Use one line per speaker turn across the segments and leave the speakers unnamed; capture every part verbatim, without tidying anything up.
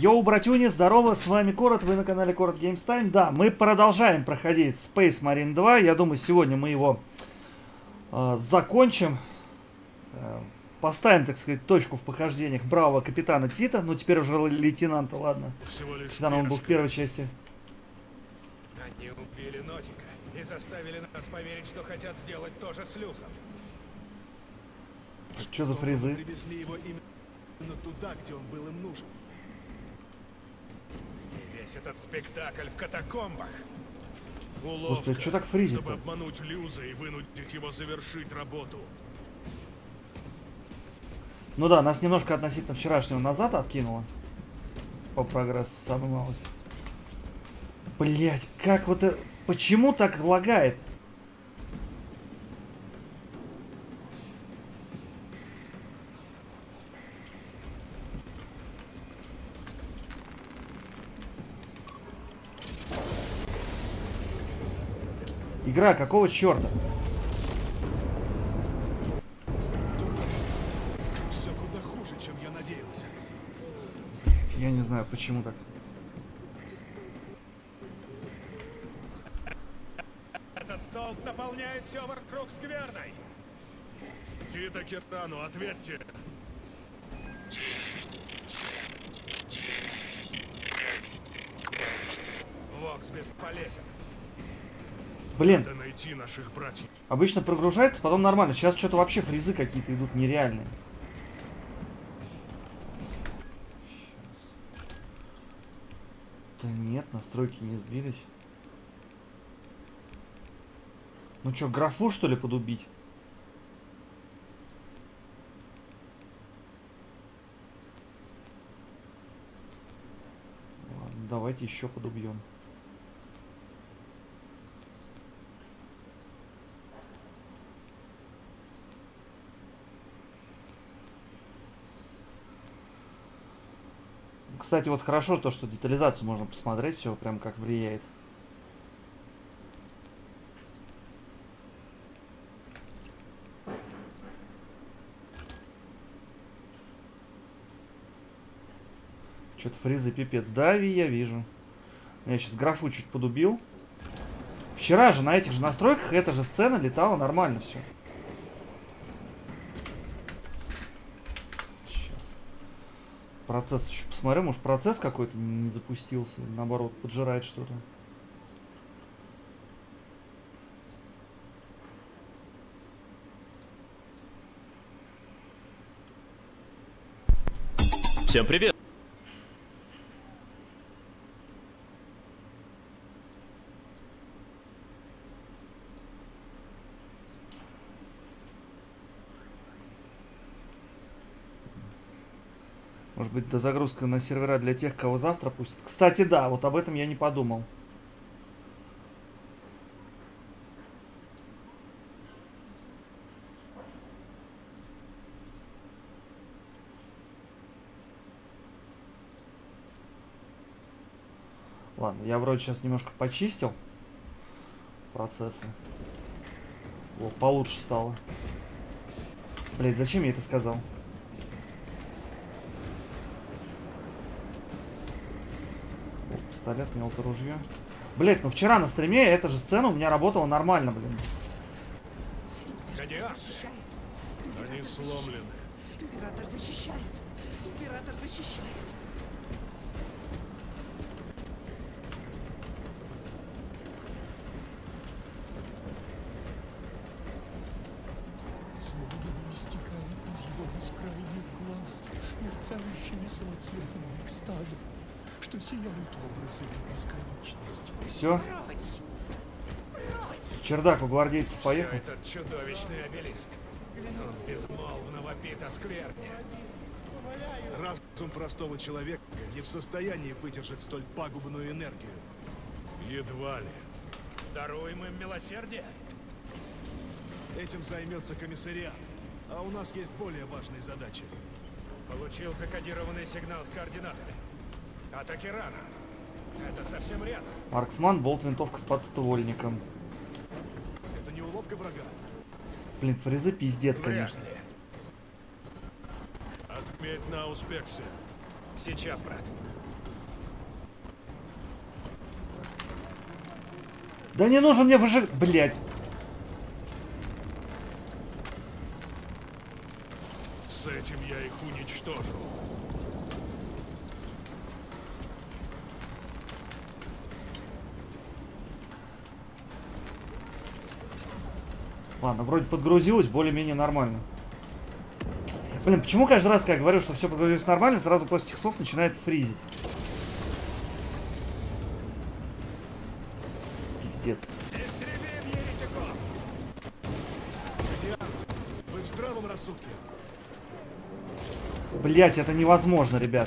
Йоу, братюни, здорово, с вами Корот, вы на канале Корот Games Time. Да, мы продолжаем проходить Space Marine два. Я думаю, сегодня мы его э, закончим. Э, поставим, так сказать, точку в похождениях бравого капитана Тита. Ну, теперь уже лейтенанта, ладно. Когда он был в первой части.
Они убили Носика и заставили нас поверить, что хотят сделать то же с Люсом.
Что за фризы?
Привезли его именно туда, где он был им нужен.
И весь этот спектакль в катакомбах.
Уловка,
Господи, что так фризит-то?
чтобы обмануть Люза и вынудить его завершить работу.
Ну да, нас немножко относительно вчерашнего назад откинуло. По прогрессу, самую малость. Блять, как вот это... Почему так лагает? Игра, какого черта?
Все куда хуже, чем я надеялся.
Я не знаю, почему так.
Этот столб наполняет все вокруг скверной.
Тита Кирану, ответьте.
Вокс бесполезен.
Блин,
Надо найти наших братьев.
обычно прогружается, потом нормально. Сейчас что-то вообще фризы какие-то идут нереальные. Да нет, настройки не сбились. Ну что, графу что ли подубить? Ладно, давайте еще подубьем. Кстати, вот хорошо то, что детализацию можно посмотреть, все прям как влияет. Что-то фризы пипец. Да, Ви, я вижу. Я сейчас графу чуть подубил. Вчера же на этих же настройках эта же сцена летала нормально все. Процесс еще посмотрю, может процесс какой-то не запустился, наоборот, поджирает что-то.
Всем привет!
Может быть, дозагрузка на сервера для тех, кого завтра пустят. Кстати, да, вот об этом я не подумал. Ладно, я вроде сейчас немножко почистил процессы. О, получше стало. Блять, зачем я это сказал? Пистолет, мелкое ружье. Блять, ну вчера на стриме эта же сцена у меня работала нормально, блин.
Радиация.
Они сломлены.
Император защищает. Император защищает.
Словно истекает из его бескрайних глаз мерцающими самоцветами экстаза, что сияют образы бесконечности.
Все. Чердак у гвардейцев
Все
поехал.
этот чудовищный обелиск. Он безмолвно вопит о скверне.
Разум простого человека не в состоянии выдержать столь пагубную энергию.
Едва ли.
Даруем им милосердие.
Этим займется комиссариат. А у нас есть более важные задачи.
Получил закодированный сигнал с координатами. Атаки рано. Это совсем рядом.
Марксман, болт, винтовка с подствольником.
Это не уловка врага.
Блин, фризы пиздец,
Вряд
конечно.
ли.
Отметь на успехе.
Сейчас, брат.
Да не нужен мне выжиг... Блять.
С этим я их уничтожу.
Ладно, вроде подгрузилось, более-менее нормально. Блин, почему каждый раз, когда я говорю, что все подгрузилось нормально, сразу после этих слов начинает фризить? Пиздец.
Вы в здравом рассудке?
Блять, это невозможно, ребят.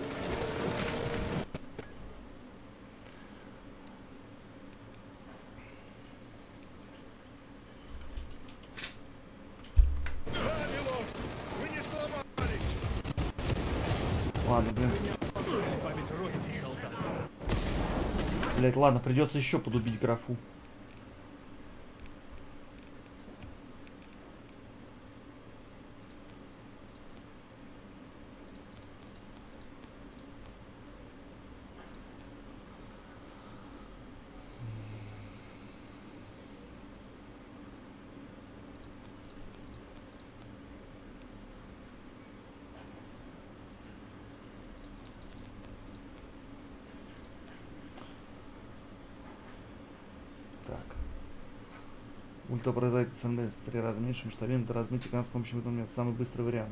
Ладно, блин. Блять, ладно, придется еще подубить графу. Ультрапроизводитель СНД в три раза меньше масштабирование, это размытие экрана с помощью этого, это самый быстрый вариант.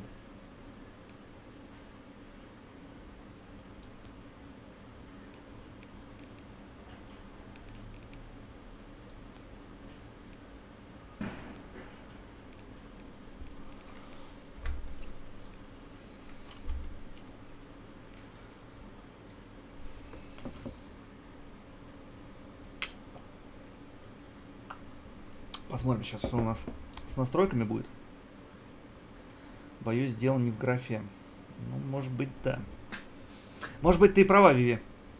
Посмотрим сейчас, что у нас с настройками будет. Боюсь, дело не в графе. Ну, может быть, да. Может быть, ты и права, Виви.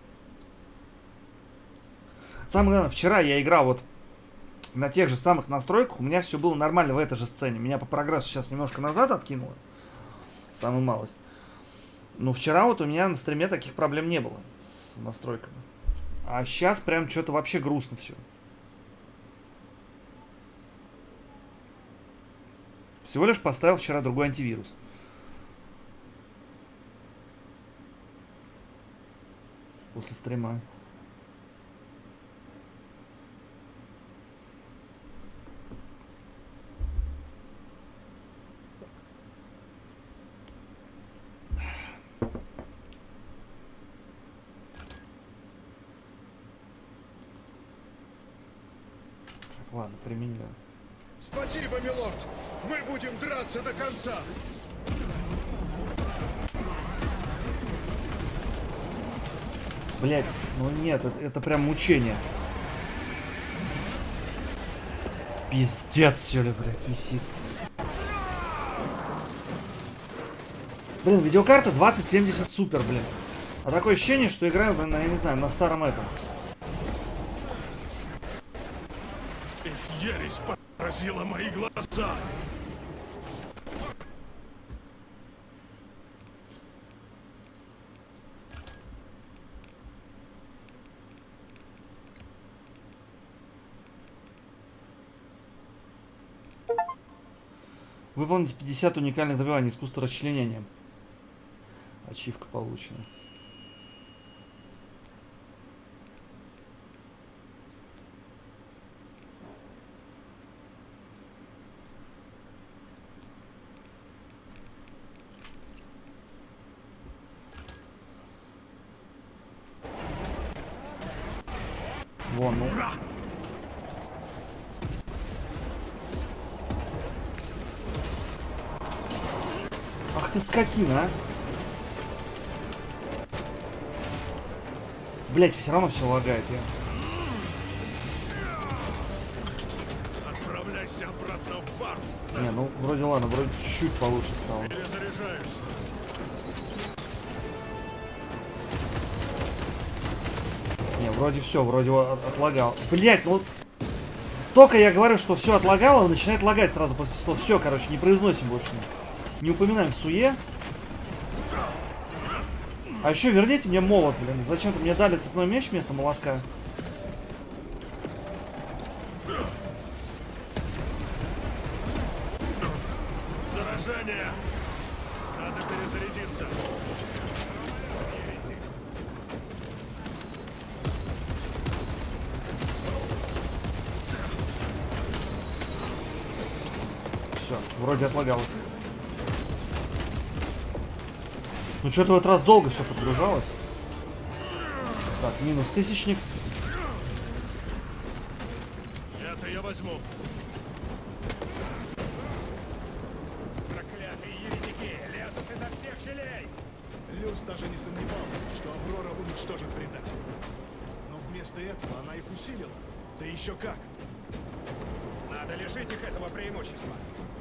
Самое главное, вчера я играл вот на тех же самых настройках. У меня все было нормально в этой же сцене. Меня по прогрессу сейчас немножко назад откинуло. Самую малость. Но вчера вот у меня на стриме таких проблем не было с настройками. А сейчас прям что-то вообще грустно все. Всего лишь поставил вчера другой антивирус. После стрима. Так, ладно, применяю.
Спасибо, милорд! Мы будем драться до конца!
Блять, ну нет, это, это прям мучение. Пиздец, все ли, блядь, висит. Блин, видеокарта двадцать семьдесят супер, блин. А такое ощущение, что играю, блин, я не знаю, на старом этом.
Их ересь поразила мои глаза.
Выполнить пятьдесят уникальных добиваний, искусство расчленения. Ачивка получена. Вон, ну. Ах ты скотина, а. Блять, все равно все лагает, я.
Отправляйся обратно в бар.
Не, ну вроде ладно, вроде чуть-чуть получше стало.
Перезаряжаюсь.
Не, вроде все, вроде от, отлагал. Блять, ну вот только я говорю, что все отлагало, он начинает лагать сразу после слов. Все, короче, не произносим больше. Не упоминаем суе. А еще верните мне молот, блин. Зачем-то мне дали цепной меч вместо молотка.
Заражение! Надо перезарядиться.
Все, вроде отлагалось. Ну что-то в этот раз долго все подгружалось. Так, минус тысячник.
Это я возьму.
Проклятые еретики лезут изо всех щелей!
Люс даже не сомневался, что Аврора уничтожит предателя. Но вместо этого она их усилила. Да еще как!
Надо лишить их этого преимущества.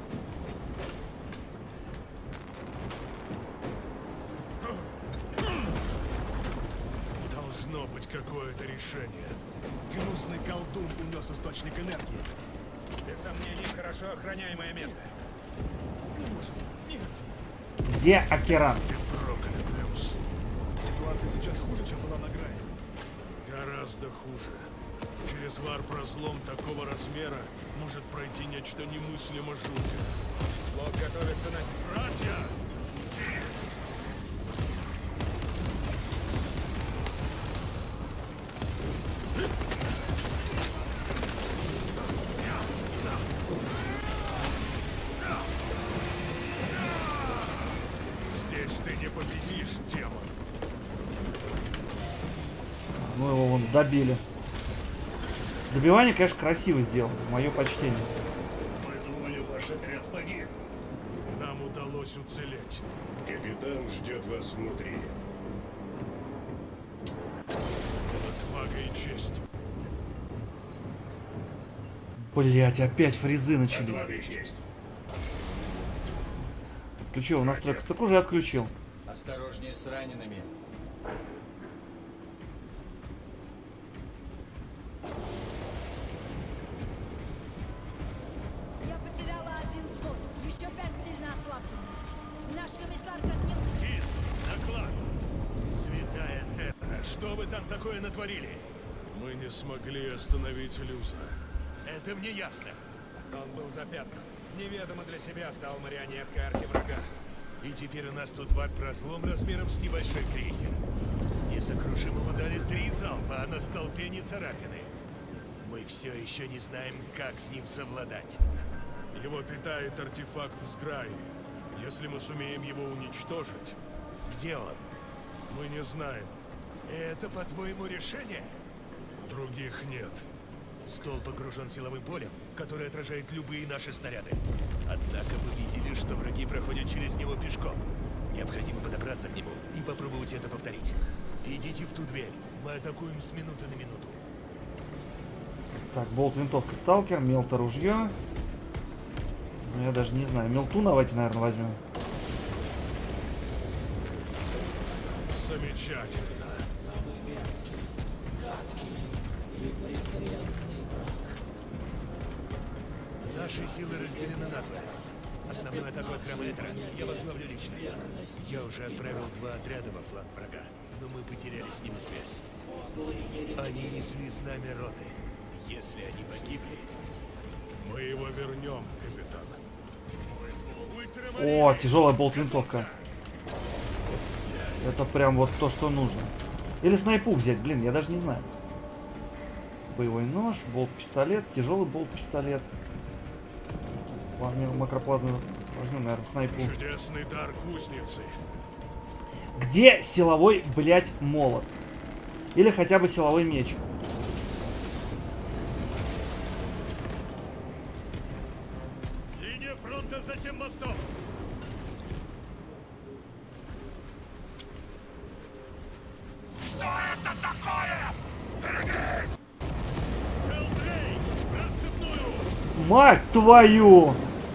Должно быть какое-то решение.
Гнусный колдун унес источник энергии.
Без сомнений, хорошо охраняемое место. Не может. Нет.
Где Акеран?
Проклят, Люс.
Ситуация сейчас хуже, чем была на Грае.
Гораздо хуже. Через варп-разлом такого размера может пройти нечто немыслимо жуткое.
Флот готовится на...
Братья! Здесь ты не победишь, демон.
Ну его вон добили. Добивание, конечно, красиво сделано. Мое почтение.
Мы думали, ваш отряд погиб.
Нам удалось уцелеть.
Капитан ждет вас внутри.
Отвага и честь.
Блять, опять фризы начались.
Отвага и честь.
Отключил настройку. Так уже отключил.
Осторожнее с ранеными.
Я потеряла один взвод. Еще пять сильно ослабленных. Наш комиссар казнил...
Тит, доклад. Святая Терра, что вы там такое натворили? Мы не смогли остановить Люза. Это мне ясно.
Он был запятнан. Неведомо для себя стал марионеткой архиврага.
И теперь у нас тут варп-разлом размером с небольшой крейсер. С несокрушимого дали три залпа, а на столпе не царапины. Мы все еще не знаем, как с ним совладать.
Его питает артефакт с Граи. Если мы сумеем его уничтожить...
Где он?
Мы не знаем.
Это, по-твоему, решение?
Других нет.
Стол погружен силовым полем, которое отражает любые наши снаряды. Однако мы видели, что враги проходят через него пешком. Необходимо подобраться к нему и попробовать это повторить. Идите в ту дверь. Мы атакуем с минуты на минуту.
Так, болт, винтовка, сталкер, мелто, ружье. Ну, я даже не знаю. Мелту давайте, наверное, возьмем.
Замечательно.
Наши силы разделены надвое. Основную атаку от храма Этера я возглавлю лично. Я уже отправил два отряда во фланг врага, но мы потеряли с ними связь. Они несли с нами роты. Если они погибли...
Мы его вернем, капитан.
О, тяжелая болт-винтовка. Это прям вот то, что нужно. Или снайпу взять, блин, я даже не знаю. Боевой нож, болт-пистолет, тяжелый болт-пистолет. Макроплазму возьмем, наверное, снайпу.
Чудесный дар кузницы.
Где силовой, блять, молот? Или хотя бы силовой меч?
Линия фронта за тем мостом.
Что это такое?
Хелдрей, рассыпную.
Мать твою!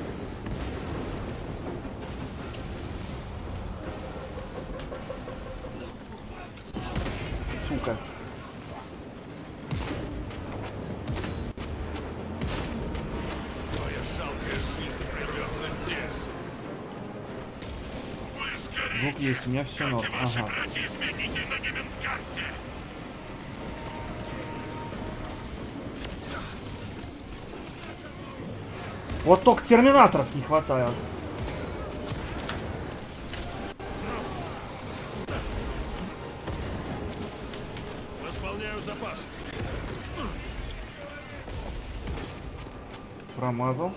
Сука.
Твоя жалкая жизнь прервется здесь.
Звук есть, у меня все норм. Ага.
Братья-изменники на Гевенгарсте.
Вот только терминаторов не хватает.
Восполняю запас.
Промазал.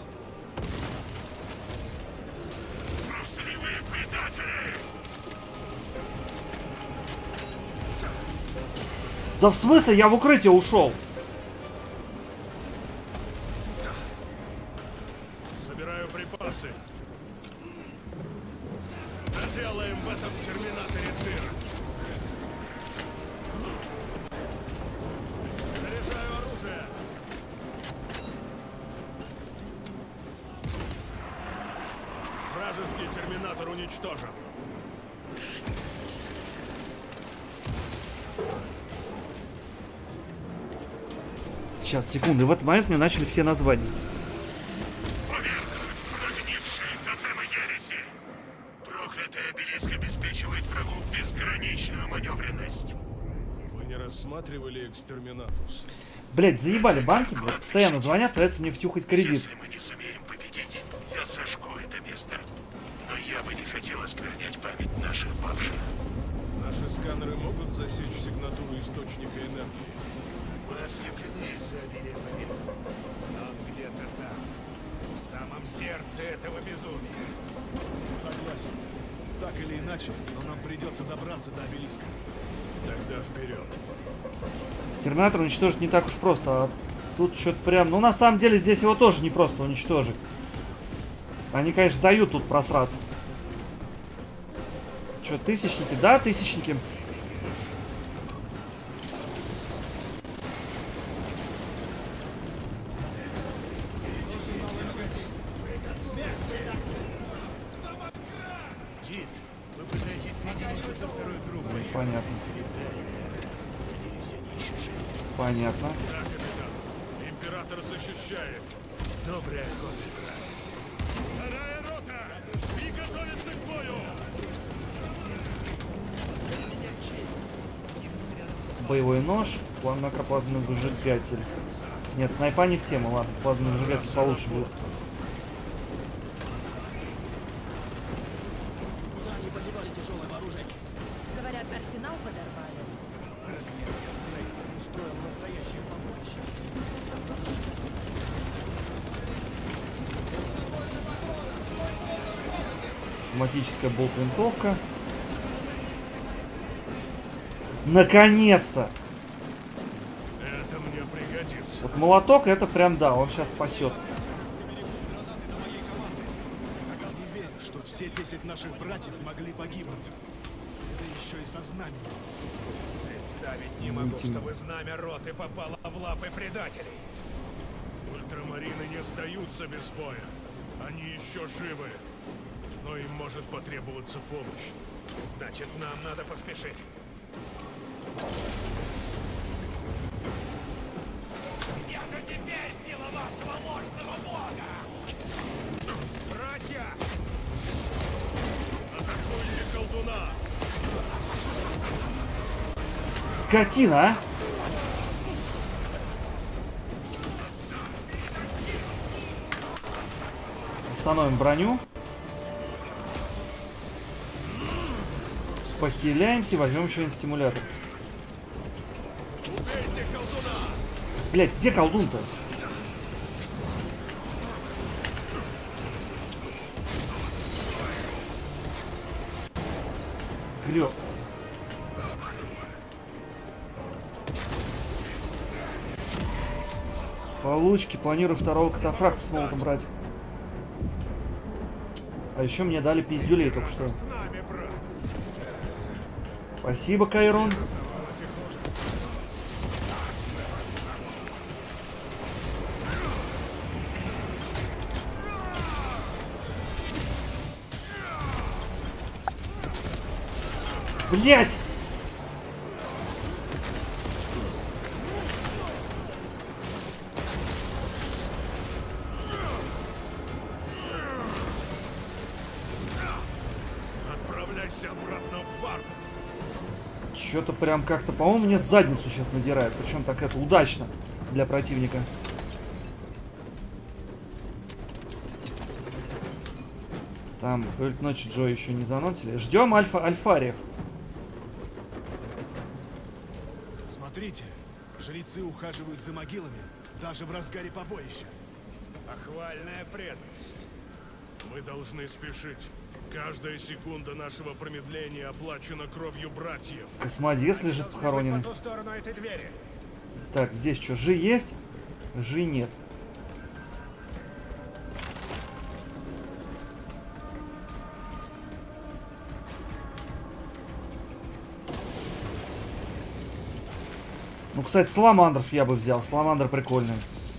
Да в смысле, я в укрытие ушел.
Собираю припасы. Доделаем в этом терминаторе дыр. Заряжаю оружие. Вражеский терминатор уничтожен.
Сейчас, секунды. В этот момент мне начали все названия.
Прогнившие тотемы ереси. Проклятый обелиск обеспечивает врагу безграничную маневренность. Вы не рассматривали экстерминатус?
Блять, заебали банки, блядь. Постоянно звонят, пытаются мне втюхать кредит.
Если мы не сумеем победить, я сожгу это место. Но я бы не хотел осквернять память наших павших. Наши сканеры могут засечь сигнатуру источника энергии? Мы ослеплены из-за оберегами.
Он где-то там, в самом сердце этого безумия.
Согласен. Так или иначе, но нам придется добраться до обелиска.
Тогда вперед.
Терминатор уничтожить не так уж просто. А тут что-то прям... Ну, на самом деле, здесь его тоже не просто уничтожить. Они, конечно, дают тут просраться. Что, тысячники? Да, тысячники.
Дит, вы пытаетесь соединиться со второй группой.
Понятно.
Надеюсь, они еще живы.
Понятно.
Да, капитан. Император защищает.
Добрая охота, брат.
Вторая рота! И готовится к бою!
Боевой нож, макроплазменный выжигатель. Нет, снайпа не в тему, ладно, плазменный выжигатель получше будет.
Куда они подевали тяжелое вооружение? Говорят, арсенал подорвали.
Устроил настоящее побоище.
Автоматическая болт-винтовка. Наконец-то!
Это мне пригодится.
Вот молоток, это прям да, он сейчас спасет.
Не верю, что все десять наших братьев могли погибнуть. Да еще и со знаменем.
Представить не могу, чтобы знамя роты попало в лапы предателей.
Ультрамарины не сдаются без боя. Они еще живы. Но им может потребоваться помощь.
Значит, нам надо поспешить. Где же теперь сила вашего ложного бога? Братья!
Атакуйте колдуна!
Скотина, а! Остановим броню. Похиляемся и возьмем еще один стимулятор.
Убейте колдуна!
Блять, где колдун-то? Грё. Получки. Планирую второго катафракта с молотом брать. А еще мне дали пиздюлей только что. Спасибо, Кайрон. Блять!
Отправляйся обратно в варп.
Что-то прям как-то, по-моему, мне задницу сейчас надирает. Причем так это удачно для противника. Там говорит, ночью Джо еще не заносили. Ждем альфа альфариев.
Смотрите, жрецы ухаживают за могилами даже в разгаре побоища.
Похвальная преданность.
Мы должны спешить. Каждая секунда нашего промедления оплачена кровью братьев.
Космодес лежит похороненный.
По ту сторону этой двери.
Так, здесь что, Жи есть? Жи нет. Ну, кстати, саламандров я бы взял. Саламандр прикольный.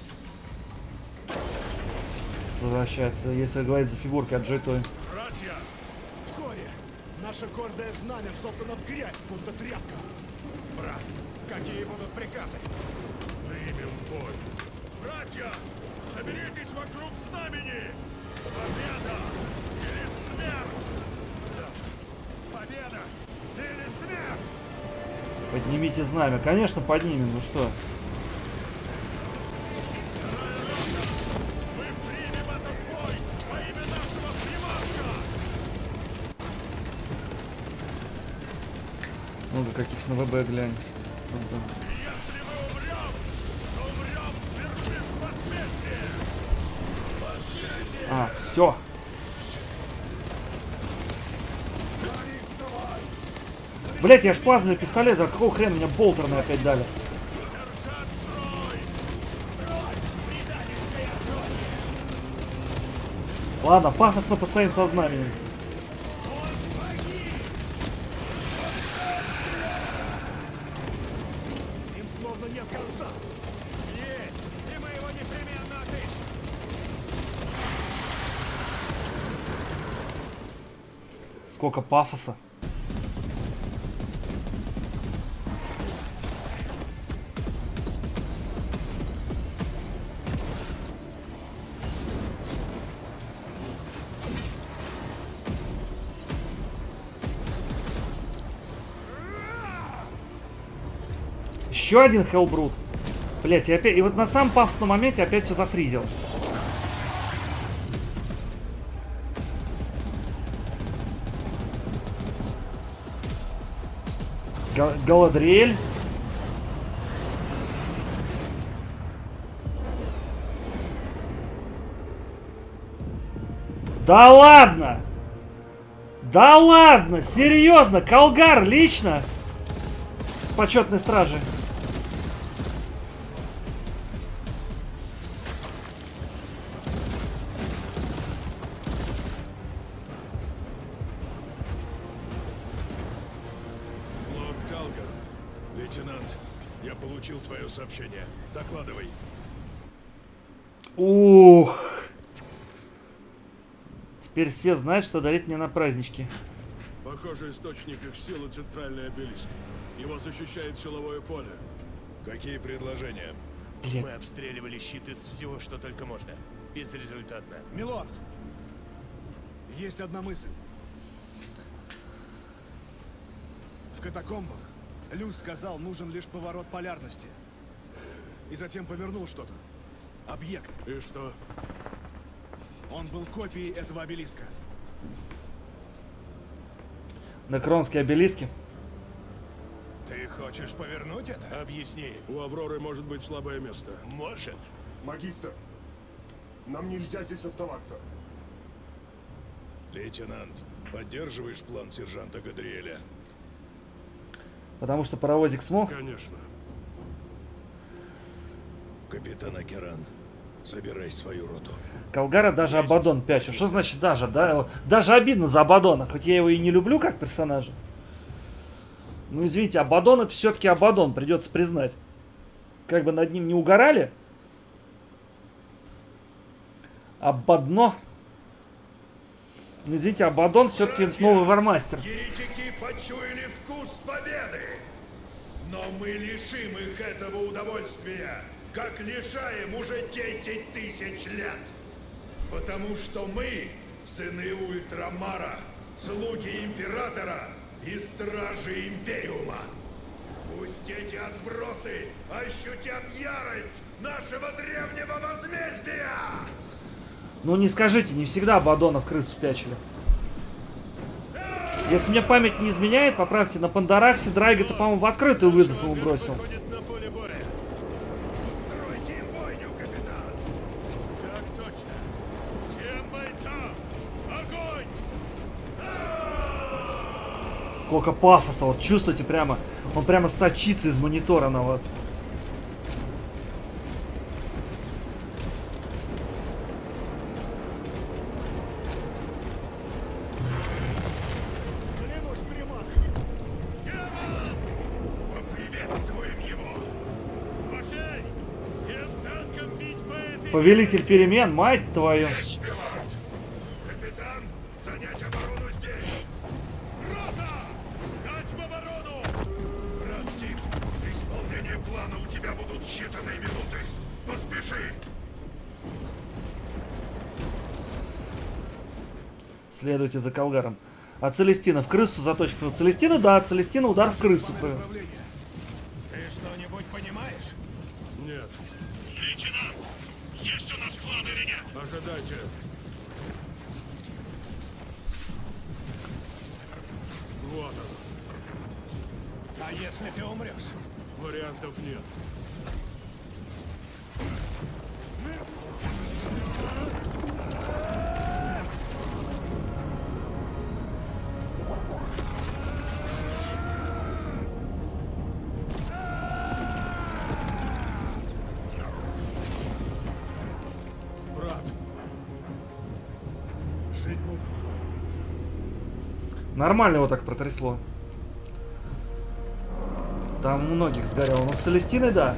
Возвращается, если говорить за фигурки от Джойтой.
Братья! Кори! Наше гордое знамя втоптано в грязь, будто тряпка.
Брат, какие будут приказы?
Примем бой. Братья, соберитесь вокруг знамени! Победа или смерть!
Да. Победа или смерть!
Поднимите знамя. Конечно, поднимем. Ну что?
Мы примем этот бой во имя нашего примарха!
Много каких на ВБ глянь.
Если мы умрем, то умрем, свершив возмездие! Возмездие!
А, все. Блять, я ж плазменный пистолет, за какого хрена меня болтерны опять дали? Ладно, пафосно постоим со знаменем.
Им словно нет конца.
Есть! И мы его непременно отыщем!
Сколько пафоса. Еще один Хеллбрут. Блять, и опять. И вот на самом пафосном моменте опять все зафризил. Га Галадриэль. Да ладно! Да ладно! Серьезно? Колгар лично? С почетной стражи.
Лейтенант, я получил твое сообщение. Докладывай.
Ух. Теперь все знают, что дарить мне на празднички.
Похоже, источник их силы — центральный обелиск. Его защищает силовое поле.
Какие предложения?
Блин.
Мы обстреливали щит из всего, что только можно. Безрезультатно.
Милорд! Есть одна мысль. В катакомбах Люс сказал, нужен лишь поворот полярности. И затем повернул что-то. Объект.
И что?
Он был копией этого обелиска.
Некронские обелиски.
Ты хочешь повернуть это?
Объясни.
У Авроры может быть слабое место.
Может.
Магистр, нам нельзя здесь оставаться.
Лейтенант, поддерживаешь план сержанта Гадриэля?
Потому что паровозик смог.
Конечно. Капитан Акеран, собирай свою роту.
Колгара даже Абаддон пячу. Что значит даже? Да? Даже обидно за Абаддона. Хоть я его и не люблю как персонажа. Ну извините, Абаддон это все-таки Абаддон. Придется признать. Как бы над ним не угорали. Абаддно. Ну извините, Абаддон все-таки новый вармастер.
Еретики почуяли вкус победы. Но мы лишим их этого удовольствия, как лишаем уже десять тысяч лет. Потому что мы, сыны Ультрамара, слуги Императора и стражи Империума. Пусть эти отбросы ощутят ярость нашего древнего возмездия!
Ну не скажите, не всегда Абаддонов крысу пячили. Если мне память не изменяет, поправьте, на Пандараксе Драйга-то, по-моему, в открытый вызов его бросил. Сколько пафоса, вот чувствуете прямо, он прямо сочится из монитора на вас. Повелитель перемен, мать твою.
Капитан, занять оборону здесь. Рота! Стать в оборону! Брат Тит, для исполнения плана у тебя будут считанные минуты. Поспеши!
Следуйте за Колгаром. А Целестина в крысу заточка. Ну, Целестина, да, Целестина удар в крысу.
Ты что-нибудь понимаешь?
Нет. Лейтенант, есть у нас план или нет? Ожидайте. Вот он.
А если ты умрешь?
Вариантов нет.
Жить буду.
Нормально его так протрясло. Там у многих сгорело. Но с Целестиной, да.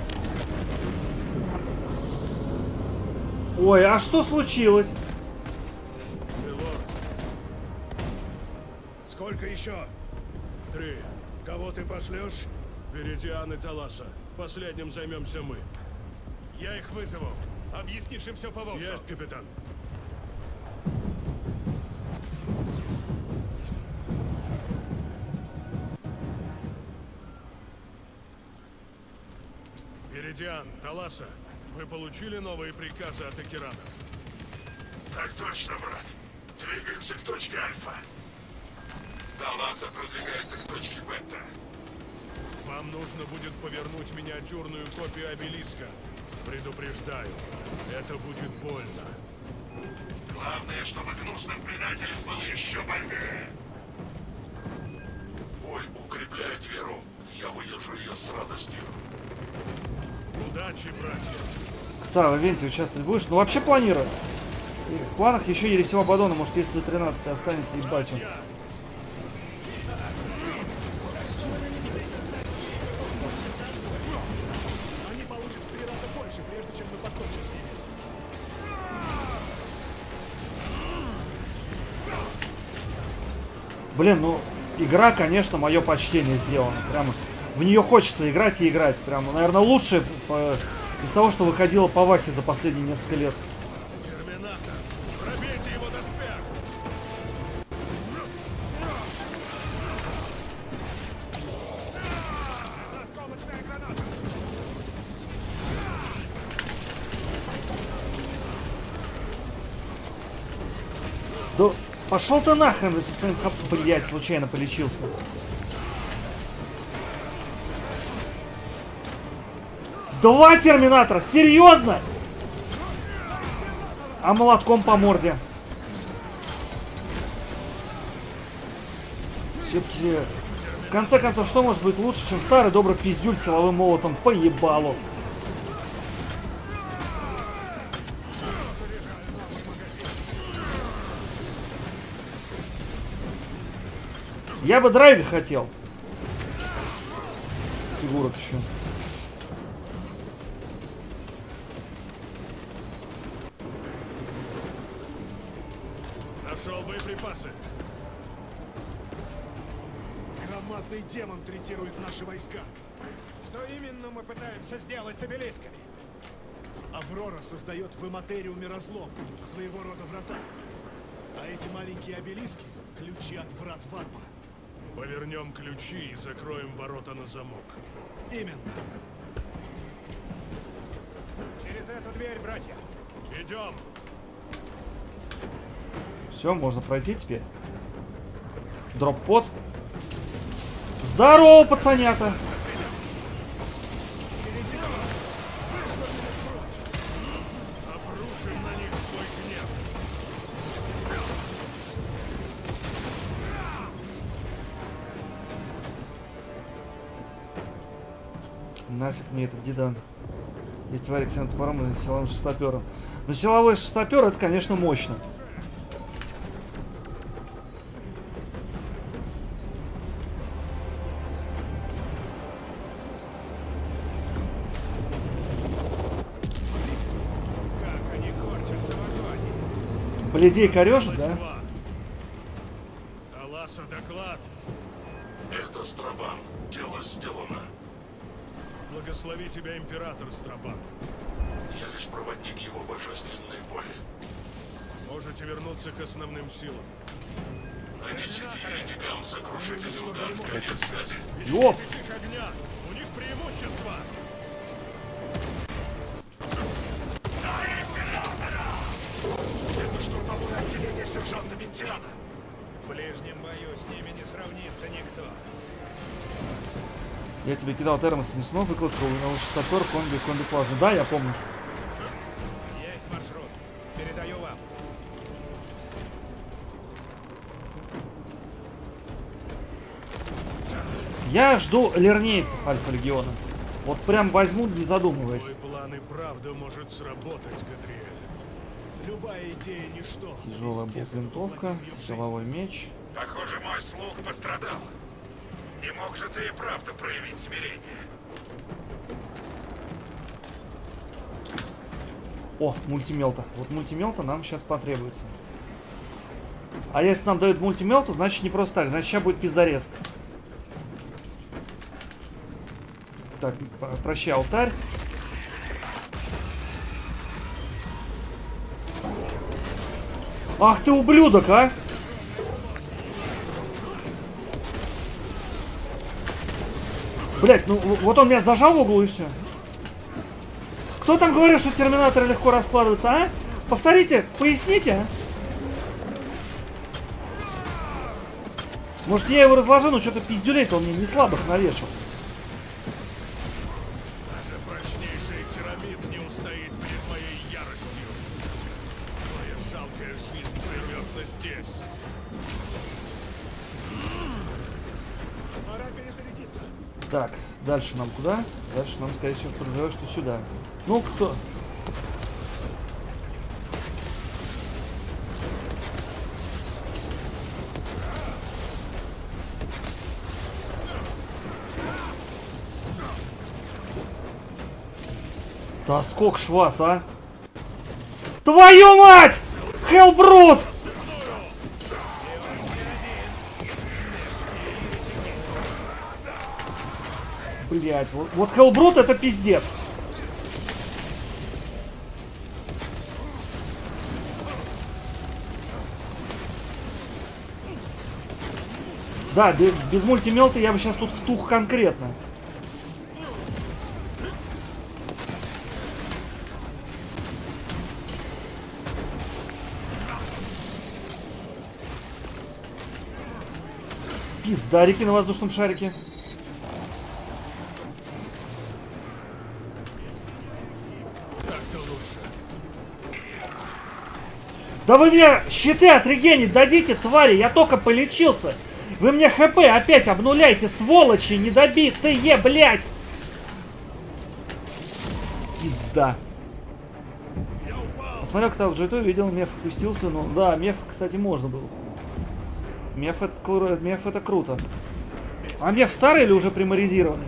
Ой, а что случилось?
Сколько еще?
Три.
Кого ты пошлешь?
Веридиан и Таласа. Последним займемся мы.
Я их вызову. Объяснишь им все по Волсу.
Есть, капитан. Веридиан, Таласа, вы получили новые приказы от Акирана?
Так точно, брат. Двигаемся к точке Альфа. Таласа продвигается к точке Бета.
Вам нужно будет повернуть миниатюрную копию обелиска. Предупреждаю, это будет больно.
Главное, чтобы гнусным предателем было еще больнее. Боль укрепляет веру. Я выдержу ее с радостью.
Удачи, братья.
Кстати, в ивенте участвовать будешь? Ну, вообще планирую. И в планах еще Ересима Абаддона, может, если тринадцатый останется, ебать он.
Они получат в три раза больше, прежде чем мы покончим с ними.
Блин, ну, игра, конечно, мое почтение сделана. Прямо в нее хочется играть и играть. Прямо, наверное, лучше по... из того, что выходило по Вахе за последние несколько лет.
Терминатор, пробейте его доспех!
Осколочная граната!
Да пошел ты нахрен со своим хап... Блять, случайно полечился. Два терминатора! Серьезно? А молотком по морде. Все-таки, в конце концов, что может быть лучше, чем старый добрый пиздюль силовым молотом по ебалу? Я бы драйга хотел. Фигурок еще.
Нашел боеприпасы.
Громадный демон третирует наши войска.
Что именно мы пытаемся сделать с обелисками?
Аврора создает в Иматериуме разлом, своего рода врата. А эти маленькие обелиски — ключи от врат Варпа.
Повернем ключи и закроем ворота на замок.
Именно.
Через эту дверь, братья.
Идем.
Все, можно пройти теперь. Дроп-под. Здорово, пацанята! Нафиг мне этот дедан. Есть тварь ксенотопором и силовым шестопером. Но силовой шестопер это, конечно, мощно. Блядей корёжит, да?
Таласа, доклад.
Это Страбан. Дело сделано.
Благослови тебя, император Страбан.
Я лишь проводник его божественной воли.
Можете вернуться к основным силам.
Нанесите еретикам сокрушительный удар в конец связи.
Ёп!
Их огня! У них преимущество!
Это штурмовое отделение сержанта Винтиана.
В ближнем бою с ними не сравнится никто.
Я тебе кидал термос, не снова выкладку, у шестопер, комби, комби плазмы. Да, я помню.
Есть маршрут. Передаю вам.
Я жду лернейцев Альфа-легиона. Вот прям возьму, не задумываясь.
Твой план и правда может сработать, Гадриэль.
Любая идея ничто.
Тяжелая болт-винтовка, силовой меч.
Похоже, мой слух пострадал. Не мог же ты и правда проявить смирение.
О, мультимелта. Вот мультимелта нам сейчас потребуется. А если нам дают мультимелту, значит не просто так. Значит, сейчас будет пиздорез. Так, прощай, алтарь. Ах ты ублюдок, а! Блять, ну вот он меня зажал в углу и все. Кто там говорил, что терминаторы легко раскладываются, а? Повторите, поясните, а? Может, я его разложу, но что-то пиздюлей-то он мне не слабых навешал.
Даже прочнейший керамид не устоит перед моей яростью. Твоя жалкая жизнь прервется здесь.
Пора перезарядиться.
Так, дальше нам куда? Дальше нам, скорее всего, подозреваю, что сюда. Ну, кто? Да сколько ж вас, а? Твою мать! Хеллбрут! Блять, вот, вот Хеллбрут это пиздец. Да, без, без мультимелта я бы сейчас тут втух конкретно. Пиздарики на воздушном шарике.
Так-то лучше.
Да вы мне щиты отрегенить дадите, твари, я только полечился. Вы мне хп опять обнуляете, сволочи, недобитые, блядь. Пизда. Посмотрел, кто в джи ту видел, меф опустился. Ну да, меф, кстати, можно было. Меф это, меф это круто. А меф старый или уже приморизированный?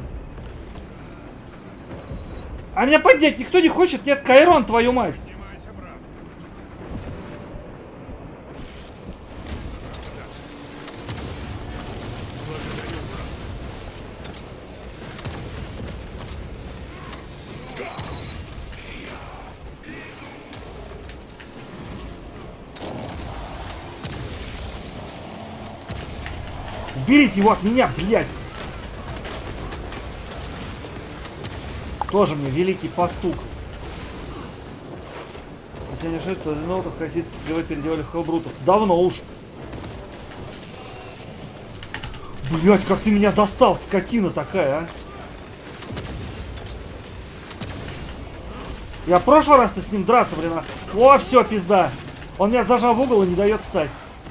А меня поднять никто не хочет? Нет, Кайрон, твою мать. Уберите его от меня, блядь! Тоже мне великий пастух. Если я не ошибаюсь, то Дредноутов хасидских ГВ переделали в Хеллбрутов. Давно уж. Блять, как ты меня достал, скотина такая, а. Я в прошлый раз-то с ним драться, блин. А... О, все, пизда. Он меня зажал в угол и не дает встать.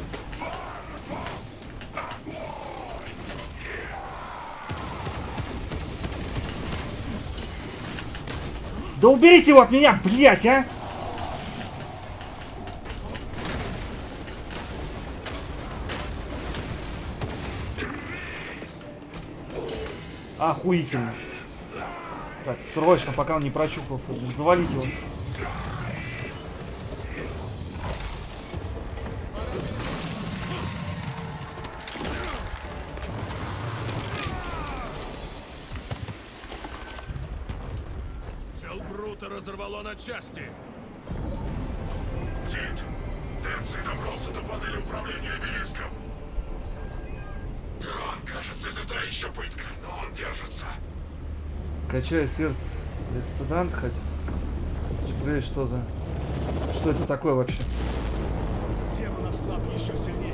Да уберите его от меня, блять, а! Охуительно. Так, срочно, пока он не прочухался. Завалить его.
Хеллбрута разорвало на части.
Дед, Дэнси добрался до панели управления обелиском. Дрон, кажется, это та еще пытка, но он держится.
Качаю ферст дисцедант хоть. Блин, что за... Что это такое вообще?
Демон ослаб еще сильнее.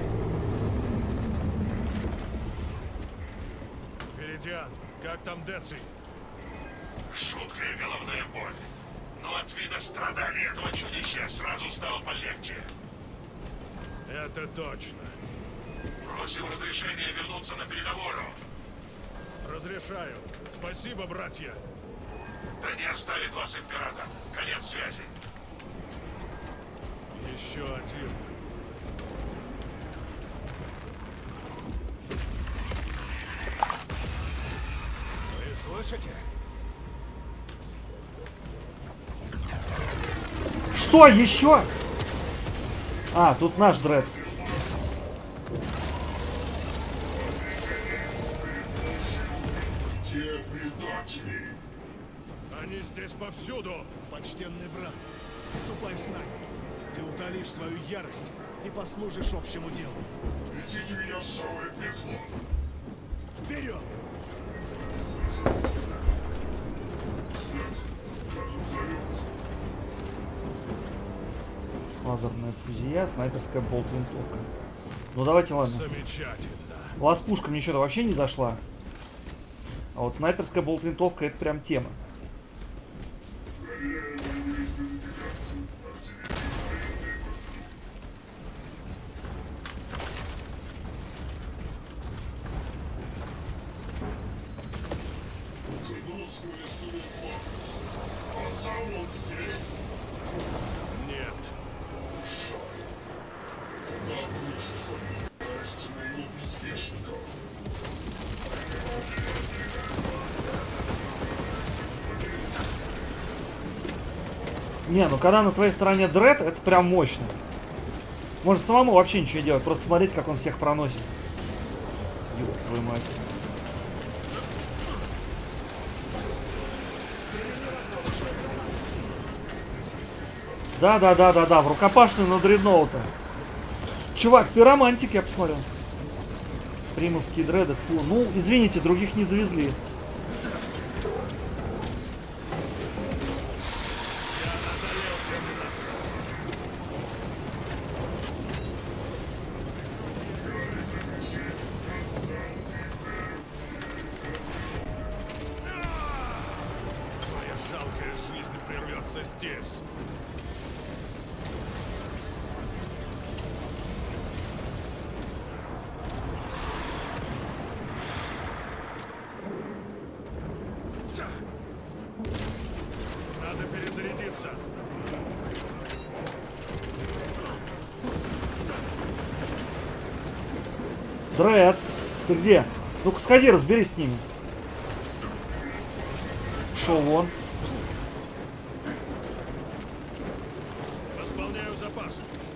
Передиан, как там Деци?
Жуткая головная боль. Но от вида страданий этого чудища сразу стало полегче.
Это точно.
Просил разрешения вернуться на передовую.
Разрешаю. Спасибо, братья.
Да не оставит вас император. Конец связи.
Еще один. Вы слышите?
Что еще? А, тут наш дред.
Те предатели.
Они здесь повсюду.
Почтенный брат, ступай с нами. Ты утолишь свою ярость и послужишь общему делу.
Ведите меня в самое пекло.
Вперед!
Лазерная фузия, снайперская болт-винтовка. Ну давайте, ладно.
Замечательно.
Лаз-пушка мне что-то вообще не зашла. А вот снайперская болт-винтовка — это прям тема.
Нет.
Не, ну когда на твоей стороне дред, это прям мощно. Можно самому вообще ничего не делать, просто смотреть, как он всех проносит. Ёб твою мать. Да, да, да, да, да, в рукопашную на дредноута. Чувак, ты романтик, я посмотрел. Примовские дреды, фу. Ну, извините, других не завезли.
Твоя жалкая жизнь прервется здесь. Надо перезарядиться.
Дред, ты где? Ну-ка сходи, разберись с ними. Шел вон.
Восполняю запас.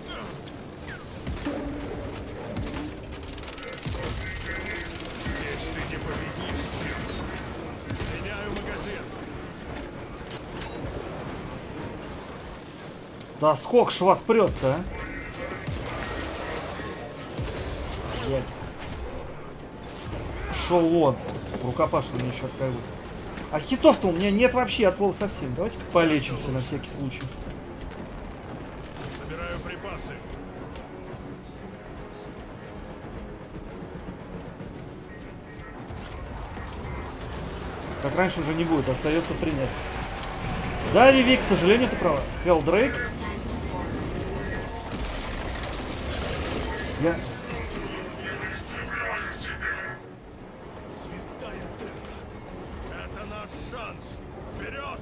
Здесь ты не победишь. Меняю магазин.
Да сколько ж вас прет-то, а? Блядь. Шел вон. Рукопашный мне еще открыл. А хитов-то у меня нет вообще от слова совсем. Давайте-ка полечимся на всякий случай.
Собираю припасы.
Как раньше уже не будет, остается принять. Да, Виви, к сожалению, ты права. Хелдрейк. Я...
Святая Терра. Это наш шанс. Вперед!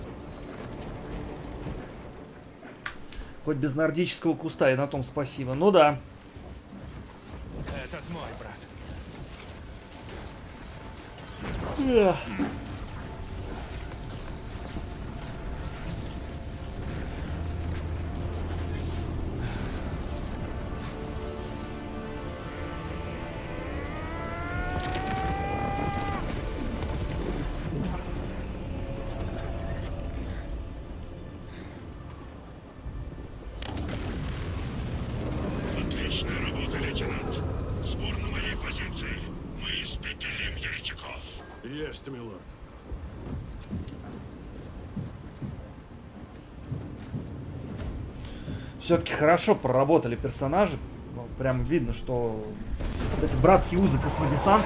Хоть без нордического куста, и на том спасибо. Ну да.
Этот мой брат.
Эх.
Отличная работа, лейтенант. Сбор на моей позиции. Мы испепелим еретиков.
Есть, милорд.
Все-таки хорошо проработали персонажи. Ну, прям видно, что вот эти братские узы космодесанта.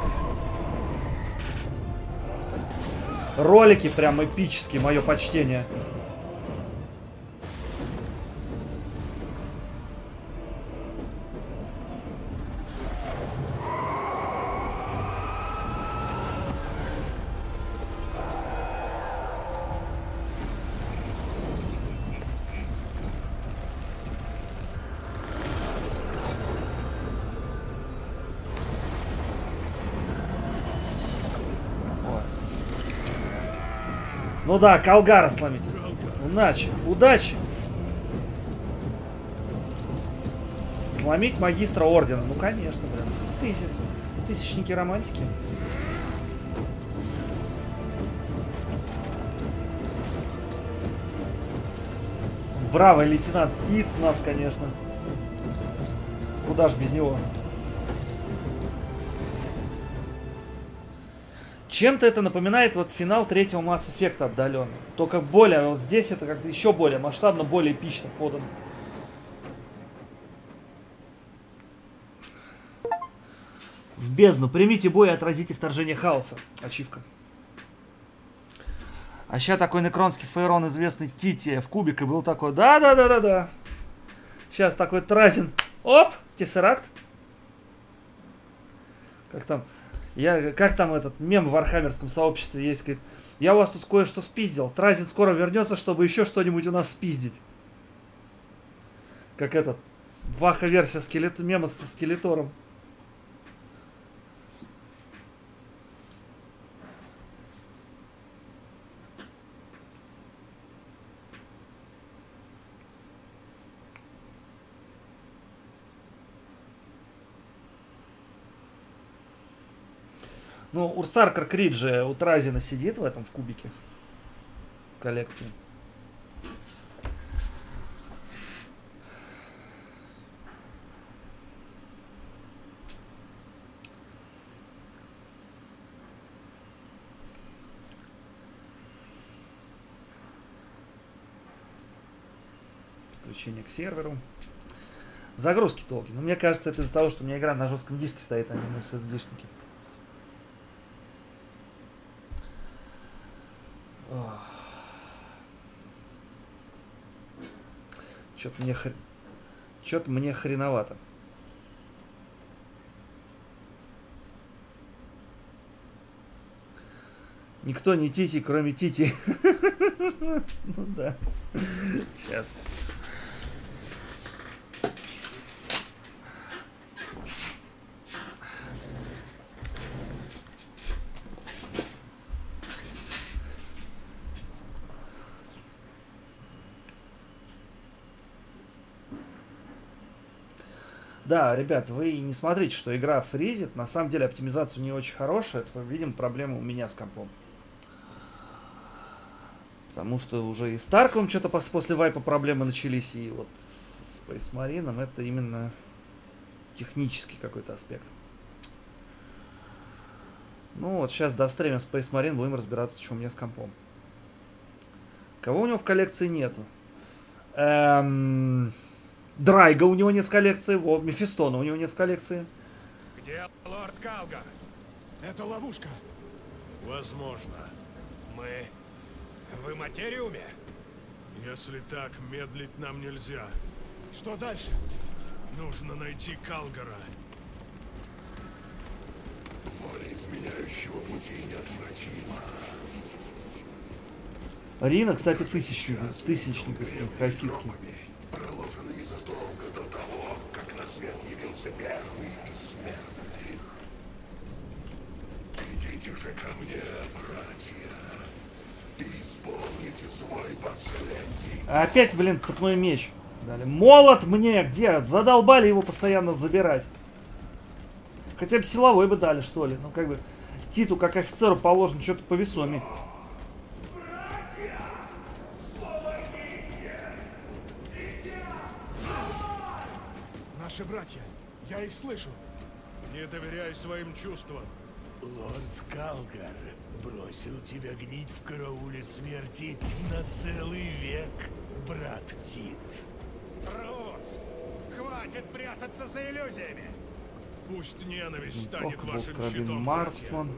Ролики прям эпические, мое почтение. Ну да, Калгара сломить. Удачи, удачи. Сломить магистра ордена. Ну конечно, блин. Тысяч, тысячники романтики. Бравый лейтенант Тит нас, конечно. Куда ж без него? Чем-то это напоминает вот финал третьего Mass Effect отдаленно. Только более, вот здесь это как-то еще более масштабно, более эпично подано. В бездну. Примите бой и отразите вторжение хаоса. Ачивка. А сейчас такой некронский фейрон, известный Тити в кубик, и был такой, да-да-да-да-да. Сейчас такой Тразин. Оп, Тессеракт. Как там... Я, как там этот мем в вархаммерском сообществе есть, говорит, я у вас тут кое-что спиздил, Тразин скоро вернется, чтобы еще что-нибудь у нас спиздить. Как этот, ваха-версия скелет, мема со скелетором. Ну, Урсаркар Крид же у Тразина сидит в этом, в кубике. В коллекции. Подключение к серверу. Загрузки долгие. Но мне кажется, это из-за того, что у меня игра на жестком диске стоит, а не на эс эс ди-шнике. Чё-то мне, хр... Чё-то мне хреновато. Никто не Тити, кроме Тити. Ну да. Сейчас. Да, ребят, вы не смотрите, что игра фризит. На самом деле оптимизация не очень хорошая. Это, видим, проблема у меня с компом. Потому что уже и с Тарковым что-то после вайпа проблемы начались. И вот с Space Marine это именно технический какой-то аспект. Ну вот сейчас до стрима Space Marine будем разбираться, что у меня с компом. Кого у него в коллекции нету? Эм... Драйга у него нет в коллекции. Во, Мефистона у него нет в коллекции.
Где лорд Калгар?
Это ловушка.
Возможно. Мы в Иматериуме?
Если так, медлить нам нельзя.
Что дальше?
Нужно найти Калгара.
Воля изменяющего пути неотвратима.
Рина, кстати, тысячник, тысячник из них, хасидский.
Проложенными задолго до того, как на свет явился первый из смертных. Идите же ко мне, братья, и исполните свой последний.
Опять, блин, цепной меч дали. Молот мне где? Задолбали его постоянно забирать. Хотя бы силовой бы дали, что ли. Ну, как бы, Титу, как офицеру, положено что-то повесомее.
Наши братья, я их слышу.
Не доверяй своим чувствам.
Лорд Калгар бросил тебя гнить в карауле смерти на целый век, брат Тит.
Трус! Хватит прятаться за иллюзиями!
Пусть ненависть станет
Ох,
вашим
Карабин
щитом,
Марксман.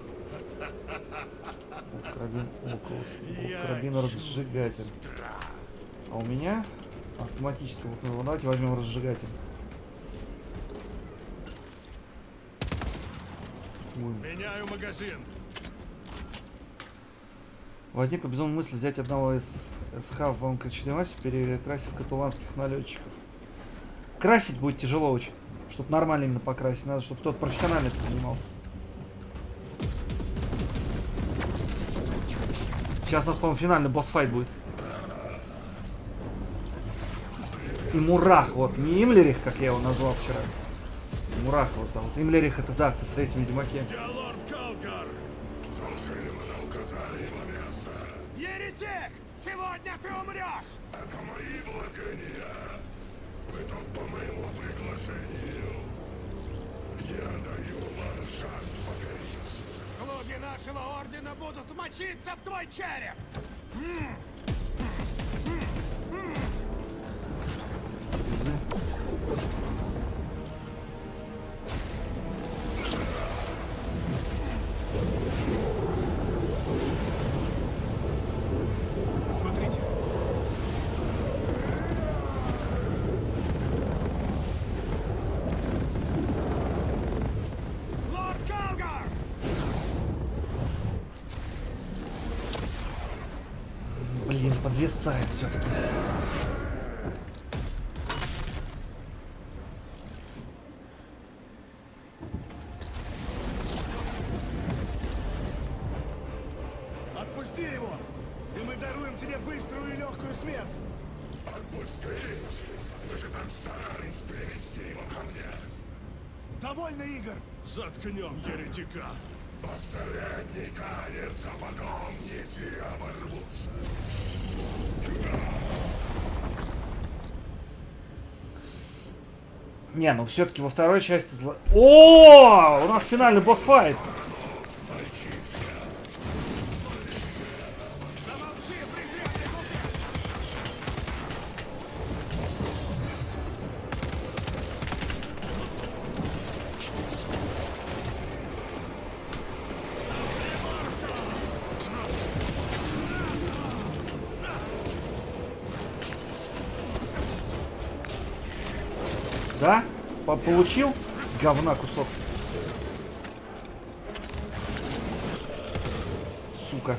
Карабин Околус. Карабин разжигатель. А у меня автоматически. Вот, ну, давайте возьмем разжигатель.
Меняю магазин.
Возникла безумная мысль взять одного из СХ в МК-четырнадцать, перекрасив катуланских налетчиков. Красить будет тяжело очень. Чтобы нормально именно покрасить. Надо, чтобы кто-то профессионально этим занимался. Сейчас у нас, по-моему, финальный босс-файт будет. И Мурах, вот, не Имлерих, как я его назвал вчера. Мурах вот зовут. Имлерих это так, в третьем Ведьмаке.
Где лорд Калгар?
Служили мы указали его место.
Еретик! Сегодня ты умрешь!
Это мои владения. Вы тут по моему приглашению. Я даю вам шанс покориться.
Слуги нашего ордена будут мочиться в твой череп!
Смотрите.
Лорд Калгар!
Блин, подвисает все-таки.
Отпусти его, и мы даруем тебе быструю и легкую смерть.
Отпустить? Вы же так старались привести его ко мне.
Довольно игр.
Заткнем еретика.
Последний танец, а потом нити оборвутся.
Не, ну все-таки во второй части зло... О, у нас финальный босс-файт. Да? Получил? Говна кусок. Сука.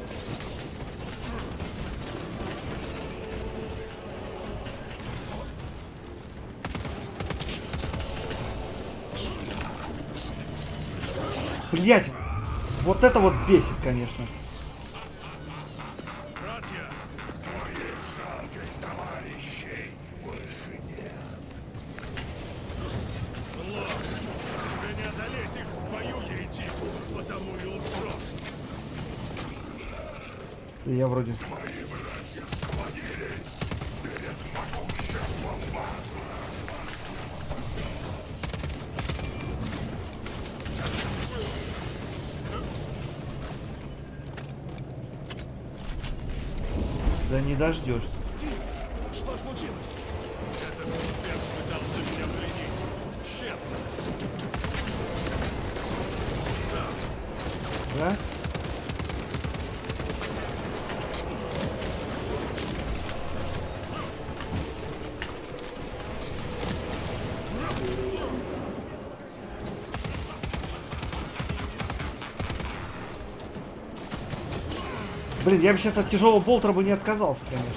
Блять, вот это вот бесит, конечно.
Братья,
Твоих жалких товарищей больше нет.
ложь. Тебе не одолеть их в бою, еретик, потому и лжешь.
Я вроде...
Мои братья склонились перед могуществом Варвара.
Да не дождешь.
Что случилось?
Этот глупец пытался меня пленить. Тщетно.
Да? Блин, я бы сейчас от тяжелого болтера бы не отказался, конечно.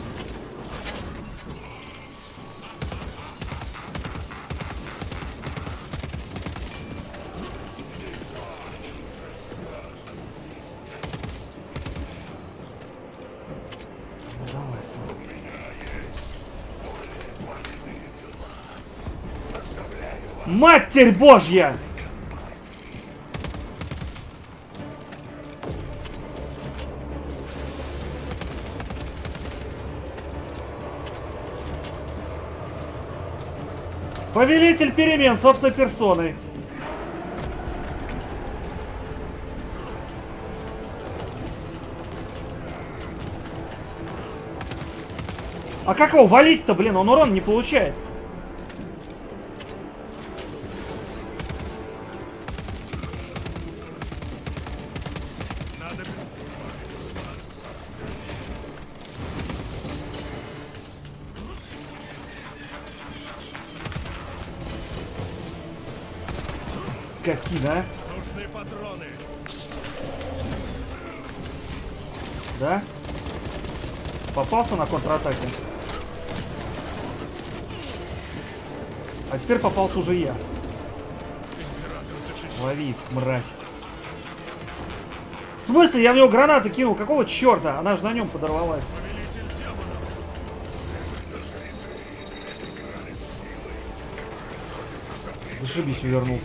Давай, Матерь Божья! Повелитель перемен собственной персоной. А как его валить-то, блин? Он урон не получает.
Надо...
Скотина, а?
Нужны патроны.
Да? Попался на контратаке. А теперь попался уже я. Лови их, мразь. В смысле? Я в него гранаты кинул. Какого черта? Она же на нем подорвалась. Зашибись, увернулся.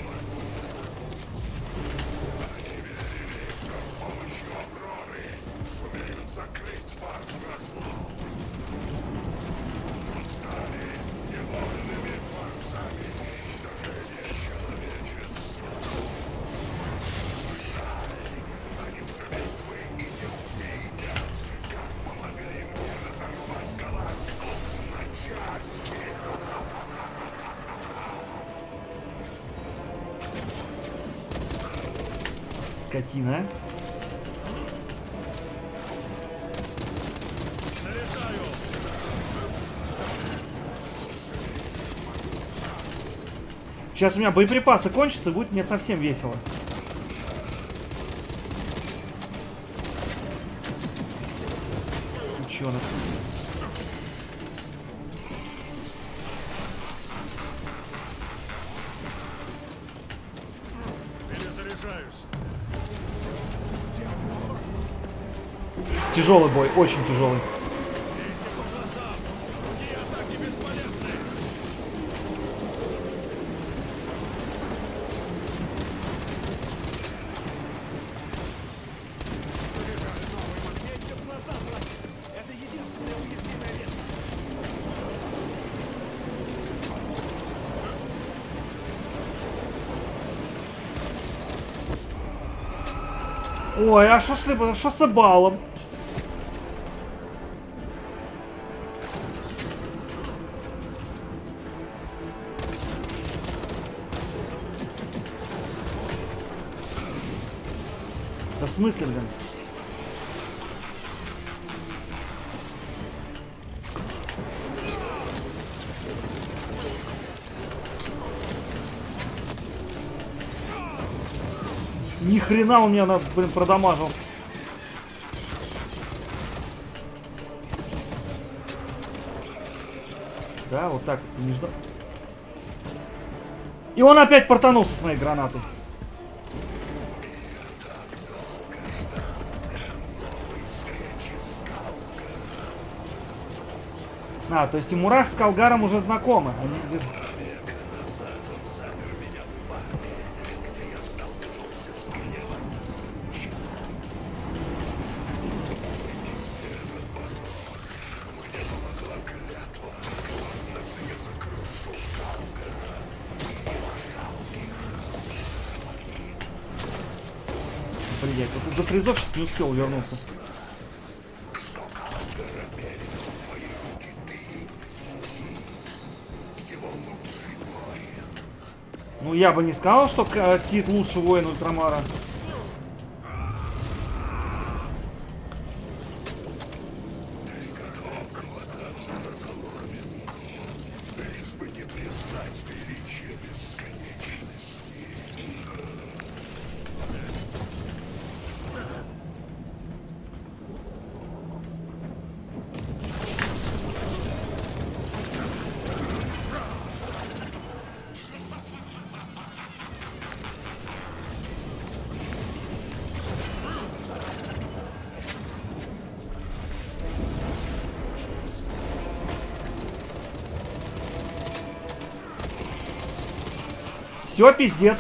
Скотина. Сейчас у меня боеприпасы кончатся, будет мне совсем весело. Сучонок.
Перезаряжаюсь.
Тяжелый бой, очень тяжелый. Ой, а что с, что с балом? Да в смысле, блин? Ни хрена он меня, блин, продамажил. Да, вот так вот, не ждал. И он опять портанулся с моей гранатой. А, то есть и Мурах с Калгаром уже знакомы. Они... Блять, вот из-за фризов сейчас не успел вернуться. Ну, я бы не сказал, что Тит лучший воин Ультрамара. Все, пиздец.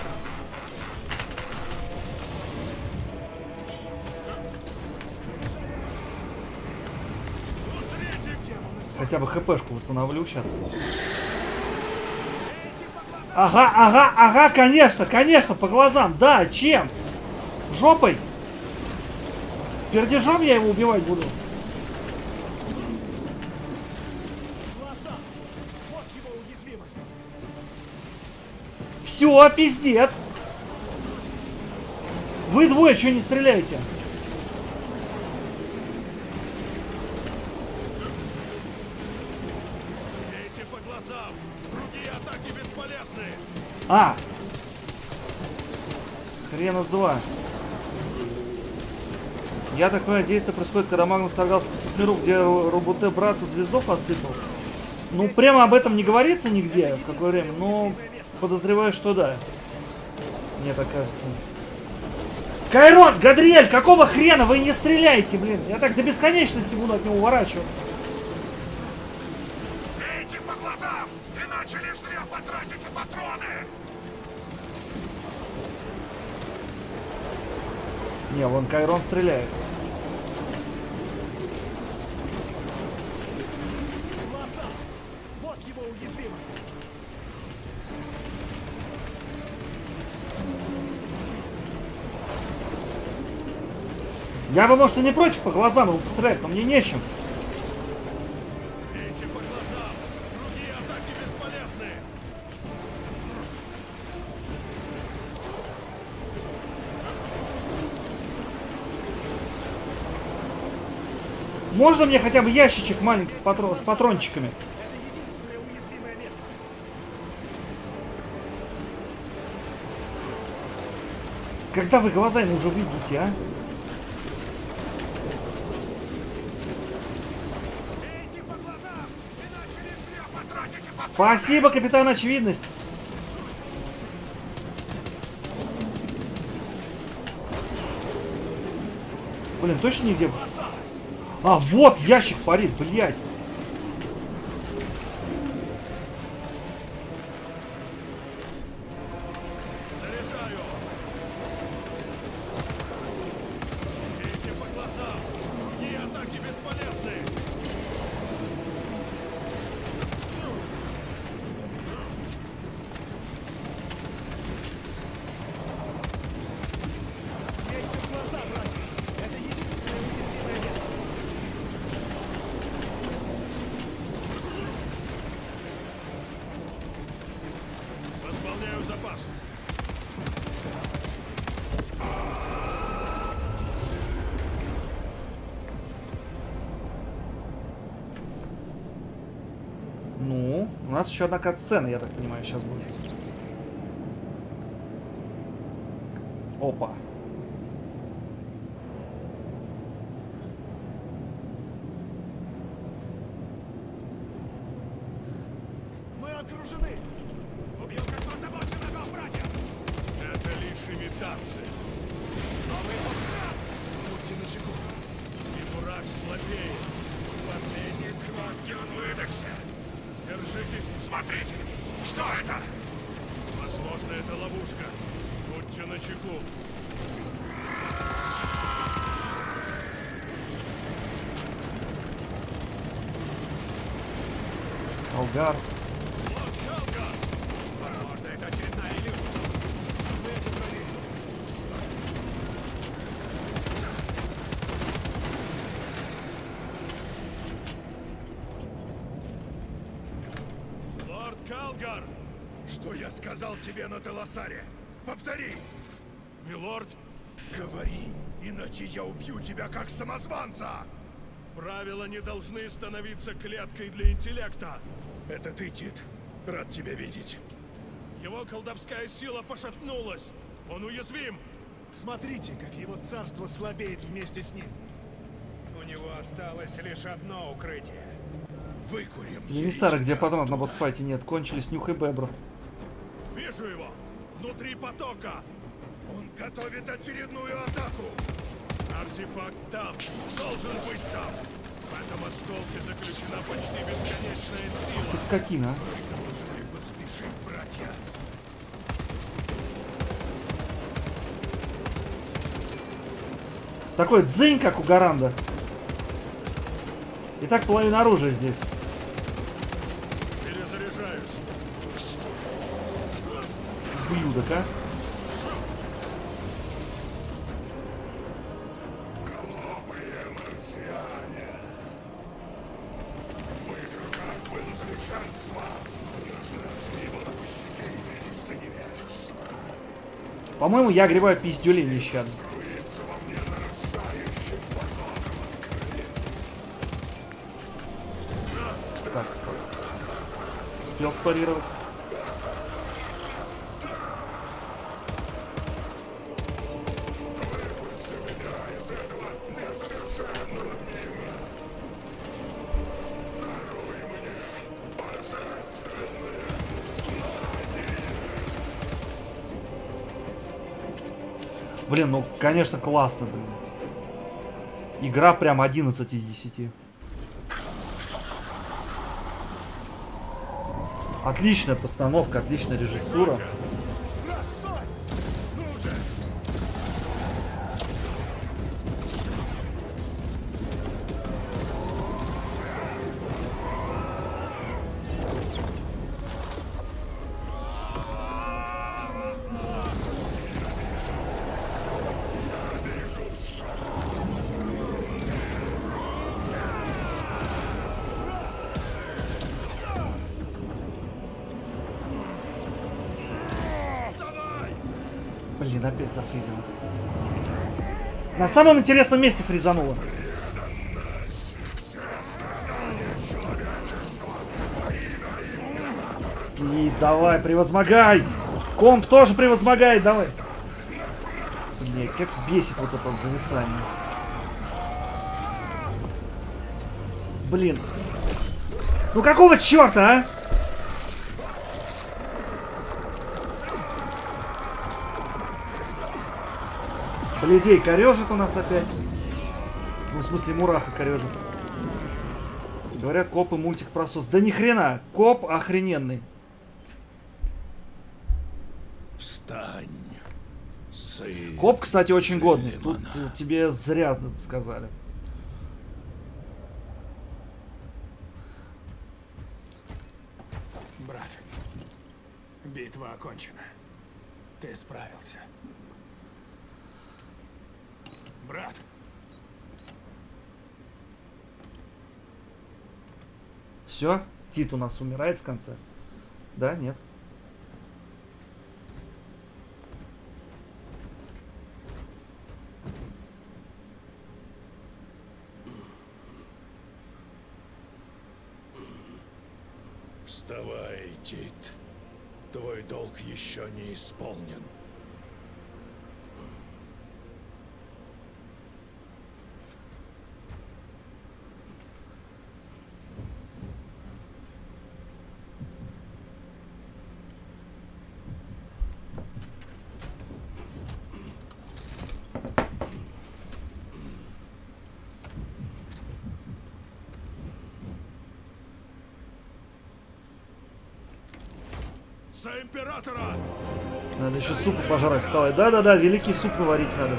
Хотя бы хпшку восстановлю сейчас. Ага, ага, ага, конечно, конечно, по глазам. Да, чем? Жопой? Пердежом я его убивать буду. Все, пиздец. Вы двое что не стреляете?
Бейте по глазам. Другие атаки бесполезны.
А. Хрена с два. Я так понимаю, действие происходит, когда Магнус торгался по Цепнеру, где Роботе брату звезду подсыпал. Ну, прямо об этом не говорится нигде, в какое время, но подозреваю, что да. Мне так кажется. Кайрон, Гадриэль, какого хрена вы не стреляете, блин? Я так до бесконечности буду от него уворачиваться.
Бейте по глазам, иначе лишь зря потратите патроны.
Не, вон Кайрон стреляет.
Вот его уязвимость.
Я бы, может, и не против по глазам его пострелять, но мне нечем.
Бейте по глазам, другие атаки бесполезны.
Можно мне хотя бы ящичек маленький с, патрон, с патрончиками?
Это единственное уязвимое место.
Когда вы глазами уже выйдете, а?
Бейте по глазам, иначе лишь зря потратите патроны.
Спасибо, капитан Очевидность. Блин, точно нигде? А, вот ящик парит, блядь.
Заряжаю. Бейте по глазам, другие атаки бесполезны.
Бейте в глаза, братья. Это единственное уязвимое место.
Восполняю запас.
Ну, у нас еще одна катсцена, я так понимаю, сейчас будет. Опа.
Мы окружены.
Убил как-то больше врагов, братья. Это лишь имитация. Новый боксер.
Будьте начеку.
И дурак слабеет. В последней схватке он выдохся. Держитесь. Смотрите. Что это? Возможно, это ловушка. Будьте начеку.
Алгар.
Возможно, это очередная иллюзия. Мы это проверим. Лорд Калгар,
Что я сказал тебе на Телосаре? Повтори!
Милорд,
Говори, иначе я убью тебя как самозванца!
правила не должны становиться клеткой для интеллекта.
Это ты, Тит. Рад тебя видеть.
Его колдовская сила пошатнулась. Он уязвим.
Смотрите, как его царство слабеет вместе с ним.
У него осталось лишь одно укрытие.
Выкурим.
Не старый, где патронов на босс-файте нет. Кончились Нюх и Бебру.
Вижу его. Внутри потока.
Он готовит очередную атаку.
Артефакт там. Должен быть там. В этом осколке заключена почти бесконечная сила.
Скотина.
Должны поспешить, братья.
Такой дзынь, как у Гаранда. И так половина оружия здесь.
Перезаряжаюсь.
Блюдок, а?
Глупые марсиане. Вы как бы на совершенство. Не разрывайте его на пустяки из-за невежества.
По-моему, я огребаю пиздюлей нещадно.
Струится во мне нарастающим потоком крови.
Так, успел спарировать.
Выпусти меня из этого несовершенного мира. Даруй мне божественное знание.
Блин, ну, конечно, классно, блин. Игра прям одиннадцать из десяти. Отличная постановка, отличная режиссура.
Брат, стой! Ну же!
Блин, опять зафризано. На самом интересном месте фризануло. И давай, превозмогай! Комп тоже превозмогай, давай! Блин, как бесит вот это вот зависание. Блин. Ну какого черта, а? Людей корежит у нас опять. Ну, в смысле, мураха корежит. Говорят, копы мультик про сос. Да ни хрена, коп охрененный.
Встань, сын.
Коп, кстати, очень годный. Тут
Филимона.
э, тебе зря сказали.
Брат, битва окончена. Ты справился. Брат,
Все, Тит у нас умирает в конце. Да, нет.
Вставай, Тит. Твой долг еще не исполнен.
За императора!
Надо еще супу пожрать, вставай. Да-да-да, великий суп наварить надо.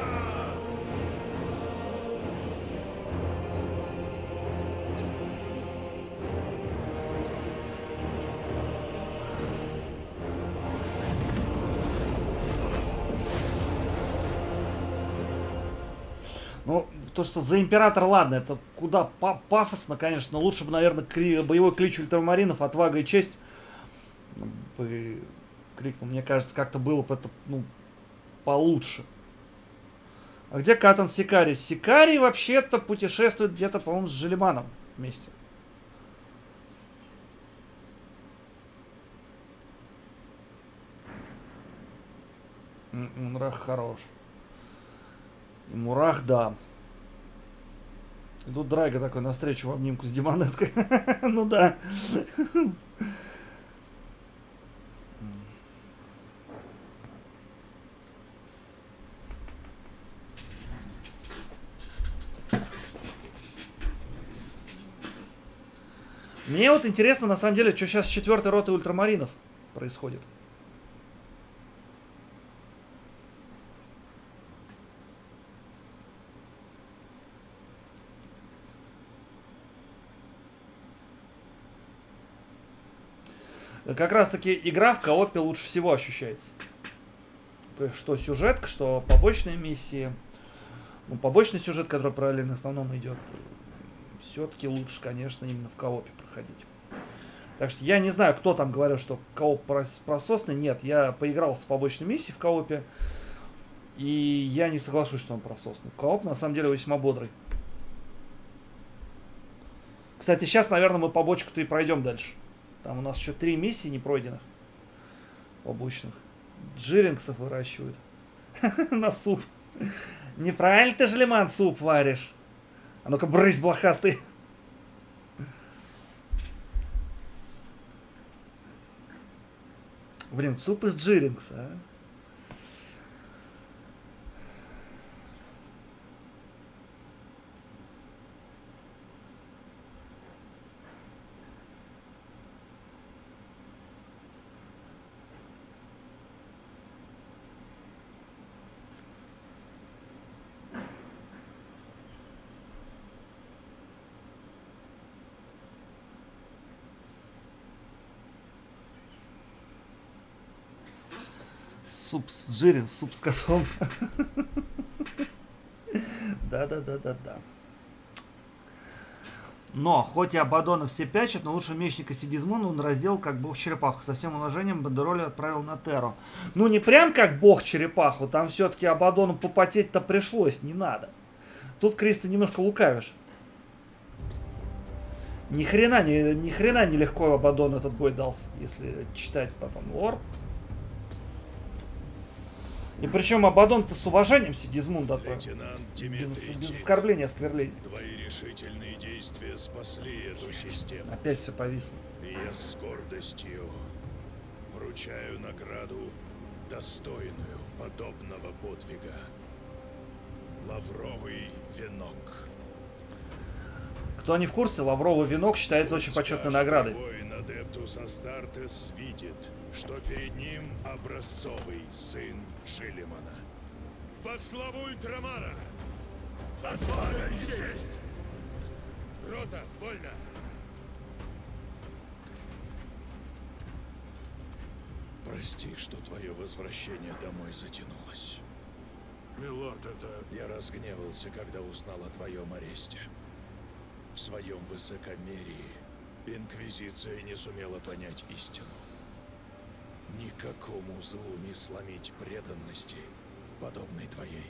Ну, то, что за император, ладно, это куда па- пафосно, конечно, но лучше бы, наверное, кли- боевой клич ультрамаринов, отвага и честь бы крикнул. Мне кажется, как-то было бы это, ну, получше. А где Катан Сикари? Сикари вообще-то путешествует где-то, по-моему, с Желиманом вместе. Мурах хорош. И Мурах, да. И тут Драйга такой навстречу в обнимку с Демонеткой. Ну да. Мне вот интересно, на самом деле, что сейчас с четвертой ротой ультрамаринов происходит. Как раз таки игра в коопе лучше всего ощущается. То есть, что сюжетка, что побочные миссии. Ну, побочный сюжет, который параллельно основному идет, все-таки лучше, конечно, именно в коопе проходить. Так что я не знаю, кто там говорил, что кооп прососный. Нет, я поиграл с побочной миссией в коопе. И я не соглашусь, что он прососный. Кооп, на самом деле, весьма бодрый. Кстати, сейчас, наверное, мы побочку-то и пройдем дальше. Там у нас еще три миссии не пройденных. Побочных. Джирингсов выращивают. На суп. Неправильно ты, Желиман, суп варишь. А ну-ка, брысь, блохастый. Блин, суп из Джирингса, а? Суп с Джирин, суп с котом. Да-да-да-да-да. Но, хоть и Абаддона все пячат, но лучше мечника Сигизмунда он разделал как бог черепаху. Со всем уважением Бандероль отправил на Терру. Ну, не прям как бог черепаху, там все-таки Абаддону попотеть-то пришлось, не надо. Тут, Крис, ты немножко лукавишь. Ни хрена, ни, ни хрена нелегко Абаддону этот бой дался, если читать потом лор. И причем Абаддон-то с уважением Сигизмунда отправил. Без, без оскорбления, оскверлений.
Твои решительные действия спасли эту систему.
Опять все повисло.
И я с гордостью вручаю награду, достойную подобного подвига. Лавровый венок.
Кто не в курсе, лавровый венок считается очень почетной наградой.
Воин Адептус Астартес видит, что перед ним образцовый сын Желимана. Во славу Ультрамара! Отвага и честь! Рота, вольно! Прости, что твое возвращение домой затянулось.
Милорд, это...
Я разгневался, когда узнал о твоем аресте. В своем высокомерии Инквизиция не сумела понять истину. Никакому злу не сломить преданности, подобной твоей.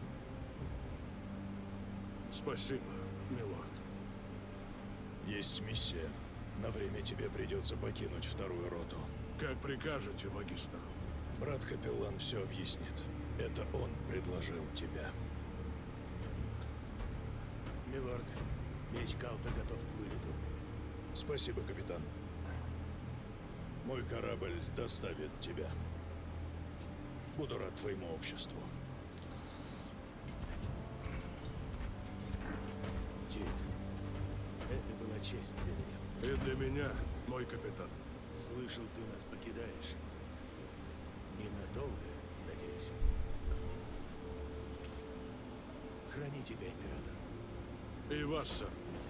Спасибо, милорд.
Есть миссия. На время тебе придется покинуть вторую роту.
Как прикажете, магистр.
Брат-капеллан все объяснит. Это он предложил тебя.
Милорд, меч Калта готов к вылету.
Спасибо, капитан. Мой корабль доставит тебя. Буду рад твоему обществу.
Тит, это была честь для меня.
И для меня, мой капитан.
Слышал, ты нас покидаешь. Ненадолго, надеюсь. Храни тебя, император.
И вас, сэр.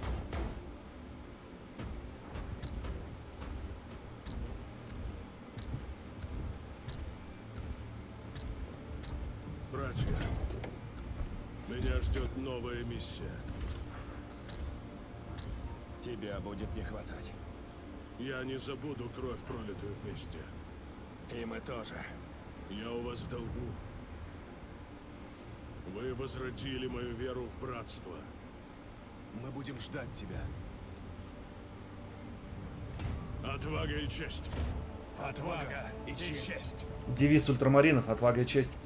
Братья, меня ждет новая миссия.
Тебя будет не хватать.
Я не забуду кровь, пролитую вместе. И мы тоже.
Я у вас в долгу. Вы возродили мою веру в братство.
Мы будем ждать тебя.
Отвага и честь.
Отвага и честь.
Девиз ультрамаринов: отвага и честь.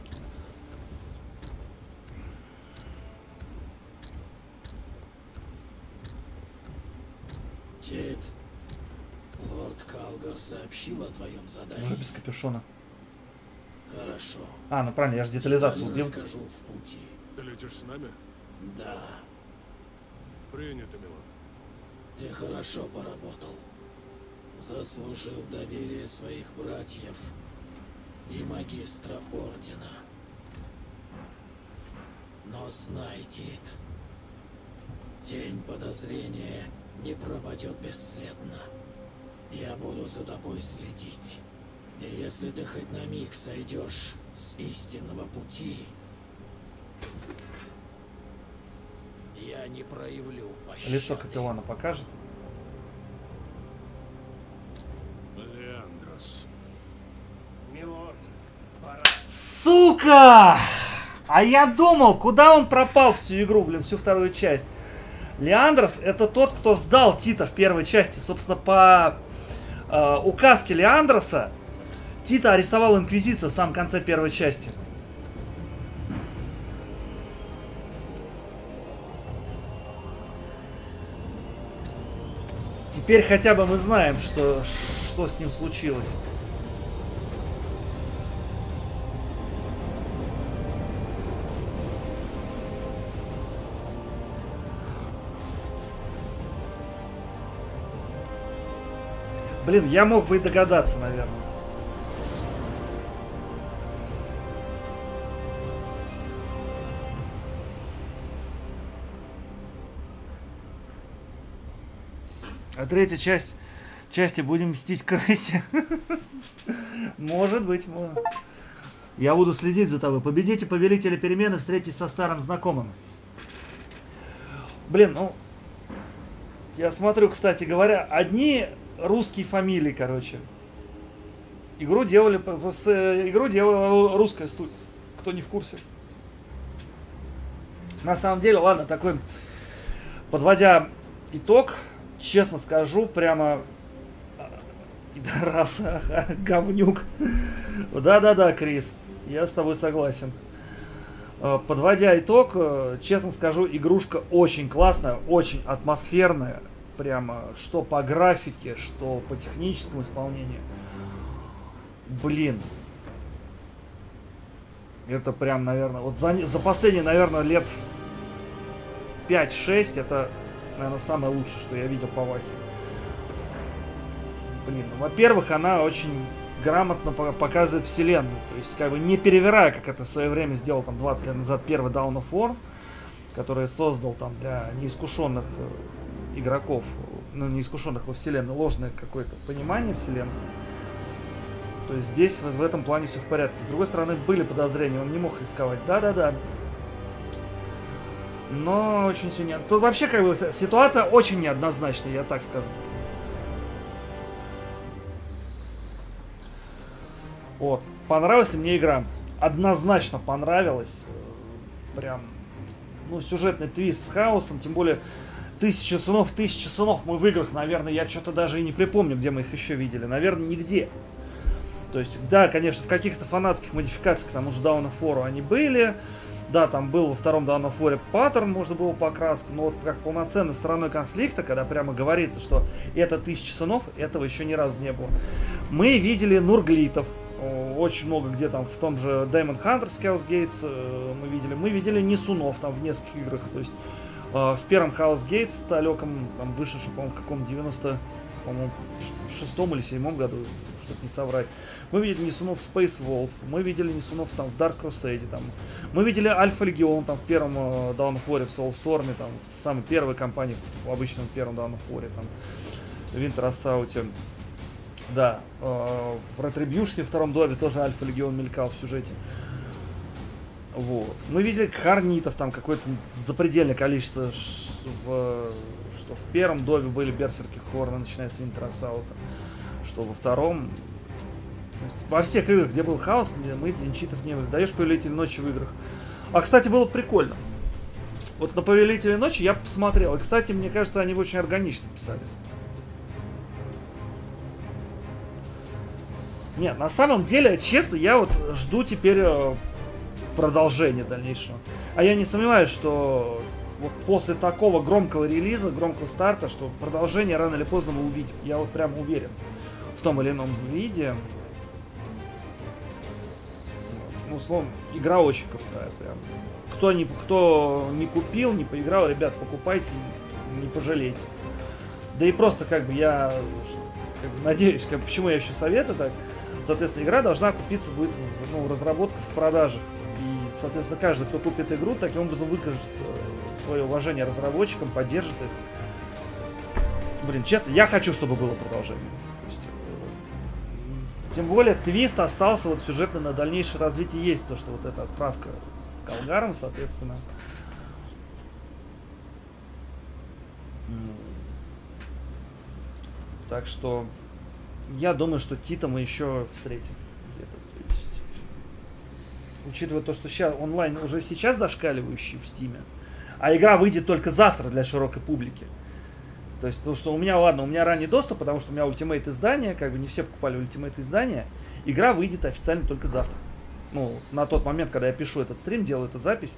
Тит, лорд Калгар сообщил о твоем задании.
Уже без капюшона.
Хорошо.
А, ну правильно, я же детализацию убил.
Расскажу в пути.
Ты летишь с нами?
Да.
Принято, милорд.
Ты хорошо поработал. Заслужил доверие своих братьев и магистра ордена. Но знай, Тит, тень подозрения не пропадет бесследно. Я буду за тобой следить. И если ты хоть на миг сойдешь с истинного пути, я не проявлю пощады.
Лицо капеллана покажет.
Леандрос.
Милорд, пора.
Сука! А я думал, куда он пропал всю игру, блин, всю вторую часть. Леандрос — это тот, кто сдал Тита в первой части. Собственно, по э, указке Леандроса Тита арестовал Инквизиция в самом конце первой части. Теперь хотя бы мы знаем, что, что с ним случилось. Блин, я мог бы и догадаться, наверное. А третья часть части будем мстить крысе. Может быть, может. Я буду следить за тобой. Победите повелителя перемены, встретитесь со старым знакомым. Блин, ну... Я смотрю, кстати говоря, одни русские фамилии, короче. Игру делали... Игру делала русская студия. Кто не в курсе. На самом деле, ладно, такой... Подводя итог... Честно скажу, прямо... Пидорас, говнюк. Да-да-да, Крис, я с тобой согласен. Подводя итог, честно скажу, игрушка очень классная, очень атмосферная. Прямо что по графике, что по техническому исполнению. Блин. Это прям, наверное, вот за, за последние, наверное, лет пять-шесть это... Наверное, самое лучшее, что я видел по Вахе. Блин, ну, во-первых, она очень грамотно показывает вселенную. То есть, как бы не перевирая, как это в свое время сделал там двадцать лет назад первый Dawn of War, который создал там для неискушенных игроков, ну, неискушенных во вселенной, ложное какое-то понимание вселенной. То есть здесь в этом плане все в порядке. С другой стороны, были подозрения, он не мог рисковать. Да-да-да. Но очень сильно. Тут вообще как бы ситуация очень неоднозначная, я так скажу. Вот. Понравилась ли мне игра? Однозначно понравилась. Прям, ну, сюжетный твист с хаосом, тем более тысяча сынов, тысяча сынов мы в играх, наверное, я что-то даже и не припомню, где мы их еще видели. Наверное, нигде. То есть, да, конечно, в каких-то фанатских модификациях, к тому же Dawn of War они были. Да, там был во втором Dawn of War паттерн, можно было покраску, но вот как полноценной стороной конфликта, когда прямо говорится, что это тысяча сынов, этого еще ни разу не было. Мы видели нурглитов, очень много где там, в том же Demon Hunters Chaos Gates мы видели. Мы видели несунов там в нескольких играх, то есть в первом Chaos Gates далеком, там вышедшем, по-моему, в каком девяносто шестом или седьмом году, чтобы не соврать. Мы видели несунов в Space Wolf, мы видели несунов там в Dark Crusade, там. Мы видели Альфа Легион там в первом uh, Dawn of War, в Soulstorm, там, в самой первой кампании, в обычном первом Dawn of War, там, в Winter Assault. Да, uh, в Retribution, втором Дове тоже Альфа Легион мелькал в сюжете. Вот. Мы видели Харнитов, там какое-то запредельное количество, в, что в первом Дове были Берсерки Хорна, начиная с Winter Assault, что во втором Во всех играх, где был хаос, мы зенчитов не было. Даешь Повелитель Ночи в играх. А, кстати, было прикольно. Вот на Повелителе Ночи я посмотрел. И, кстати, мне кажется, они очень органично писались. Нет, на самом деле, честно, я вот жду теперь продолжения дальнейшего. А я не сомневаюсь, что вот после такого громкого релиза, громкого старта, что продолжение рано или поздно мы увидим. Я вот прям уверен в том или ином виде. Ну, условно, игра очень крутая. Прям. Кто не, кто не купил, не поиграл, ребят, покупайте, не пожалейте. Да и просто как бы я как бы, надеюсь, как, почему я еще советую так. Соответственно, игра должна купиться будет ну, разработка в продажах. И, соответственно, каждый, кто купит игру, таким образом выкажет свое уважение разработчикам, поддержит их. Блин, честно, я хочу, чтобы было продолжение. То есть, тем более, твист остался вот сюжетно на дальнейшее развитие есть. То, что вот эта отправка с Калгаром, соответственно. Так что я думаю, что Тита мы еще встретим где-то. То есть, учитывая то, что сейчас онлайн уже сейчас зашкаливающий в Стиме, а игра выйдет только завтра для широкой публики. То есть, то, что у меня, ладно, у меня ранний доступ, потому что у меня ультимейт издания, как бы не все покупали ультимейт издания. Игра выйдет официально только завтра. Ну, на тот момент, когда я пишу этот стрим, делаю эту запись.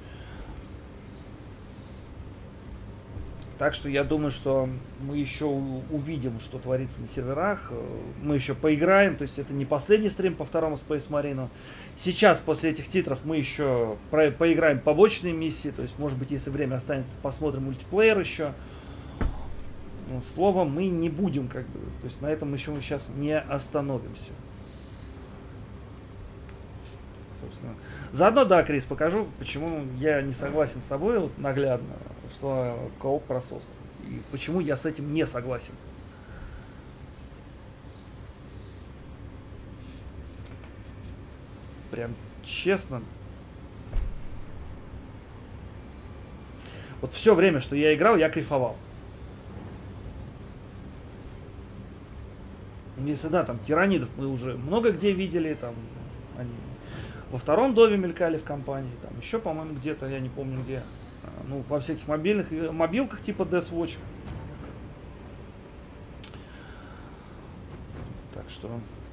Так что я думаю, что мы еще увидим, что творится на серверах. Мы еще поиграем. То есть это не последний стрим по второму Space Marine. Сейчас, после этих титров, мы еще про- поиграем побочные миссии. То есть, может быть, если время останется, посмотрим мультиплеер еще. Но, словом, мы не будем, как бы. То есть на этом еще мы сейчас не остановимся. Собственно. Заодно, да, Крис, покажу, почему я не согласен с тобой вот, наглядно, что кооп просос. И почему я с этим не согласен. Прям честно. Вот все время, что я играл, я кайфовал. Если да, там тиранидов мы уже много где видели, там они во втором доме мелькали в компании, там еще, по-моему, где-то, я не помню где, ну, во всяких мобильных мобилках типа Death Watch. Так что,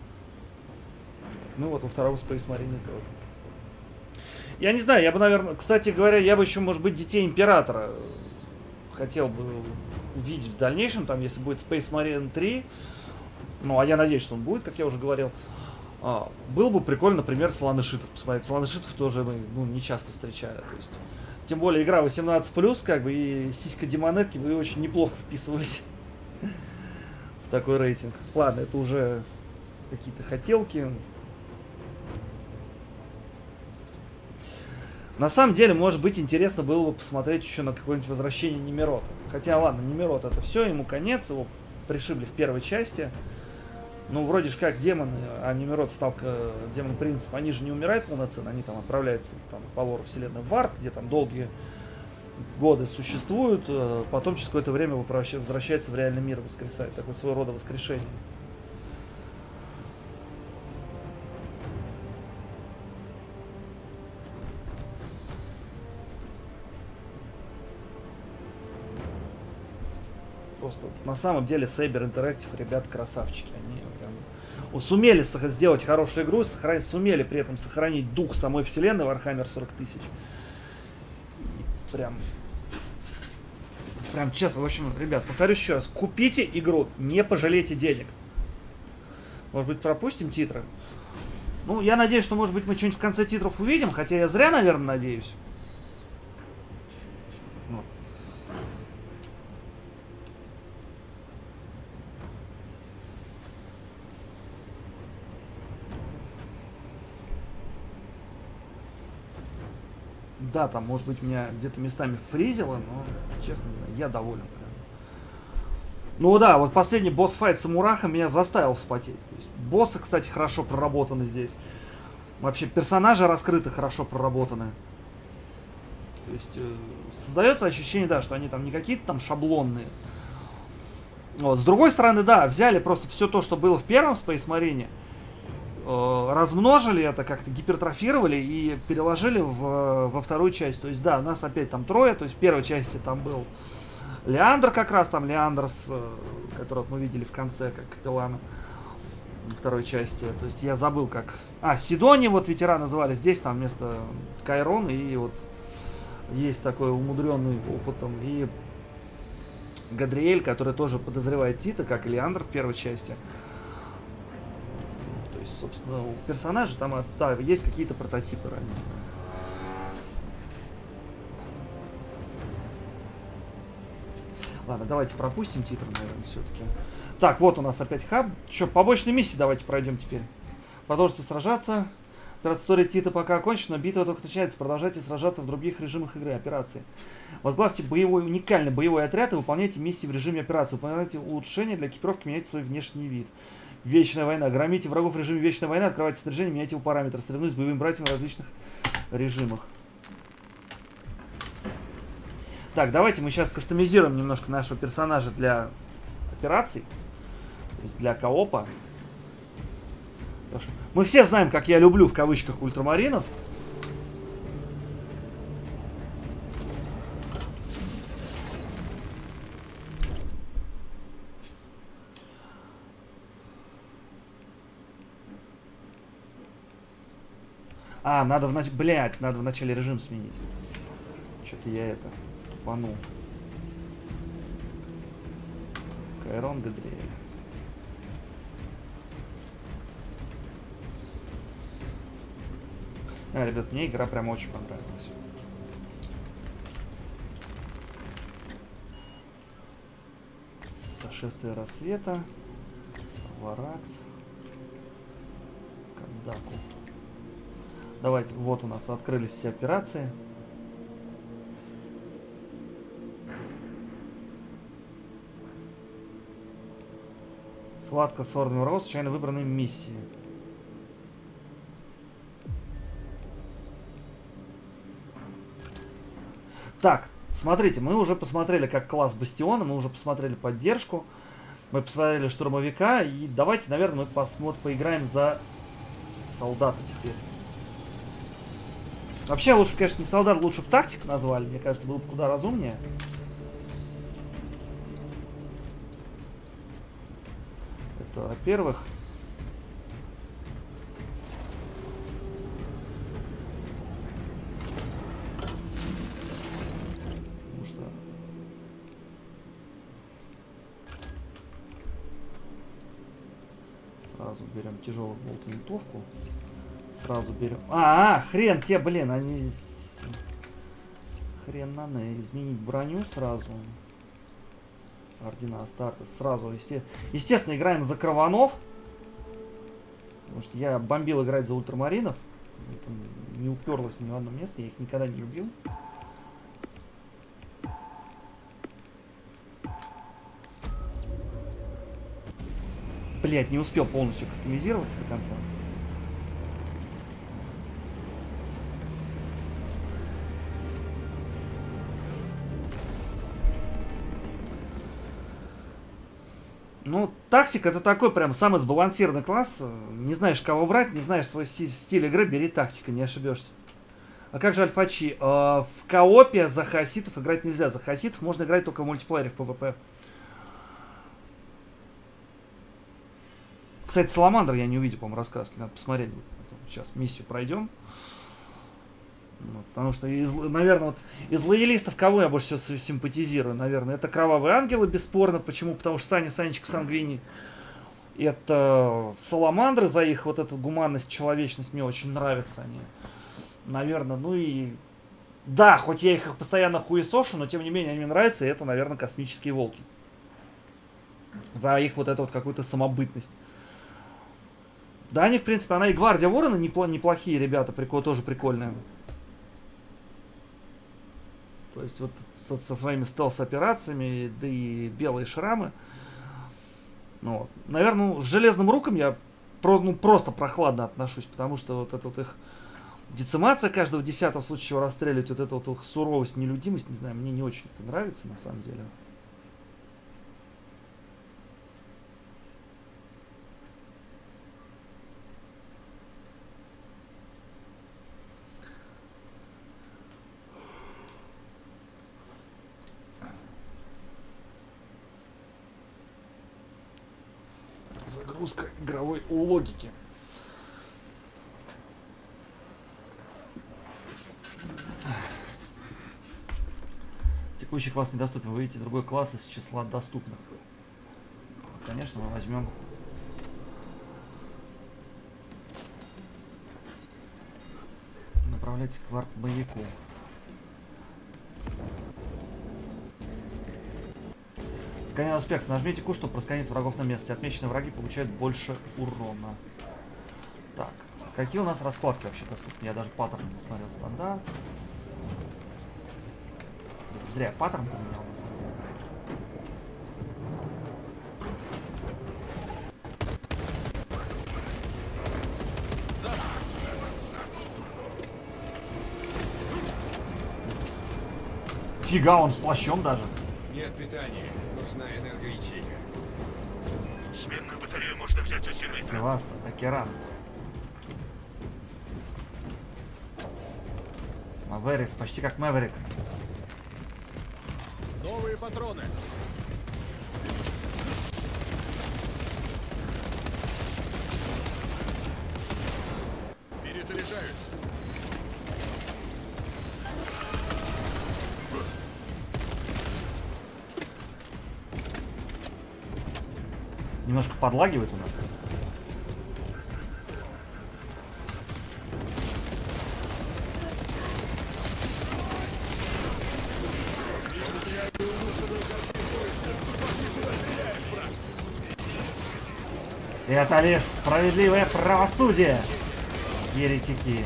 ну вот во втором Space Marine тоже. Я не знаю, я бы, наверное, кстати говоря, я бы еще, может быть, Детей Императора хотел бы увидеть в дальнейшем, там, если будет Space Marine три. Ну, а я надеюсь, что он будет, как я уже говорил. А, было бы прикольно, например, слонышитов посмотреть. Слонышитов тоже мы ну, не часто встречали. То есть, тем более, игра восемнадцать плюс, как бы, и сиська демонетки бы очень неплохо вписывались в такой рейтинг. Ладно, это уже какие-то хотелки. На самом деле, может быть, интересно было бы посмотреть еще на какое-нибудь возвращение Немирота. Хотя, ладно, Немирот это все, ему конец, его пришибли в первой части. Ну, вроде же как демоны, а Немирот стал демон-принцем, они же не умирают полноценно, они там отправляются там, по лору вселенной в Варп, где там долгие годы существуют, потом через какое-то время возвращаются в реальный мир, воскресают. Такой своего рода воскрешение. Просто на самом деле Saber Interactive, ребят, красавчики. Они прям сумели сделать хорошую игру, сохранить, сумели при этом сохранить дух самой вселенной Warhammer сорок тысяч. И прям, прям честно, в общем, ребят, повторюсь еще раз, купите игру, не пожалейте денег. Может быть, пропустим титры? Ну, я надеюсь, что, может быть, мы что-нибудь в конце титров увидим, хотя я зря, наверное, надеюсь. Да, там, может быть, меня где-то местами фризило, но, честно говоря, я доволен. Прям. Ну да, вот последний босс-файт с Амурахом меня заставил вспотеть. То есть, боссы, кстати, хорошо проработаны здесь. Вообще, персонажи раскрыты, хорошо проработаны. То есть, э, создается ощущение, да, что они там не какие-то там шаблонные. Вот. С другой стороны, да, взяли просто все то, что было в первом Space Marine, э, размножили это, как-то гипертрофировали и переложили в, во вторую часть. То есть, да, у нас опять там трое. То есть, в первой части там был Леандр как раз, там Леандрс, э, которого мы видели в конце, как капеллана второй части. То есть, я забыл, как... А, Сидони, вот ветераны называли. Здесь там вместо Кайрон, и вот есть такой умудренный опытом. И Гадриэль, который тоже подозревает Тита, как и Леандр в первой части. То есть, собственно, у персонажей там оставили, есть какие-то прототипы ранее. Ладно, давайте пропустим титры, наверное, все-таки. Так, вот у нас опять хаб. Что, побочные миссии давайте пройдем теперь. Продолжите сражаться. Операция истории Тита пока окончена, но битва только начинается. Продолжайте сражаться в других режимах игры, операции. Возглавьте боевой, уникальный боевой отряд и выполняйте миссии в режиме операции. Выполняйте улучшения для экипировки, меняйте свой внешний вид. Вечная война. Громите врагов в режиме Вечной войны, открывайте снаряжение, меняйте его параметры. Соревнуйтесь с боевыми братьями в различных режимах. Так, давайте мы сейчас кастомизируем немножко нашего персонажа для операций. То есть для коопа. Хорошо. Мы все знаем, как я люблю в кавычках ультрамаринов. А, надо в начале... Блядь, надо в начале режим сменить. Что-то я это... тупанул. Кайрон Гадриэль. А, ребят, мне игра прям очень понравилась. Сошествие рассвета. Варакс. Кандаку. Давайте, вот у нас открылись все операции. Схватка с Орденом Роуз, случайно выбранные миссии. Так, смотрите, мы уже посмотрели как класс Бастиона, мы уже посмотрели поддержку, мы посмотрели штурмовика, и давайте, наверное, мы посмотрим, поиграем за солдата теперь. Вообще, лучше, конечно, не солдат, лучше бы тактик назвали, мне кажется, было бы куда разумнее. Это, во-первых... Потому что... Сразу берем тяжелую болт-винтовку. Сразу берем... А, а, хрен тебе, блин, они... Хрен надо изменить броню сразу. Ордена старта. Сразу, есте... естественно, играем за Крованов. Потому что я бомбил играть за ультрамаринов. Это не уперлось ни в одно место, я их никогда не любил. Блять, не успел полностью кастомизироваться до конца. Ну, тактик это такой прям самый сбалансированный класс. Не знаешь, кого брать, не знаешь свой стиль игры, бери тактика, не ошибешься. А как же альфачи? Э, в коопе за хаоситов играть нельзя. За хаоситов можно играть только в мультиплеере в пэ вэ пэ. Кстати, Саламандр я не увидел, по-моему, рассказки. Надо посмотреть. Сейчас миссию пройдем. Вот, потому что, из, наверное, вот из лоялистов кого я больше всего симпатизирую? Наверное, это Кровавые Ангелы, бесспорно. Почему? Потому что Саня Санечка Сангвини. Это Саламандры за их вот эту гуманность, человечность мне очень нравятся они. Наверное, ну и... Да, хоть я их постоянно хуесошу, но тем не менее они мне нравятся. И это, наверное, Космические Волки. За их вот эту вот какую-то самобытность. Да, они, в принципе, она и Гвардия Ворона непло неплохие ребята, прикол, тоже прикольные. То есть вот со, со своими стелс-операциями, да и белые шрамы. Ну, вот. Наверное, ну, с Железным Руком я про, ну, просто прохладно отношусь, потому что вот эта вот их децимация каждого десятого случая чего расстреливать, вот эта вот их суровость, нелюдимость, не знаю, мне не очень это нравится на самом деле. Загрузка игровой логики. Текущий класс недоступен. Вы видите другой класс из числа доступных. Конечно, мы возьмем. Направляйтесь к варп-боевику. Сканер аспект. Нажмите Q, чтобы просканить врагов на месте. Отмеченные враги получают больше урона. Так. Какие у нас раскладки вообще доступны? Я даже паттерн не смотрел. Стандарт. Зря паттерн поменял на самом деле. Фига, он с плащом даже.
Нет питания. Нужна энергоячейка.
Сменную батарею можно взять у сервитора.
Севаста, Акеран. Маверикс, почти как Мэверик.
Новые патроны. Перезаряжаюсь.
Немножко подлагивает у нас. Это лишь справедливое правосудие, еретики.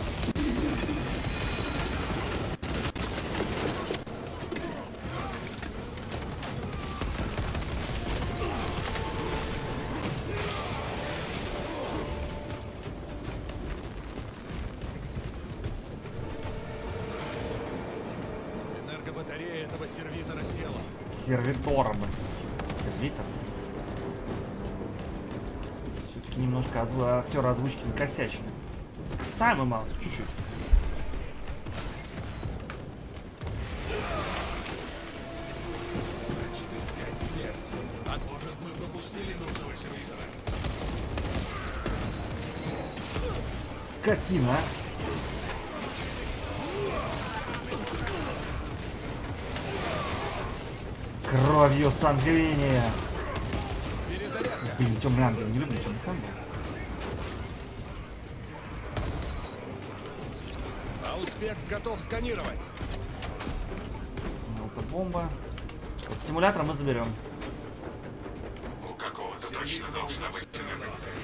Энергобатарея этого сервитора села.
Сервитора бы. Сервитор. Все-таки немножко озв... актера озвучки накосячены. Самый мало, чуть-чуть.
Значит, искать смерть. А может, мы пропустили нужного сервитора?
Скотина. Кровью сангвиния. Блин, темный ангел, не люблю темный ангел.
Ауспекс готов сканировать.
Ну, это бомба. Вот стимулятор мы заберем.
У какого-то точно должна быть энергобатарея.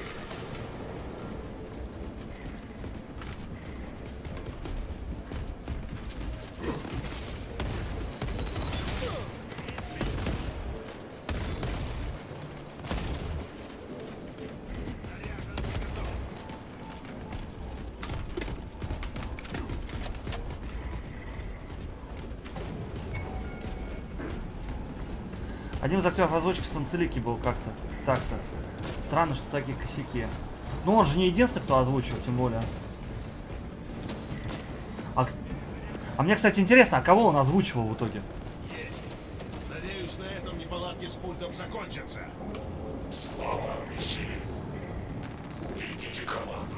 Один из актеров озвучки Санцелики был как-то так-то. Странно, что такие косяки. Ну он же не единственный, кто озвучил, тем более. А, а мне, кстати, интересно, а кого он озвучивал в итоге?
Есть. Надеюсь, на этом неполадки с пультом закончатся.
Слава Мессии. Идите команду.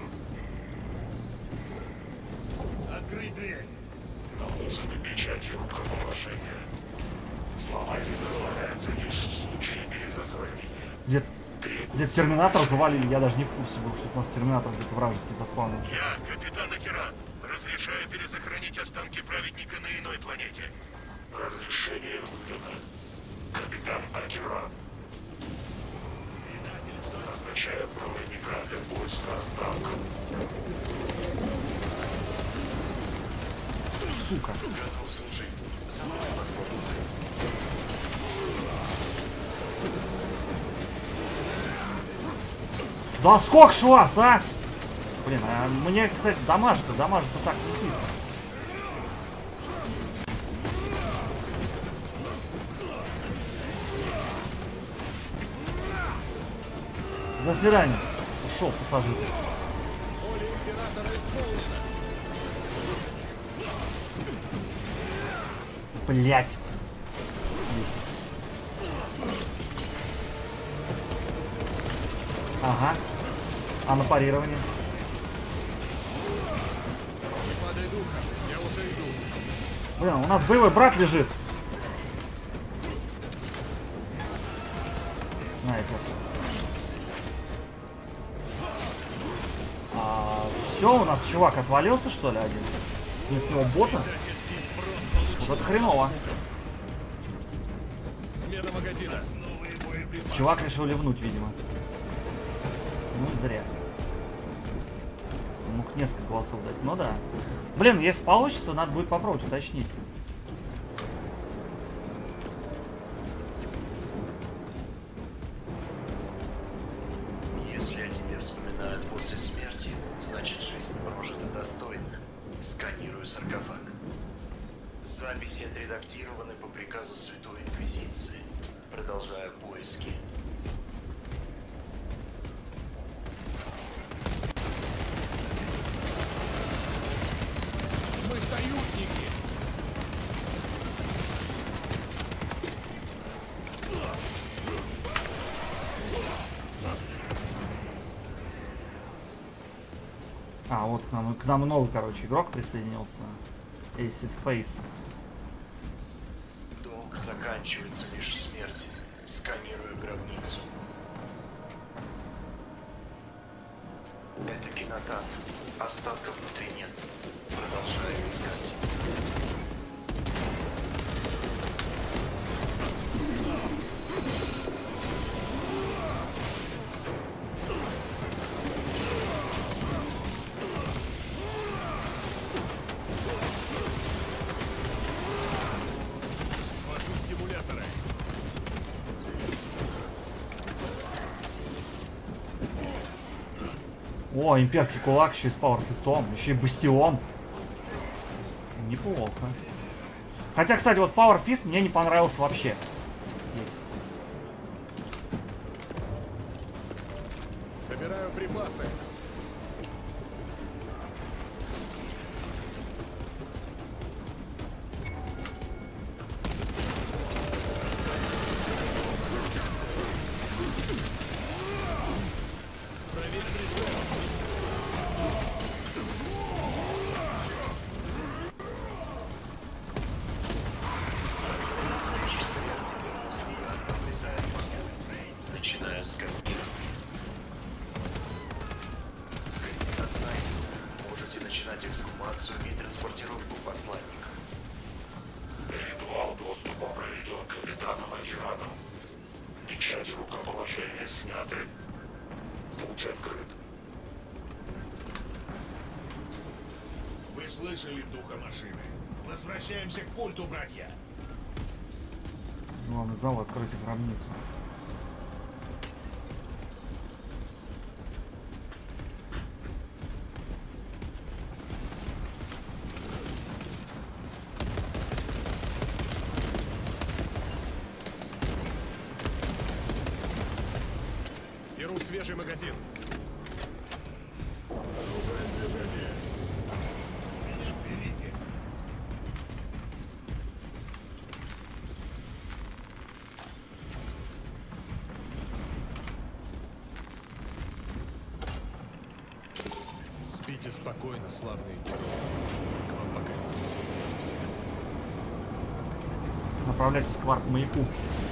Открыть дверь.
Наложены печати рукоположения. Сломать их дозволяется лишь в случае перезахоронения.
Где, где Терминатор завалили, я даже не в курсе был, что у нас Терминатор где-то вражеский заспавнился.
Я, капитан Акеран, разрешаю перезахоронить останки праведника на иной планете. Разрешение выдано. Капитан Акеран. Назначаю проводника для поиска останков.
Сука.
Готов служить. За мной послушайте.
Да сколько ж вас, а? Блин, а мне, кстати, дамажит-то, дамажит-то так не быстро. До свидания. Ушел пассажир.
Воля императора исполнена.
Блять. Ага. А на парирование?
Не падай духом, я уже иду.
Блин, у нас боевой брат лежит. Снайпер. А, все, у нас чувак отвалился, что ли, один? Не с него бота? Вот это хреново.
Смена магазина.
Чувак решил ливнуть, видимо. Ну, зря. Мог несколько голосов дать. Ну да. Блин, если получится, надо будет попробовать уточнить.
Если о тебе вспоминают после смерти, значит жизнь прожита достойно. Сканирую саркофаг. Записи отредактированы по приказу Святой Инквизиции. Продолжаю поиски.
Мы союзники.
А, вот к нам, к нам новый, короче, игрок присоединился. Acid Face.
Долг заканчивается лишь в смерти. Сканирую гробницу. Это кинотат. Остатков внутри нет. Продолжаю искать.
Вожу стимуляторы.
О, имперский кулак еще и с пауэрфистом, еще и бастион. Неплохо. Хотя, кстати, вот Power Fist мне не понравился вообще.
Собираю припасы. Проверь прицел.
Начинаю сканировать. Кандидат найден. Можете начинать эксгумацию и транспортировку посланника.
Ритуал доступа проведен капитаном Акираном. Печати рукоположения сняты. Путь открыт.
Вы слышали духа машины? Возвращаемся к пульту, братья.
Главный зал, откройте гробницу.
Беру свежий магазин.
Меня берите.
Спите спокойно, славные герои. Мы к вам пока не присоединимся.
Направляйтесь к варп-маяку.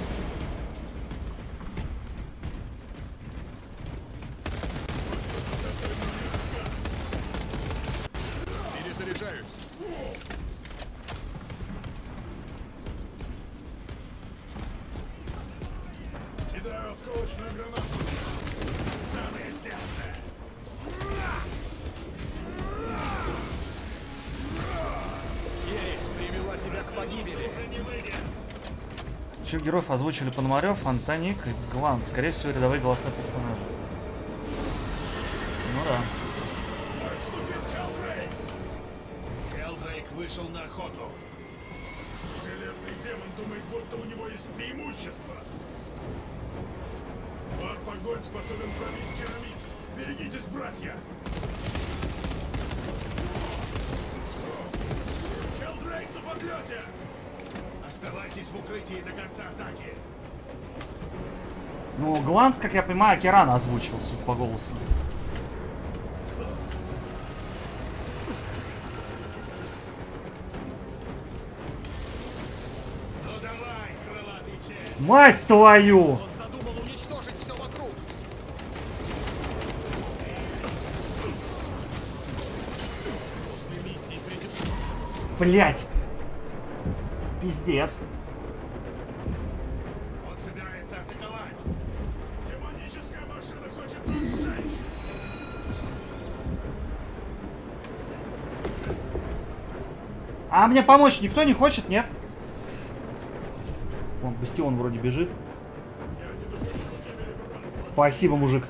Перезаряжаюсь.
Кидаю осколочную гранату. Самое сердце.
Ересь привела тебя к погибели.
Уже не выйдет.
Чьих героев озвучили Пономарев, Антоник и Глан. Скорее всего, рядовые голоса персонажей. Ну да.
Отступит Хелдрейк. Хелдрейк вышел на охоту. Железный демон думает, будто у него есть преимущество. Варп-огонь способен пробить керамид. Берегитесь, братья. Хелдрейк на подлете. Оставайтесь в укрытии до конца атаки.
Ну, Гланс, как я понимаю, Кирана озвучил, судя по голосу.
Ну давай, крылатый червь!
Мать твою!
Он задумал уничтожить все вокруг! После миссии придет...
Блять! Пиздец.
Он собирается атаковать! Демоническая машина хочет нас сжечь!
А мне помочь никто не хочет, нет? Вон, Бастион вроде бежит. Спасибо, мужик.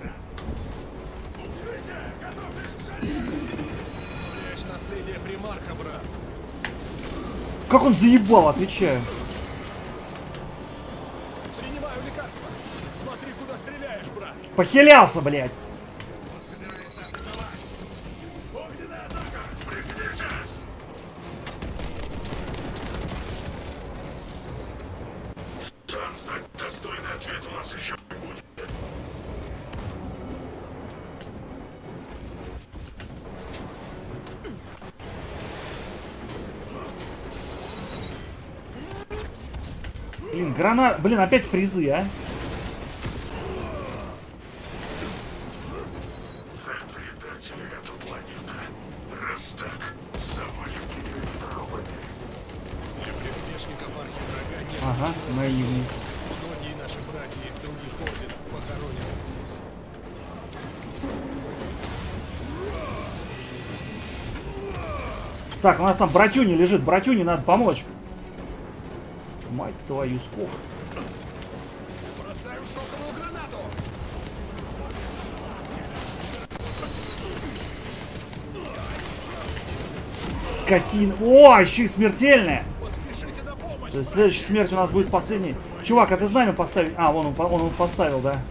Наследие примарха, брат.
Как он заебал, отвечаю.
Принимаю лекарство. Смотри, куда стреляешь, брат.
Похилялся, блядь.
Он собирается атаковать. Огненная атака. Прикрытие.
Шанс дать достойный ответ у нас еще не будет.
Блин, гранат... Блин, опять фризы, а?
Жаль предателей эту планету. Раз так, завалим.
Для приспешников архиврага нет
Ага,
ничего
наивный.
особенного. Многие наши братья из других орденов похоронены здесь.
Так, у нас там братюни лежит. Братюни надо помочь. Мать твою, сколько.
Бросаю шоковую гранату.
Скотин. О, еще и смертельная.
Поспешите на помощь.
То есть следующая смерть у нас будет последней. Чувак, а ты знамя поставить? А, вон он, по- он, он поставил, да.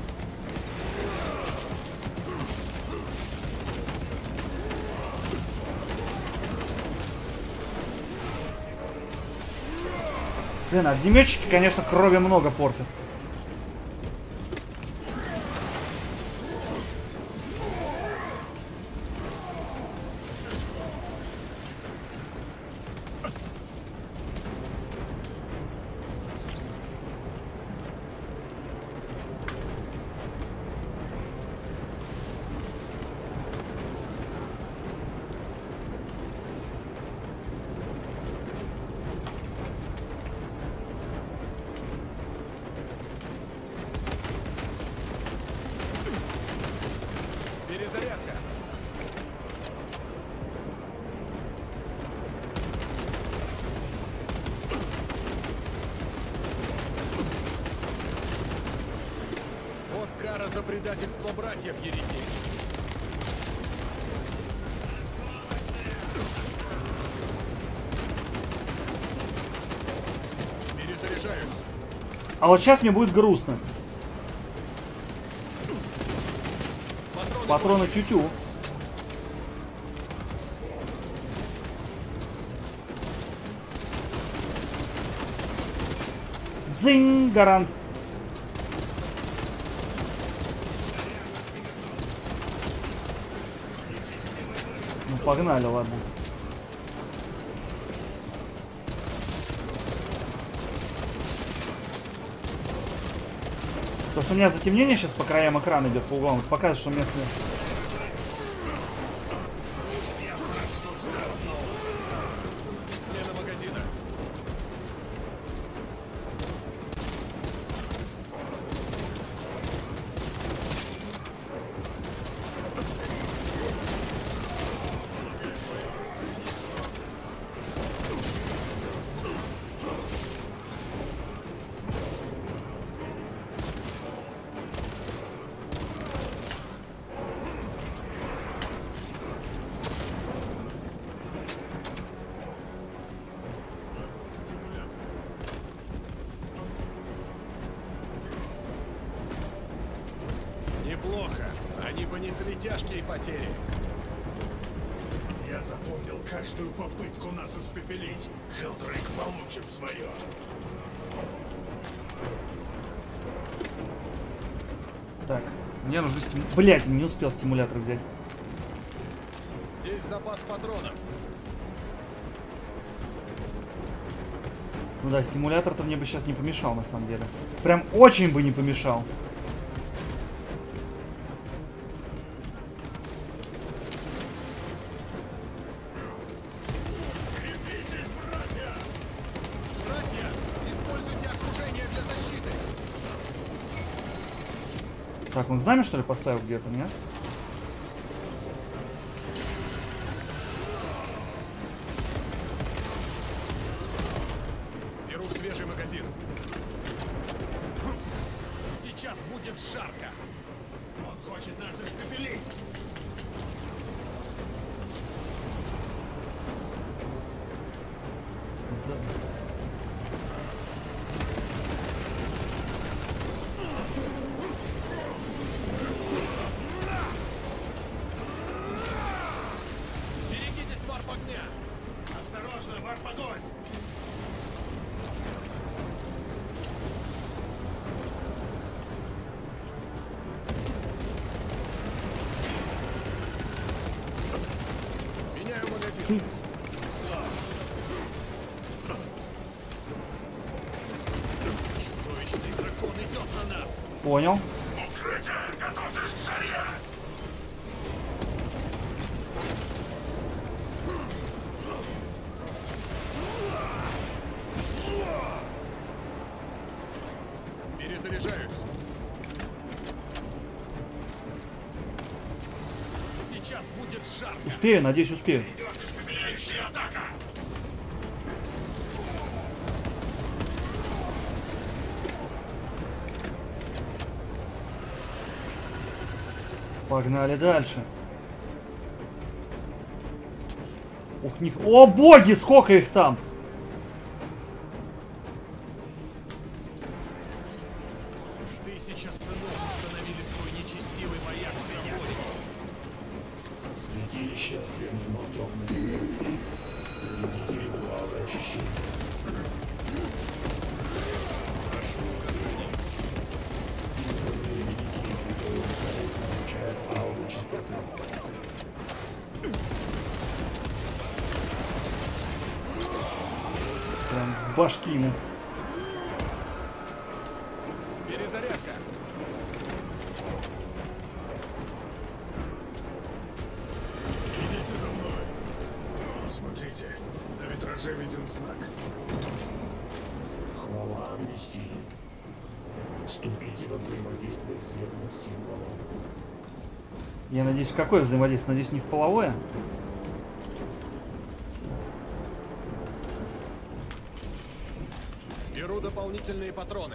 Блин, огнеметчики, конечно, крови много портят.
Перезарядка. Вот кара за предательство братьев, еретики. Перезаряжаюсь.
А вот сейчас мне будет грустно. Патроны тю-тю. Дзинь, гарант. Ну погнали, ладно. То, что у меня затемнение сейчас по краям экрана идет по углам, показывает, что местные.
Смена магазина. Неплохо. Они понесли тяжкие потери.
Я запомнил каждую попытку нас испепелить. Хелдрейк получит свое.
Мне нужно стим... Блять, не успел стимулятор взять.
Здесь запас патронов.
Ну да, стимулятор-то мне бы сейчас не помешал, на самом деле. Прям очень бы не помешал.
Крепитесь, братья! Братья, используйте окружение для защиты.
Так, он знамя, что ли, поставил где-то, нет?
Беру свежий магазин. Сейчас будет жарко. Он хочет нас испепелить. Берегитесь, варп огня! Осторожно, варп огонь! Меняю магазин. Чудовищный дракон идет на нас.
Понял.
Укрытие! Готовьтесь к жаре!
Перезаряжаюсь. Сейчас будет жарко.
Успею, надеюсь, успею.
Идет испепеляющая атака!
Погнали дальше. Ух, них... О, боги, сколько их там!
Тысяча сынов установили свой нечестивый маяк в соборе.
Святилище свернуло темные руки. Проведите ритуал очищения.
Прошу указаний.
Избранные великие святого Михаила изучают ауру чистоты.
Прям с башки ему.
Перезарядка.
Идите за мной. Смотрите, на витраже виден знак.
Хвала Мессии. Вступите во взаимодействие с верным символом.
Я надеюсь, в какое взаимодействие? Надеюсь, не в половое?
Беру дополнительные патроны.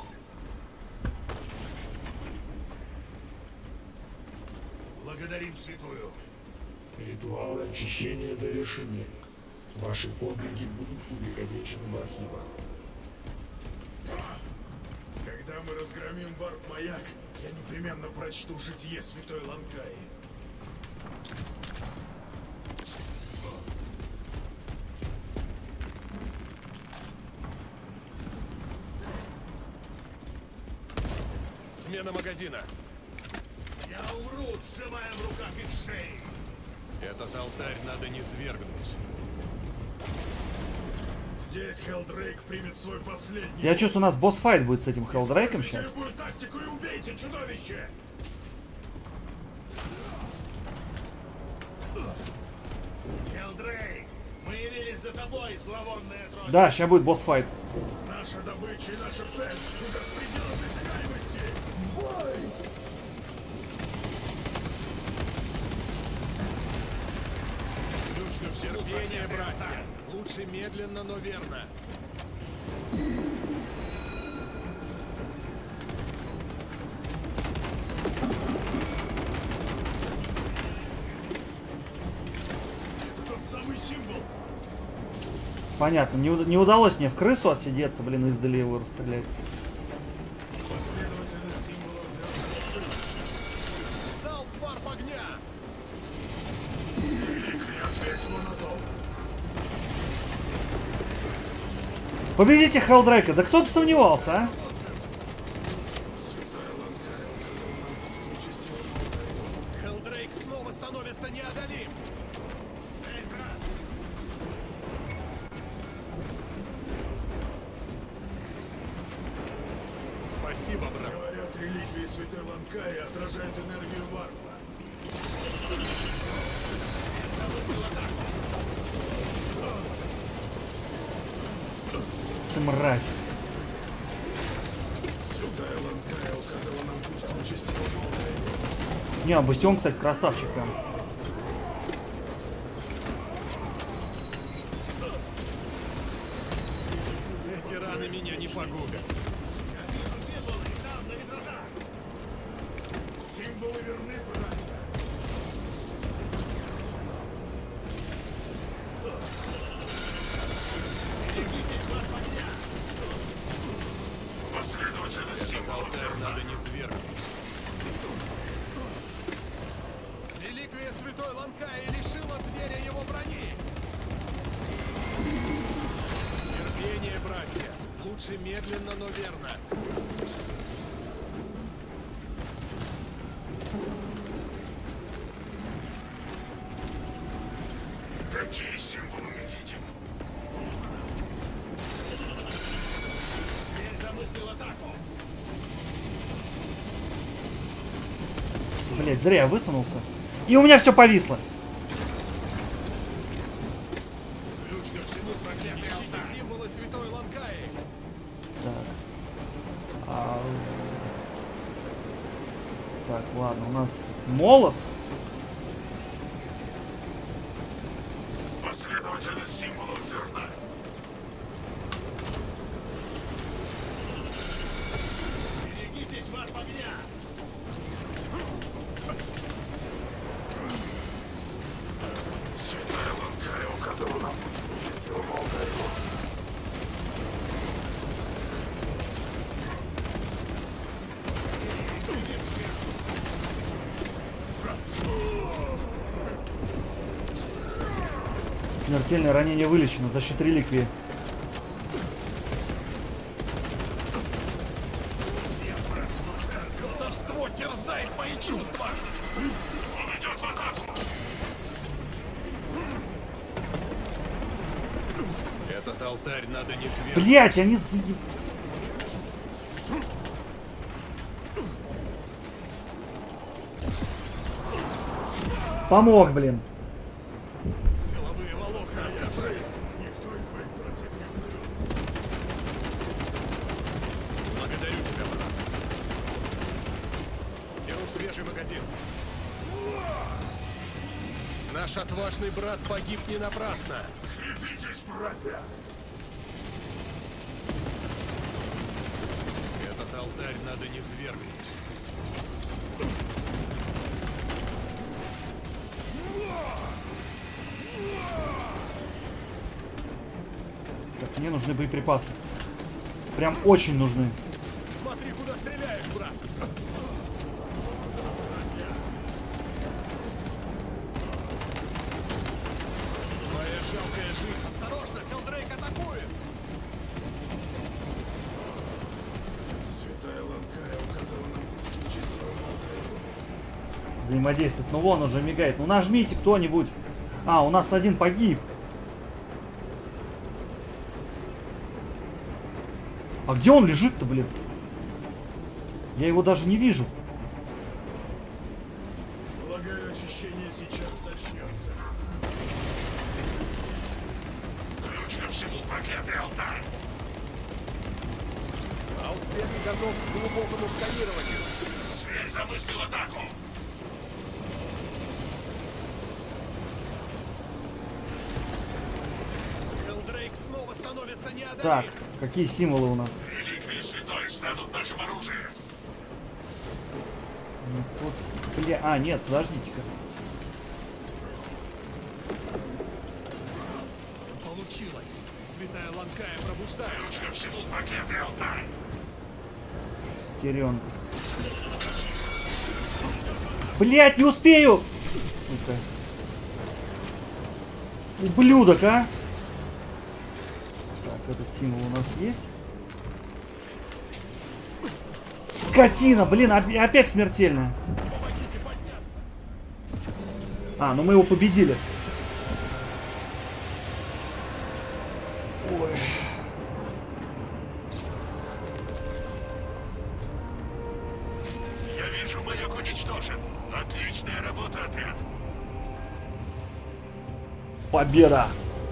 Благодарим святую.
Ритуалы очищения завершены. Ваши подвиги будут увековечены в архивах.
Когда мы разгромим варп-маяк, я непременно прочту житие святой Ланкаи.
Смена магазина.
Я умру, сжимая в руках их шеи.
Этот алтарь надо не свергнуть.
Здесь Хелдрейк примет свой последний...
Я чувствую, у нас босс-файт будет с этим Хелдрейком
Используйте
сейчас.
любую тактику и убейте чудовище! Хелдрейк, мы явились за тобой, зловонная тролль.
Да, сейчас будет босс-файт.
Наша добыча и наша цель уже в пределах досягаемости. Бой!
Ключ ко всему терпение, братья. Лучше медленно, но верно.
Это тот самый символ.
Понятно, не, уд- не удалось мне в крысу отсидеться, блин, издали его расстрелять.
Последовательность символов для...
Залп варп огня!
Великий ответил на зов.
Победите Хелдрейка, да кто бы сомневался, а?
Святая Ланкая указала нам подключить
становится неодолим. Эй, брат! Спасибо, брат.
Говорят, реликвии Святой Ланкаи отражают энергию варпа.
Ты мразь.
Святая Ланкая указала нам путь к нечестивому Алтарю.
Не, а Бастион, кстати, красавчик прям.
Эти раны меня не погубят.
Символы верны, братья.
Последовательность символов верна.
Надо не свергнуть. Реликвия Святой Ланкаи лишила зверя его брони. Терпение, братья. Лучше медленно, но верно.
Какие символы мы видим?
Зверь замыслил атаку.
Блять, зря я высунулся. И у меня все повисло.
Ключ ко всему проклятый. Ищите символы Святой Ланкаи.
Так. А... Так, ладно, у нас молот.
Последовательность символов верна.
Берегитесь, варп огня.
Святая Ланкая указала нам путь к нечестивому Алтарю.
Смертельное ранение вылечено за счет реликвии.
Колдовство терзает мои чувства.
Он идет в атаку.
Этот алтарь надо не свергнуть.
Блять, они заеб... Помог, блин.
Силовые волокна отказали.
Никто из моих братьев не умрет.
Благодарю тебя, брат. Беру свежий магазин. Наш отважный брат погиб не напрасно.
Крепитесь, братья.
Этот алтарь надо не свергнуть.
Так, мне нужны боеприпасы. Прям очень нужны.
Смотри, куда стреляешь, брат. Моя жалкая жизнь. Осторожно, Хелдрейк атакует.
Святая Ланкая указала нам путь к нечестивому Алтарю.
Взаимодействовать. Ну вон уже мигает. Ну нажмите кто-нибудь. А, у нас один погиб. А где он лежит-то, блин? Я его даже не вижу.
Полагаю, очищение сейчас начнется.
Ключ ко всему проклятый алтарь.
Аутспец готов к глубокому сканированию.
Зверь замыслил атаку.
Хелдрейк снова становится неодолим.
Так, какие символы у нас?
Реликвии святой станут нашим оружием.
Ну, вот, бля, а, нет, подождите-ка.
Получилось. Святая Ланкая пробуждается.
Ключ ко всему проклятый алтарь.
Стеренка. Блять, не успею! Сука. Ублюдок, а? Так, этот символ у нас есть. Скотина, блин, опять смертельная.
Помогите подняться.
А, ну мы его победили. Ой.
Я вижу, маяк уничтожен. Отличная работа, отряд.
Победа!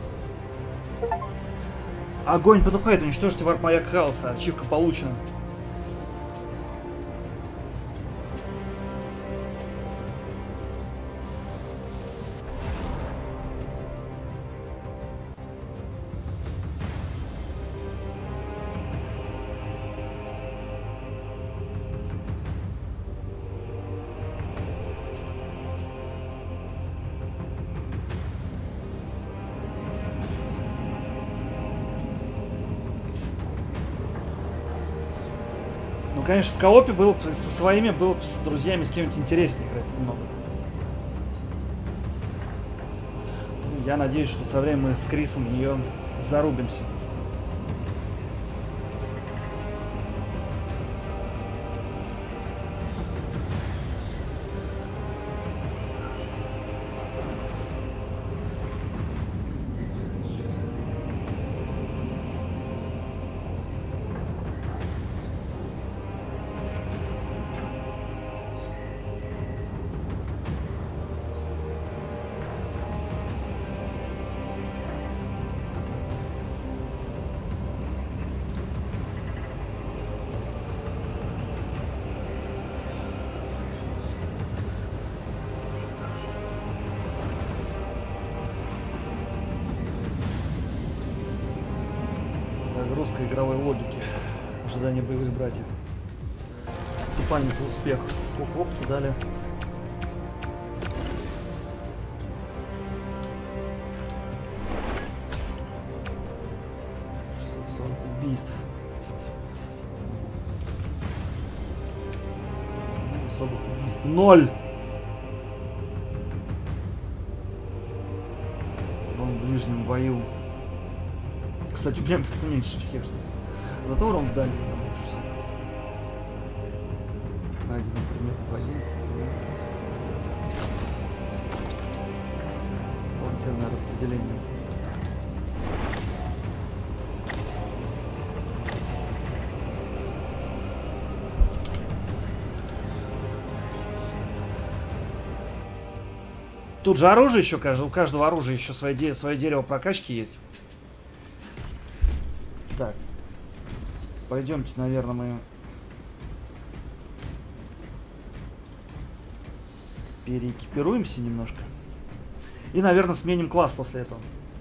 Огонь потухает, уничтожьте варп-маяк хаоса. Ачивка получена. Конечно, в коопе было бы со своими, было бы с друзьями, с кем-нибудь интереснее играть много. Я надеюсь, что со временем мы с Крисом в нее зарубимся. Загрузка игровой логики. Ожидание боевых братьев. Супальница успех. Сколько опыта дали? шестьсот сорок убийств. Особых убийств. Ноль! Он в ближнем бою. Кстати, у меня меньше всех что-то. Зато урон в дальнем больше всех. Найдено предметов одиннадцать, тринадцать. Сбалансированное распределение. Тут же оружие еще, у каждого оружия еще свое, свое дерево прокачки есть. Так, пойдемте, наверное, мы переэкипируемся немножко. И, наверное, сменим класс после этого.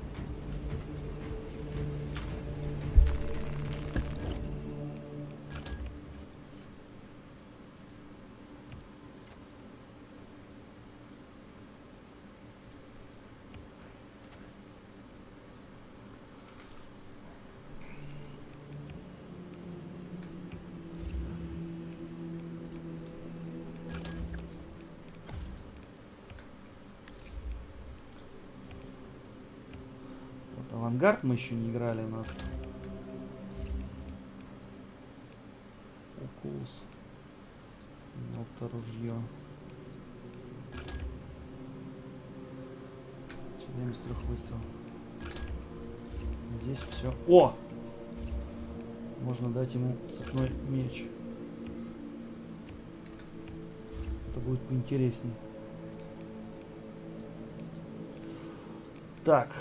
Авангард мы еще не играли, у нас укус, вот ружье, время с трех выстрелов. Здесь все. О! Можно дать ему цепной меч. Это будет поинтереснее. Так.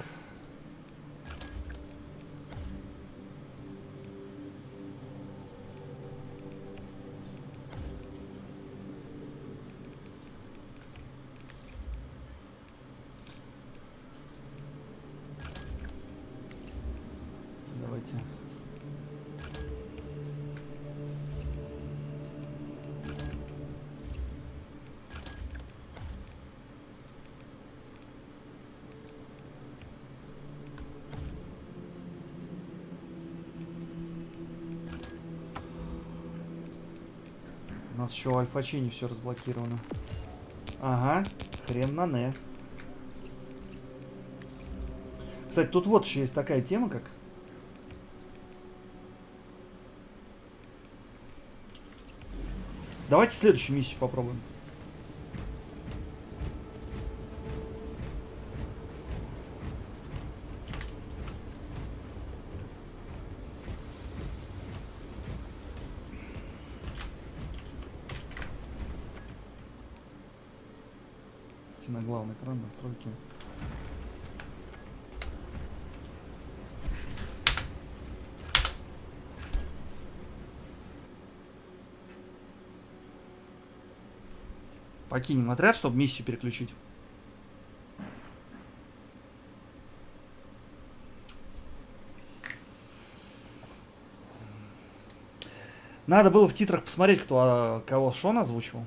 Давайте. У нас еще в альфа-чине все разблокировано. Ага, хрен на не. Кстати, тут вот еще есть такая тема, как... Давайте следующую миссию попробуем. Перейти на главный экран, настройки. Покинем отряд, чтобы миссию переключить. Надо было в титрах посмотреть, кто кого Шон озвучивал.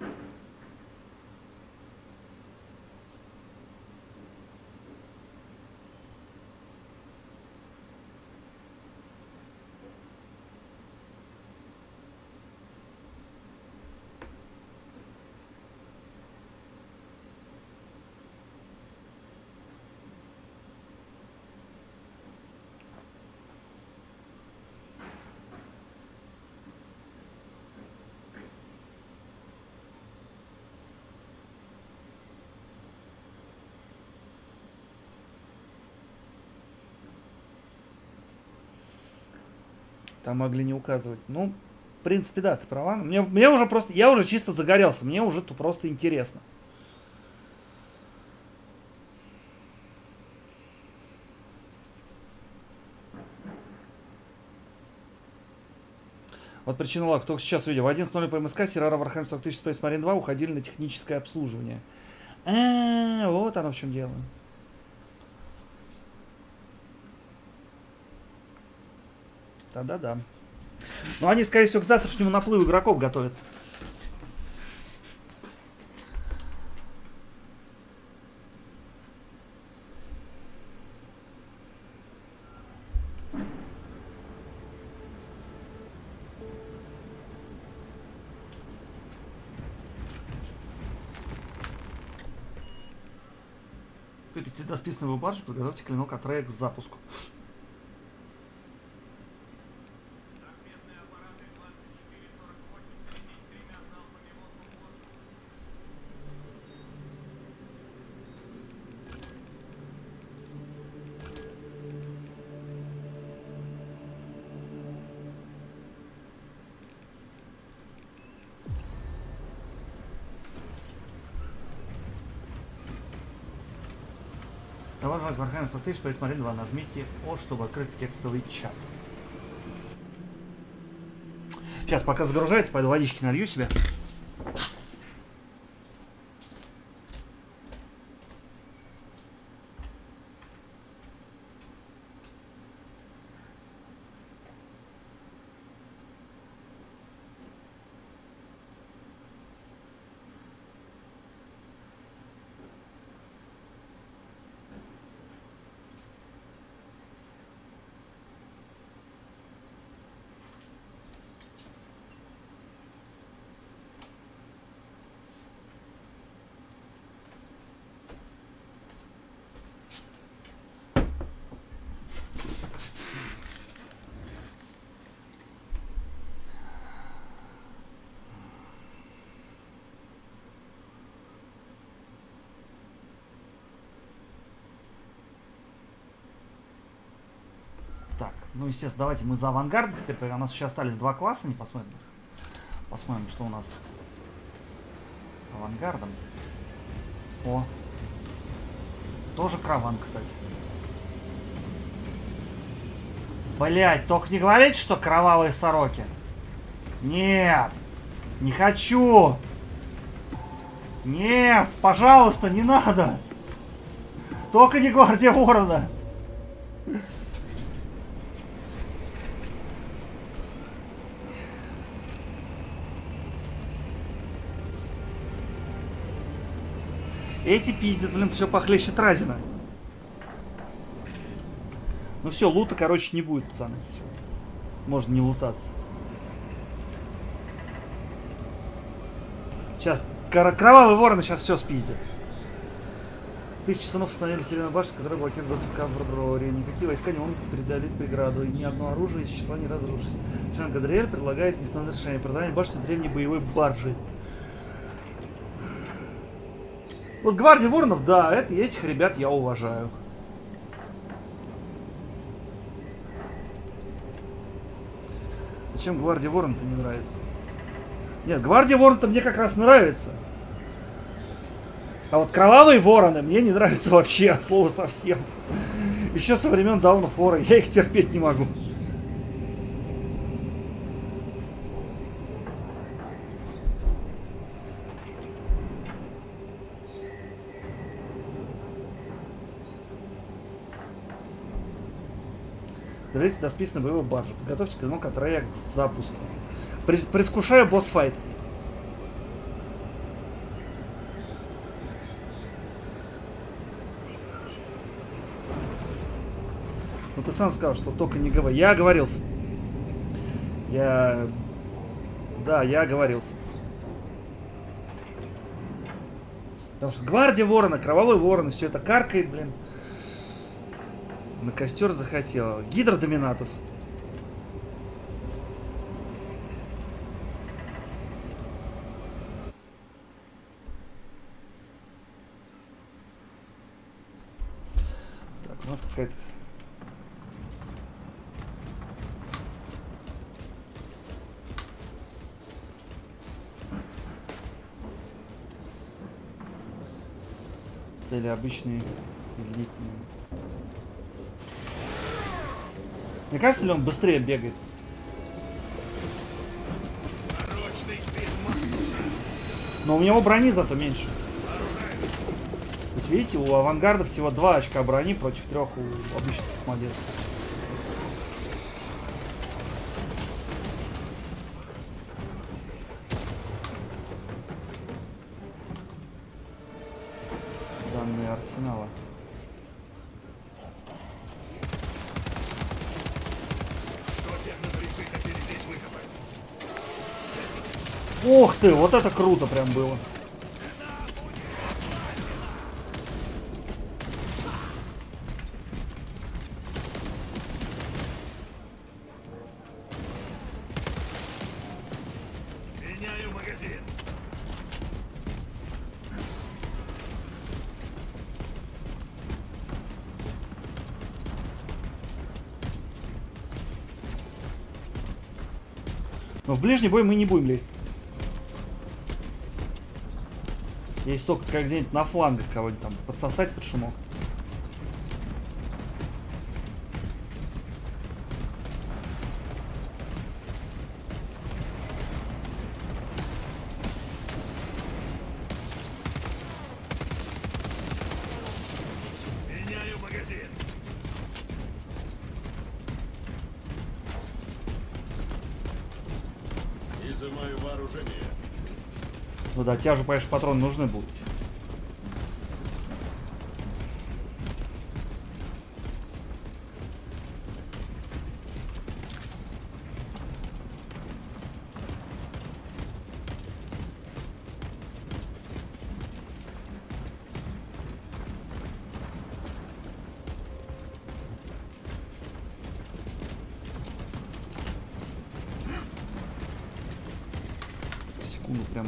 Там могли не указывать. Ну, в принципе, да, ты права. Мне, мне уже просто, я уже чисто загорелся. Мне уже тут просто интересно. Вот причина лаг. Только сейчас видел. В одиннадцать ноль по МСК Сирара Warhammer сорок тысяч Space Marine два уходили на техническое обслуживание. А, -а, -а вот оно в чем дело. Да-да-да. Но они, скорее всего, к завтрашнему наплыву игроков готовятся. Ты пятидосписный барж, подготовьте клинок от Рея к запуску. Давай Warhammer сорок тысяч, Space Marine два. Нажмите О, чтобы открыть текстовый чат. Сейчас, пока загружается, пойду водички налью себе. Так, ну, естественно, давайте мы за авангард теперь. У нас еще остались два класса, не посмотрим. Посмотрим, что у нас с авангардом. О, тоже Краван, кстати. Блять, только не говорите, что кровавые сороки. Нет, не хочу. Нет, пожалуйста, не надо. Только не Гвардия Ворона. Эти пиздят, блин, все похлеще Тразина. Ну все, лута, короче, не будет, пацаны. Все. Можно не лутаться. Сейчас, кровавые вороны сейчас все спиздят. Тысячи сынов установили Северную башню, которая блокирует доступ к Авроре. Никакие войска не могут преодолеть преграду, и ни одно оружие из числа не разрушится. Член Гадриэль предлагает нестандартное решение. Продавание башни древней боевой баржи. Вот Гвардия Воронов, да, это, этих ребят я уважаю. Зачем Гвардия Ворон-то не нравится? Нет, Гвардия Ворон-то мне как раз нравится. А вот кровавые вороны мне не нравятся вообще от слова совсем. Еще со времен Dawn of War я их терпеть не могу. Доверитесь до списанной боевой баржи. Подготовьте клинок от Рея к запуску. Предвкушаю босс-файт. Ну ты сам сказал, что только не говори. Я оговорился. Я... Да, я оговорился. Потому что гвардия ворона, кровавый ворон, все это каркает, блин. На костер захотела. Гидродоминатус. Так, у нас какая-то... Цели обычные, длительные. Мне кажется, ли он быстрее бегает? Но у него брони зато меньше. Вот видите, у авангарда всего два очка брони против трех у обычных космодесов. Данные арсенала. Ох ты, вот это круто прям было.
Меняю магазин.
Но в ближний бой мы не будем лезть. Есть только как где-нибудь на флангах кого-нибудь там подсосать под шумок.
Меняю магазин. Изымаю вооружение.
Ну да, тяжу, конечно, патроны нужны будут. Секунду прям.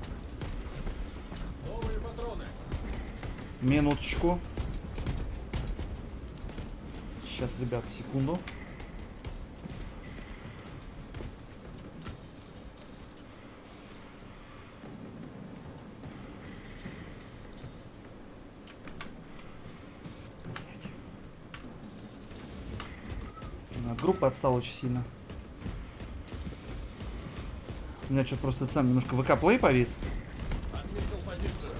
Минуточку. Сейчас, ребят, секунду. Группа отстала очень сильно. У меня что-то просто сам немножко ВК-плей повис.
Отметил позицию.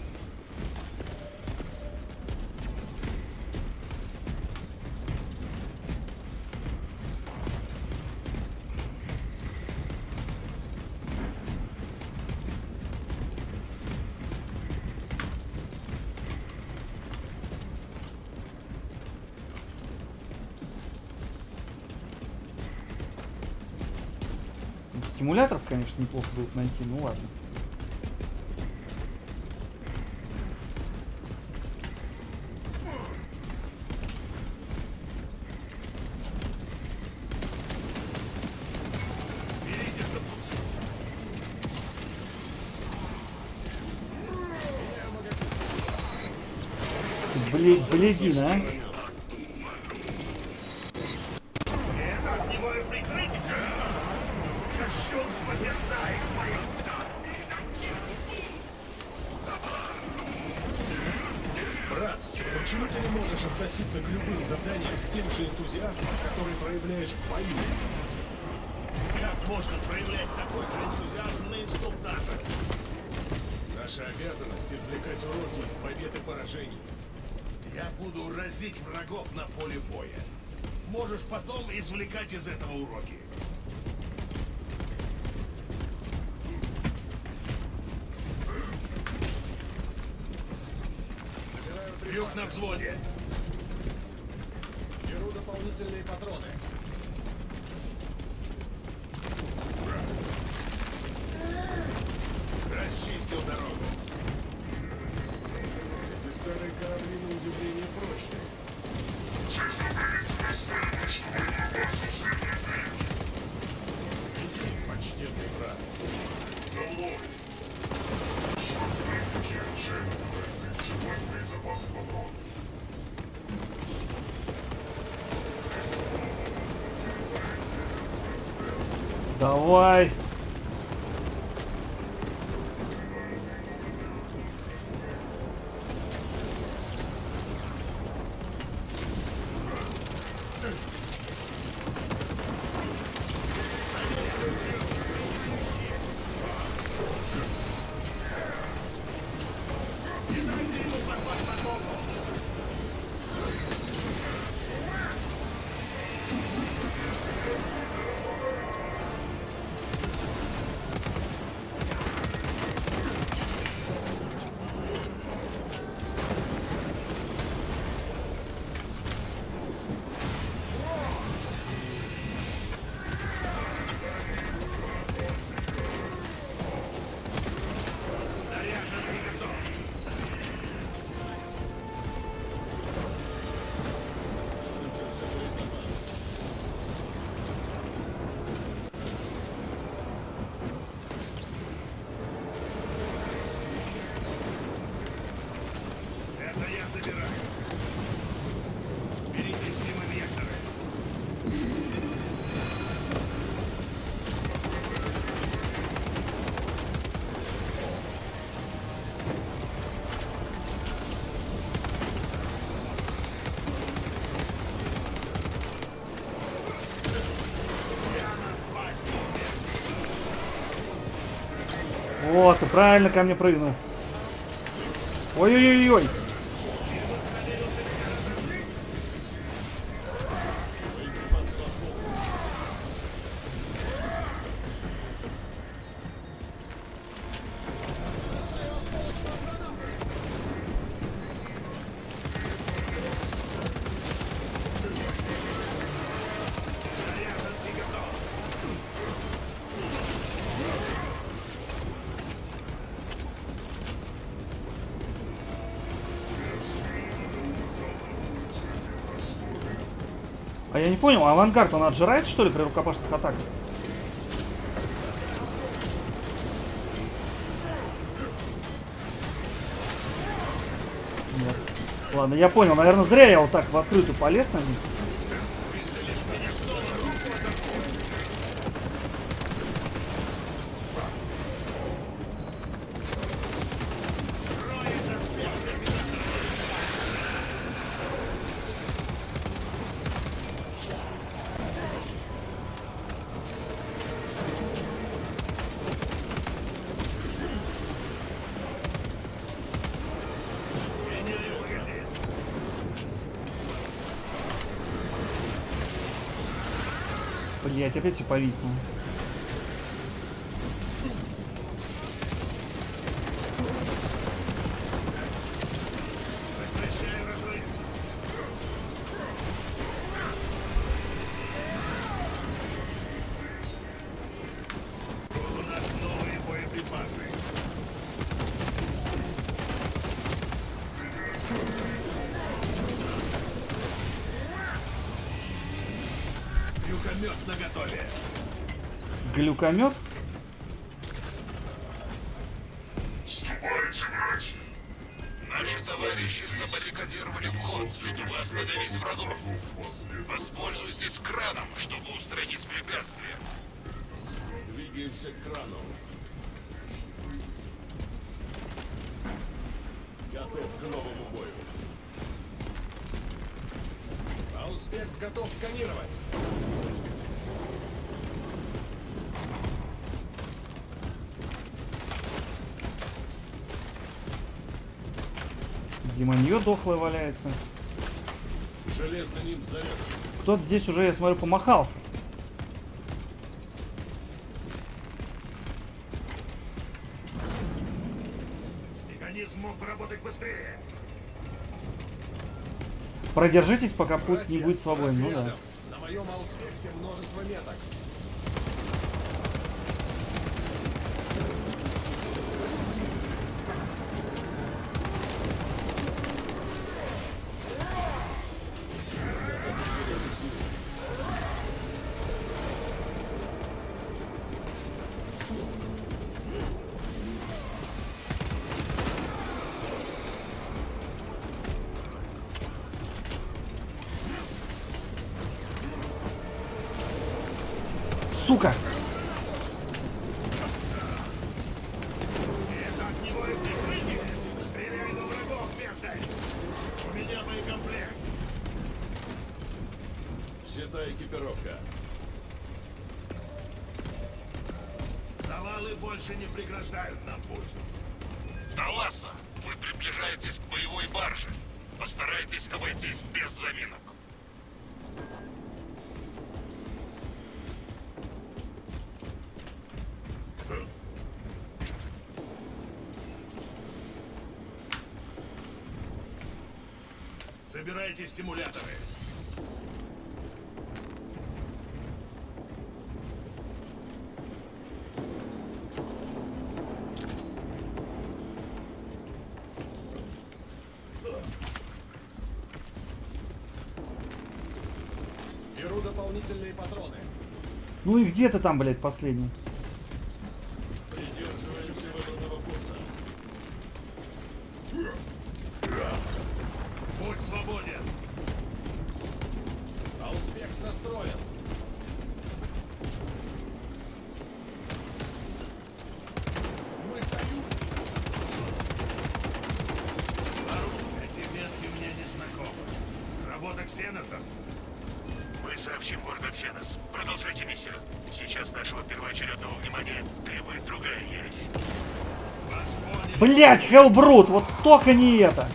Стимуляторов, конечно, неплохо будет найти, ну ладно. Блин, блядина, а?
Почему ты не можешь относиться к любым заданиям с тем же энтузиазмом, который проявляешь в бою?
Как можно проявлять такой же энтузиазм на инструктаже?
Наша обязанность извлекать уроки из побед и поражений.
Я буду разить врагов на поле боя. Можешь потом извлекать из этого уроки. Крюк на взводе.
Беру дополнительные патроны.
Расчистил дорогу.
Эти старые корабли на удивление прочные. Иди, почтенный брат.
За мной! Критики отчаянно пытаются исчерпать мои запасы патронов.
Давай! Вот, ты правильно ко мне прыгнул. Ой-ой-ой-ой. А я не понял, авангард он отжирает, что ли, при рукопашных атаках? Нет. Ладно, я понял. Наверное, зря я вот так в открытую полез на них. Блять, опять все повисло.
У нас новые боеприпасы. Глюкомет наготове.
Глюкомет?
Ступайте, братья!
Наши товарищи забаррикадировали вход, чтобы остановить врагов. Воспользуйтесь краном, чтобы устранить препятствия.
Двигаемся к крану. Готов к новому бою.
Ауспекс готов сканировать.
Демонье дохлое валяется.
Железный нимб заряжен.
Кто-то здесь уже, я смотрю, помахался.
Механизм мог бы работать быстрее.
Продержитесь, пока путь
Братья,
не будет свободен. Ну да.
На моем ауспексе множество меток.
Сука!
Это от него и прикрытие. Стреляй на врагов, междай. У меня боекомплект.
Считай экипировка.
Завалы больше не преграждают нам путь. Таласа, вы приближаетесь к боевой барже. Постарайтесь обойтись без заминок. Собирайте стимуляторы.
Беру дополнительные патроны.
Ну и где ты там, блядь, последний?
Придерживаемся выбранного курса.
Путь свободен.
Ауспекс настроен. Мы союзники.
Эти метки мне не знакомы. Работа Ксеноса. Мы сообщим городу Ксенос. Продолжайте миссию. Сейчас нашего первоочередного внимания требует другая ересь. Вас поняли.
Блять, Хеллбрут, вот только не это.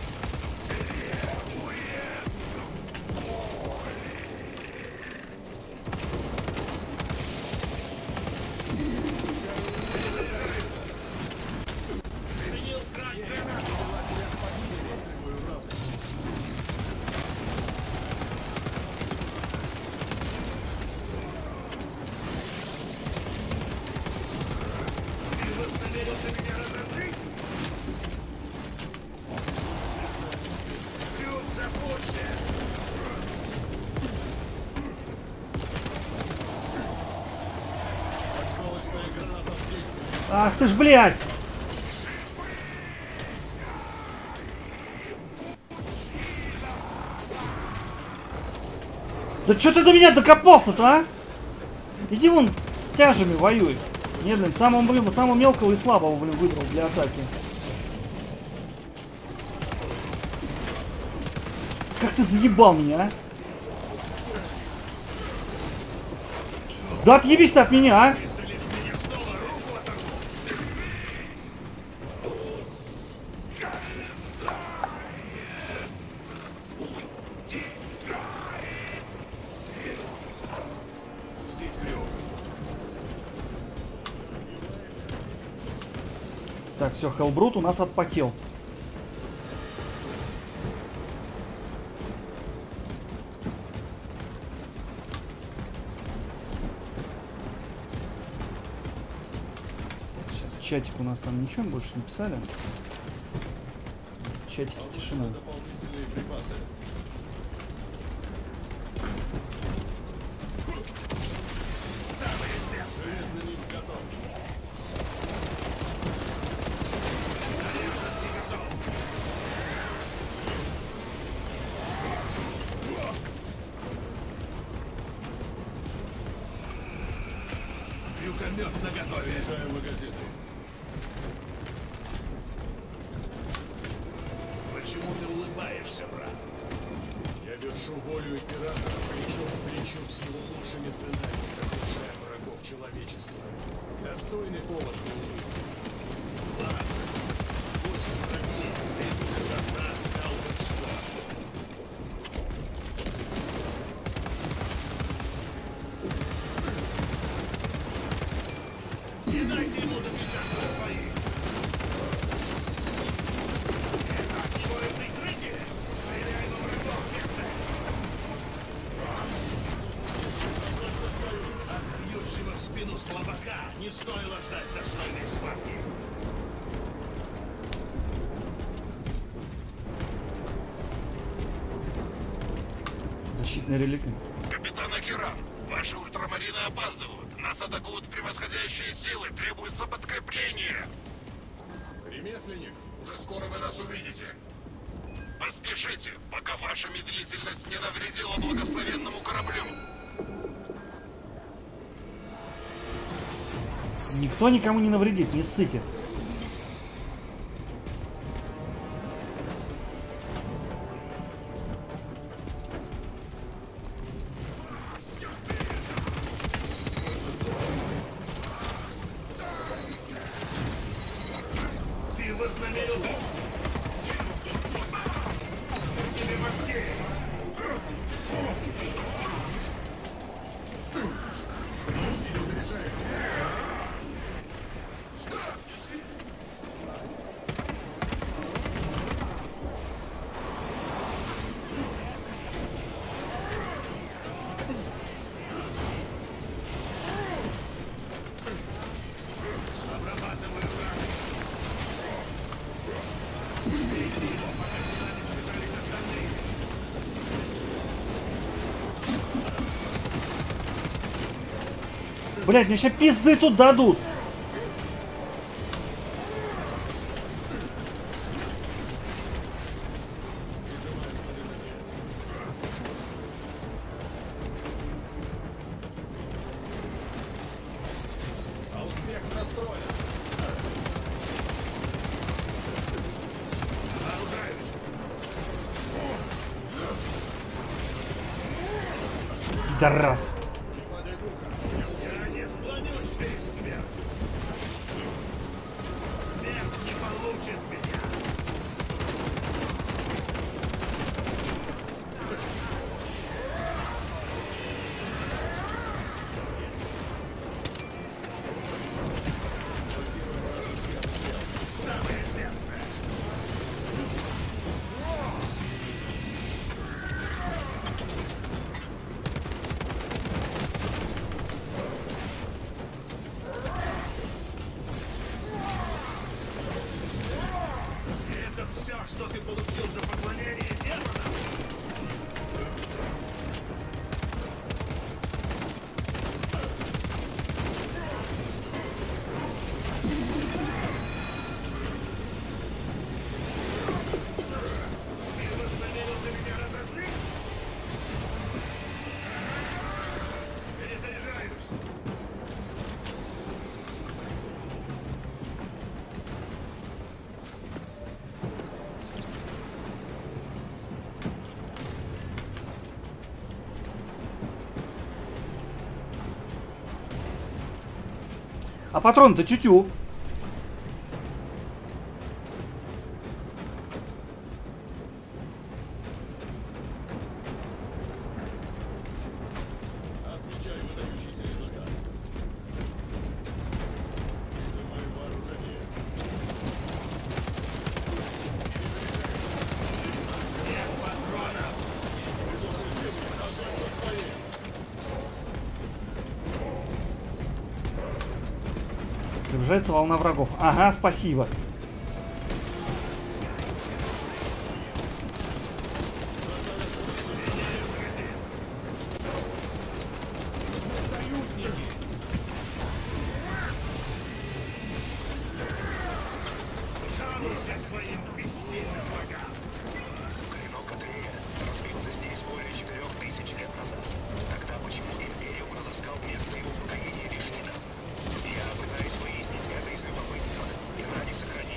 Ах ты ж, блядь! Да чё ты до меня докопался-то, а? Иди вон с тяжами воюй. Не, блин, самого, блин, самого мелкого и слабого, блин, выбрал для атаки. Как ты заебал меня, а? Да отъебись ты от меня, а! Так, все, Хеллбрут у нас отпотел. Сейчас чатик у нас там ничего больше не писали. Чатик тишина.
Дополнительные припасы.
Самое сердце.
Железный нимб готов.
Крюкомет наготове.
Заряжаю магазины.
Почему ты улыбаешься, брат?
Я вершу волю императора плечом к плечу с его лучшими сынами, сокрушая врагов человечества. Достойный повод для улыбки. Ладно, пусть враги эти глаза сталкиваются. Не дайте ему добежаться до своих. Это от него прикрытие. Стреляй во врагов, Вектор. От бьющего в спину слабака не стоило ждать достойной схватки.
Защитный реликвий.
Капитан Акиран, ваши ультрамарины опаздывают. Нас атакуют превосходящие силы. Требуется подкрепление.
Ремесленник, уже скоро вы нас увидите.
Поспешите, пока ваша медлительность не навредила благословенному кораблю.
Никто никому не навредит, не ссыте.
Ты вознамерился? Тебе мозги!
Блять, мне сейчас пизды тут дадут.
А успех расстроен.
Да раз.
Я не склонюсь перед смертью. Смерть не получит меня. Самое сердце. Это все, что ты получил за поклонение демонам? Ты вознамерился меня разозлить? Перезаряжаюсь.
А патрон-то тю-тю.
Отмечай выдающийся результат. Изымаю вооружение.
Нет патронов.
Приближается волна врагов. Ага, спасибо.
Союзники. Жалуйся своим бессильным врагам.
Клинок Атрея разбился здесь более четырех тысяч лет назад. Тогда почему Империум разыскал место его упокоения лишь недавно? Я пытаюсь выяснить это из любопытства и ради сохранения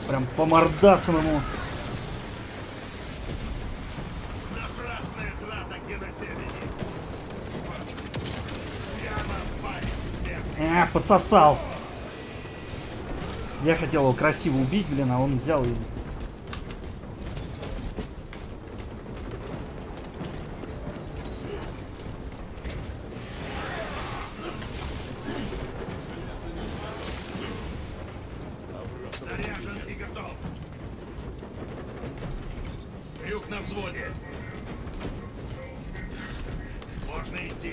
Прям по мордасам ему.
Напрасная трата геносемени. Прямо в пасть смерти.
А, подсосал. Я хотел его красиво убить, блин, а он взял и...
Заряжен и готов. Крюк на взводе. Можно идти.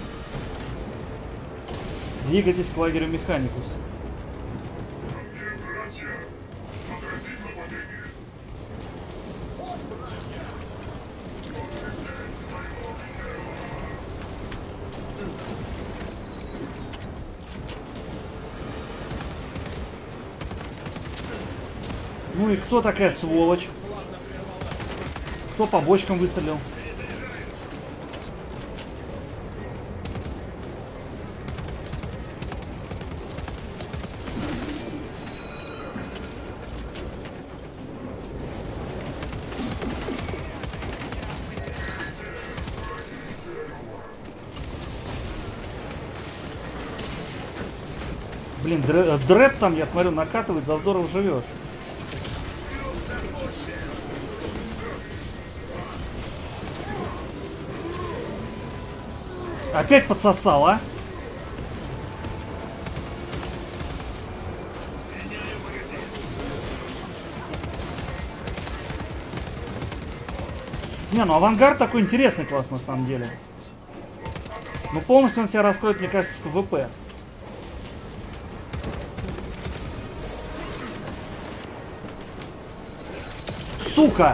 Двигайтесь к лагерю Механикус. Ну и кто такая сволочь? Кто по бочкам выстрелил? Блин, дред там, я смотрю, накатывает, за здорово живешь. Опять подсосал, а? Не, ну авангард такой интересный класс на самом деле. Ну полностью он себя раскроет, мне кажется, в ПВП. Сука!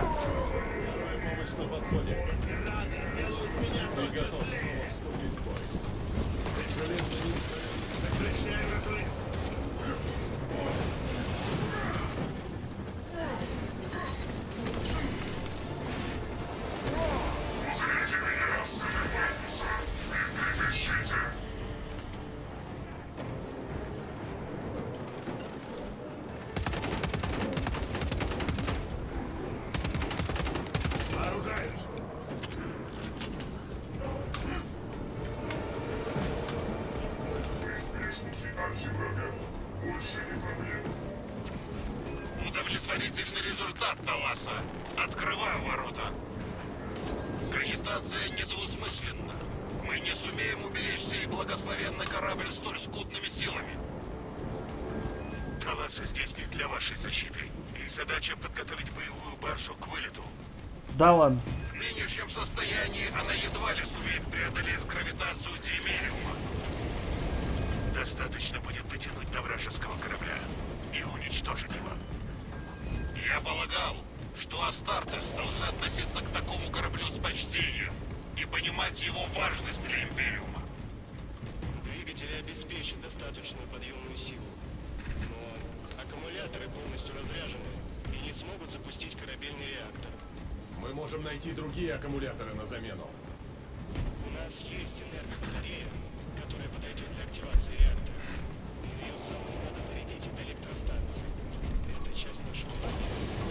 Удовлетворительный результат, Таласа. Открываю ворота. Агитация недвусмысленна. Мы не сумеем уберечь сей благословенный корабль столь скудными силами. Таласа здесь не для вашей защиты. Их задача подготовить боевую баржу к вылету.
Да ладно.
В нынешнем состоянии она едва ли сумеет преодолеть гравитацию Тимериума. Достаточно будет дотянуть до вражеского корабля и уничтожить его. Я полагал, что Астартес должны относиться к такому кораблю с почтением и понимать его важность для Империума.
Двигатели обеспечат достаточную подъемную силу, но аккумуляторы полностью разряжены и не смогут запустить корабельный реактор.
Мы можем найти другие аккумуляторы на замену.
У нас есть энергобатарея, которая подойдет для активации реактора. Ее самому надо зарядить от электростанции. Это часть нашего плана.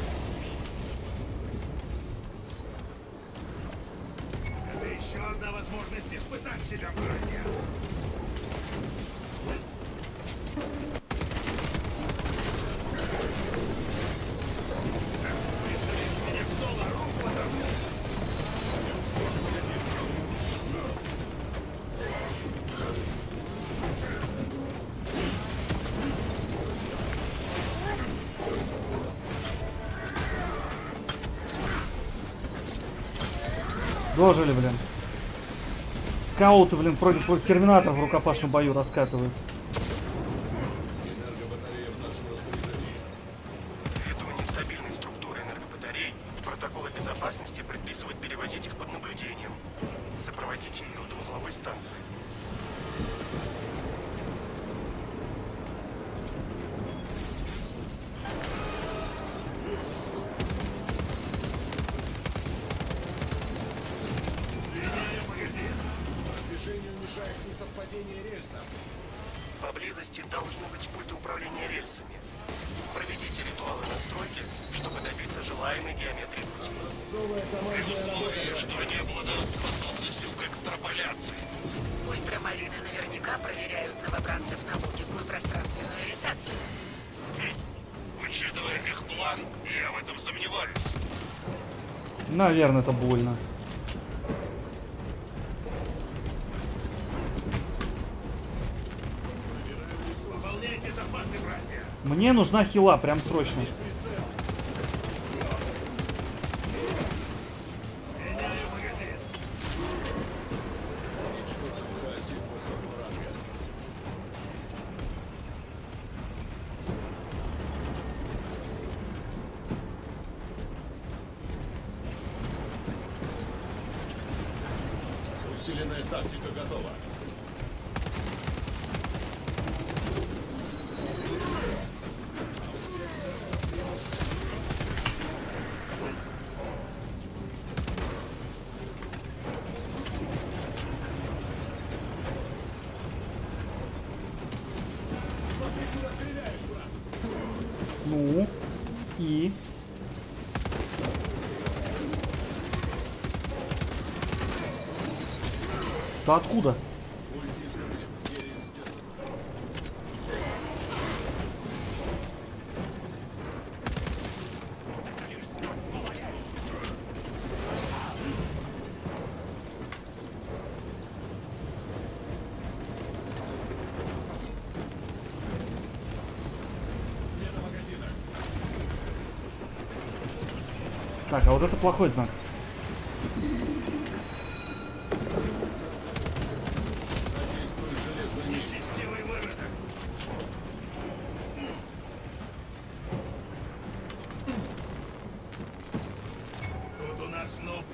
Это еще одна возможность испытать себя, братья. Выставишь меня с стола, рук подорву.
Дожили, блин. Скауты, блин, против, против терминаторов в рукопашном бою раскатывают.
Ввиду нестабильной структуры энергобатарей, протоколы безопасности предписывают переводить их под наблюдением. Сопроводите ее до узловой станции. Поблизости должны быть пульты управления рельсами.
Проведите ритуалы настройки, чтобы добиться желаемой геометрии пути. При условии, что они обладают способностью к экстраполяции.
Ультрамарины наверняка проверяют новобранцев на логику и пространственную ориентацию.
Хм. Учитывая их план, я в этом сомневаюсь.
Наверное, это больно.
Пополняйте запасы, братья.
Мне нужна хила, прям срочно.
Усиленная тактика готова.
Ну, и... Да откуда? Так, а вот это плохой знак.
Тут у нас нуб.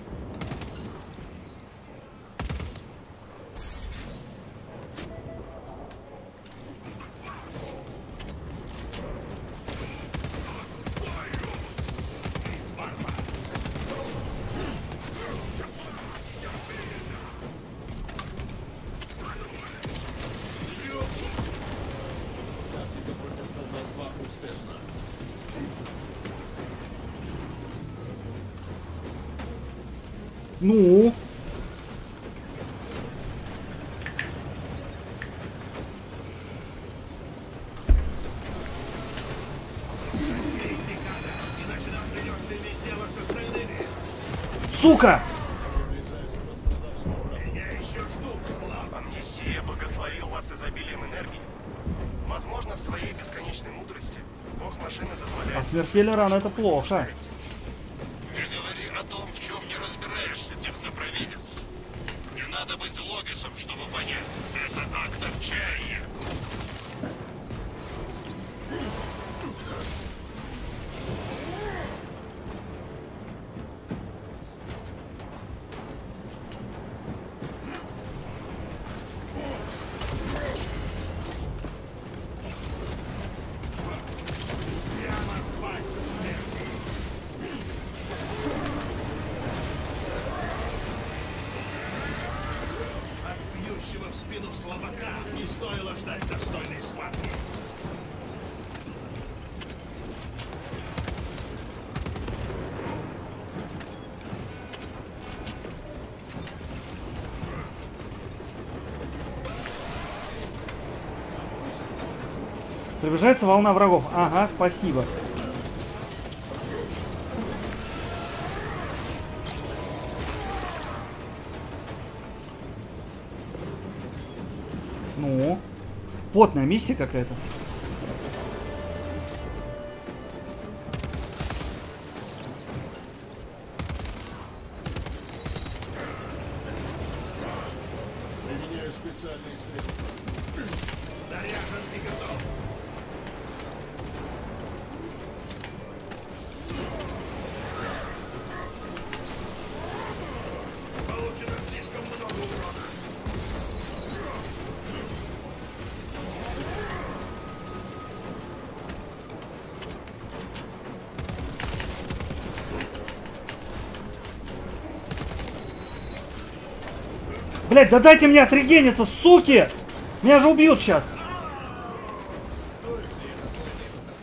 Ну? Сука!
Меня еще ждут, слава. Амнисия благословил вас изобилием энергии. Возможно, в своей бесконечной мудрости Бог машины дозволяет...
А смертельная рана — это плохо.
Не говори о том, в чем не разбираешься, технопровидец. Не надо быть логисом, чтобы понять. Это акт отчаяния. В спину слабака не стоило ждать достойной схватки.
Приближается волна врагов. Ага, спасибо. Ну, потная миссия какая-то.
Применяю специальный средства.
Заряжен и готов. Получено слишком много урона.
Блять, да дайте мне отрегениться, суки! Меня же убьют сейчас.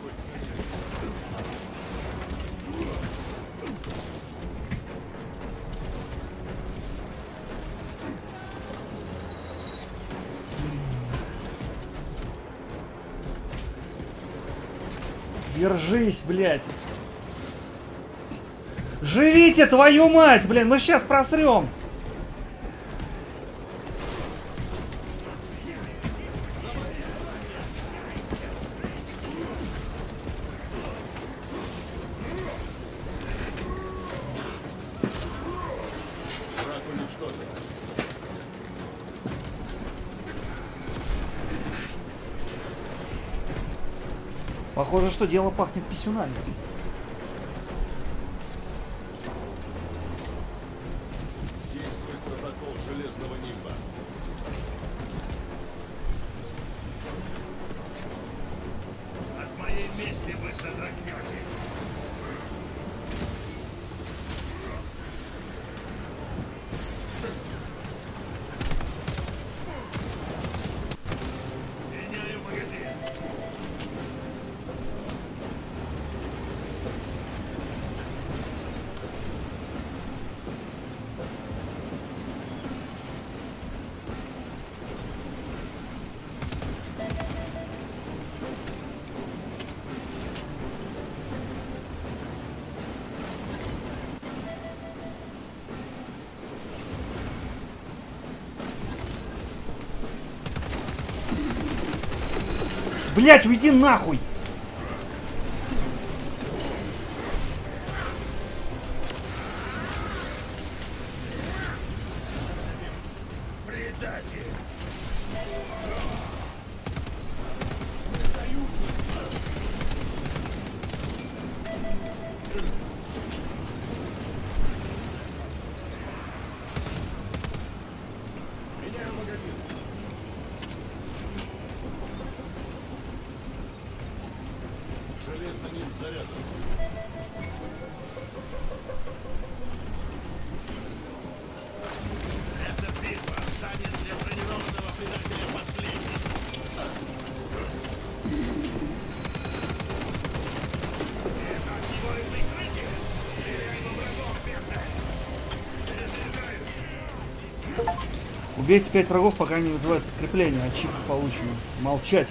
Держись, блядь. Живите, твою мать, блин, мы сейчас просрем. Похоже, что дело пахнет писюнами.
Действует протокол железного нимба.
От моей мести вы содрогнете. Меняю магазин.
Блять, уйди нахуй!
Предатель.
Меняю магазин. Железный нимб заряжен.
Эта битва станет для тренированного предателя последней. Это огневое прикрытие. Стреляй во врагов, бездна. Перезаряжаюсь.
Убейте пять врагов, пока не вызывают подкрепление. Ачивку полученную. Молчать.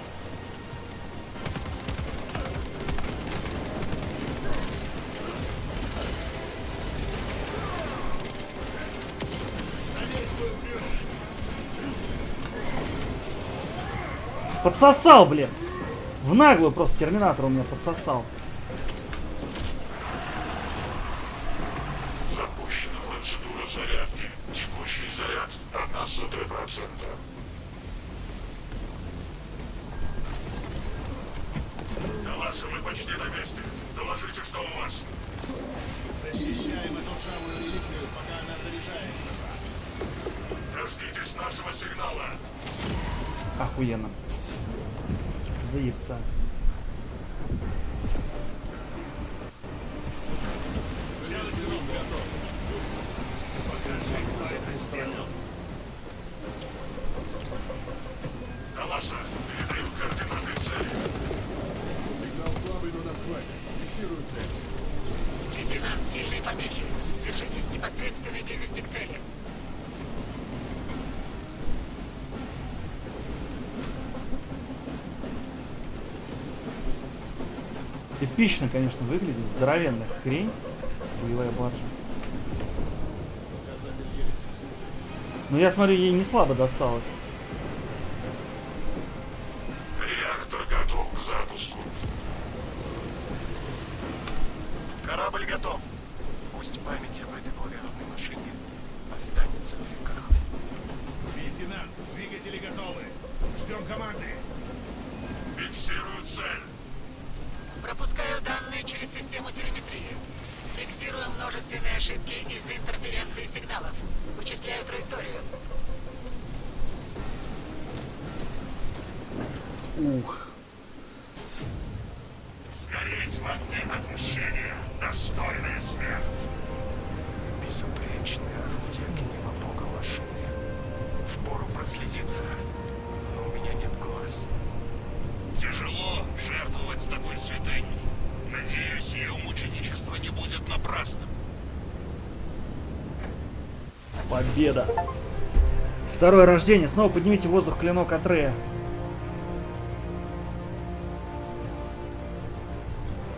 Подсосал, блин. В наглую просто терминатор у меня подсосал.
Запущена процедура зарядки. Текущий заряд одна сотая процента. Далласа, мы почти на месте. Доложите, что у вас.
Защищаем эту ржавую реликвию, пока она заряжается.
Дождитесь нашего сигнала.
Охуенно. Заебца.
Далласа, передаю координаты цели.
Сигнал слабый, но нам хватит. Фиксирую цель.
Лейтенант, сильные помехи. Держитесь в непосредственной близости к цели.
Эпично, конечно, выглядит. Здоровенная хрень. Боевая баржа. Но я смотрю, ей не слабо досталось.
Реактор готов к запуску.
Корабль готов. Пусть память об этой благородной машине останется в веках.
Лейтенант, двигатели готовы. Ждем команды.
Фиксирую цель.
Пропускаю данные через систему телеметрии. Фиксирую множественные ошибки из-за интерференции сигналов. Вычисляю траекторию.
Ух.
Сгореть в огне отмщения. Достойная смерть.
Безупречное орудие гнева бога Лошины. Впору проследиться, но у меня нет глаз.
Тяжело жертвовать с такой святыней. Надеюсь, ее мученичество не будет напрасным.
Победа. Второе рождение. Снова поднимите в воздух клинок Атрея.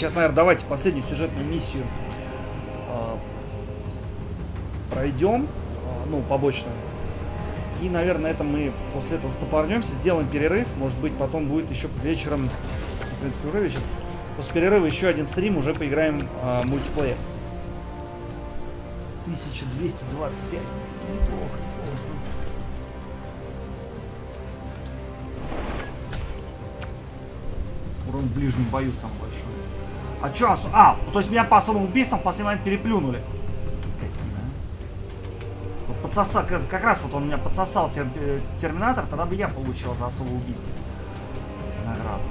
Сейчас, наверное, давайте последнюю сюжетную миссию э, пройдем, э, ну, побочную. И, наверное, на этом мы после этого стопорнемся, сделаем перерыв. Может быть, потом будет еще вечером, в принципе, уже вечер. После перерыва еще один стрим, уже поиграем э, мультиплеер. тысяча двести двадцать пять. Неплохо. Урон в ближнем бою самый большой. А чё? А, то есть меня по особым убийствам в последний момент переплюнули. Скотина. Вот подсосал, как раз вот он меня подсосал тер, терминатор, тогда бы я получил за особое убийство награду.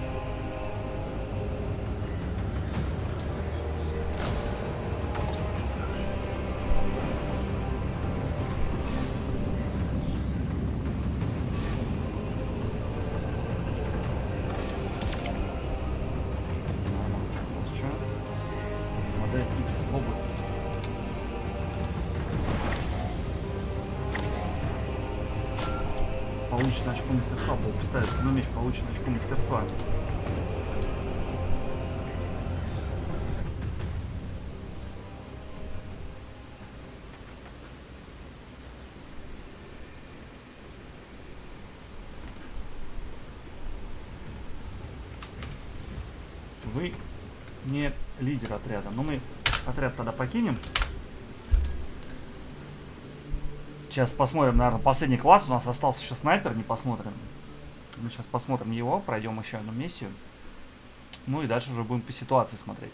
Получено очко мастерства, был представить, но меч получено очко мастерства. Вы не лидер отряда, но мы отряд тогда покинем. Сейчас посмотрим, наверное, последний класс. У нас остался еще снайпер, не посмотрим. Мы сейчас посмотрим его, пройдем еще одну миссию. Ну и дальше уже будем по ситуации смотреть.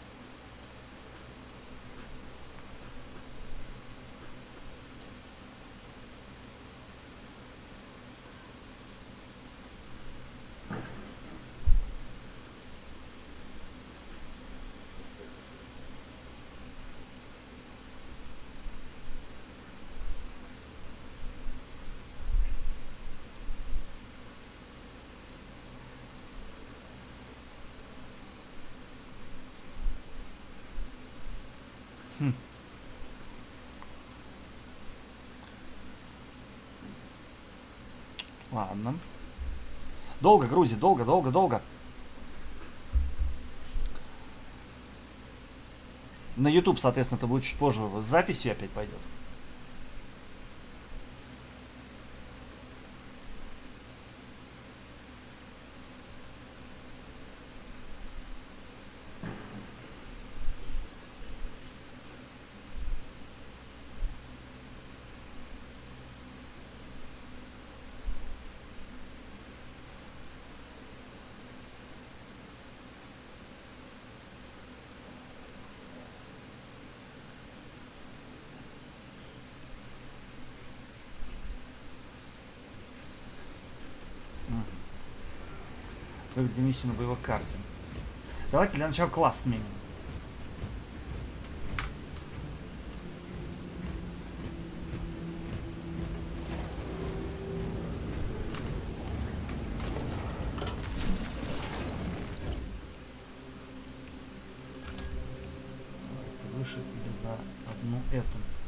Хм. Ладно. Долго грузит, долго, долго, долго. На YouTube, соответственно, это будет чуть позже. С записью опять пойдет. Выберите миссию на боевой карте. Давайте для начала класс сменим. Давайте выше или за одну эту.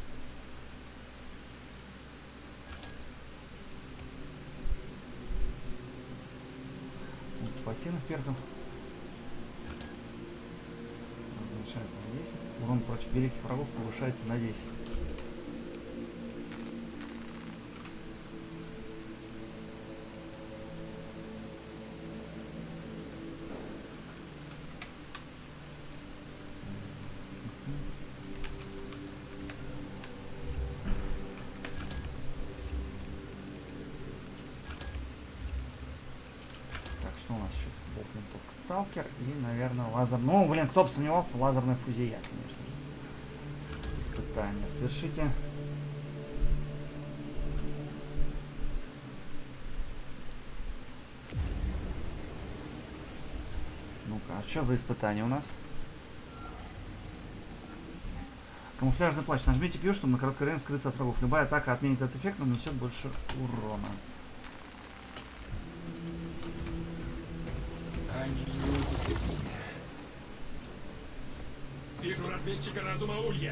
Пассивных перков повышается на десять. Урон против великих врагов повышается на десять. Что у нас еще? Болт-винтовка сталкер и, наверное, лазер. Ну, блин, кто бы сомневался, лазерная фузия, конечно же. Испытание совершите. Ну-ка, а что за испытание у нас? Камуфляжный плащ. Нажмите Q, чтобы на короткое время скрыться от врагов. Любая атака отменит этот эффект, но нанесет больше урона.
Вижу разведчика разума Улья.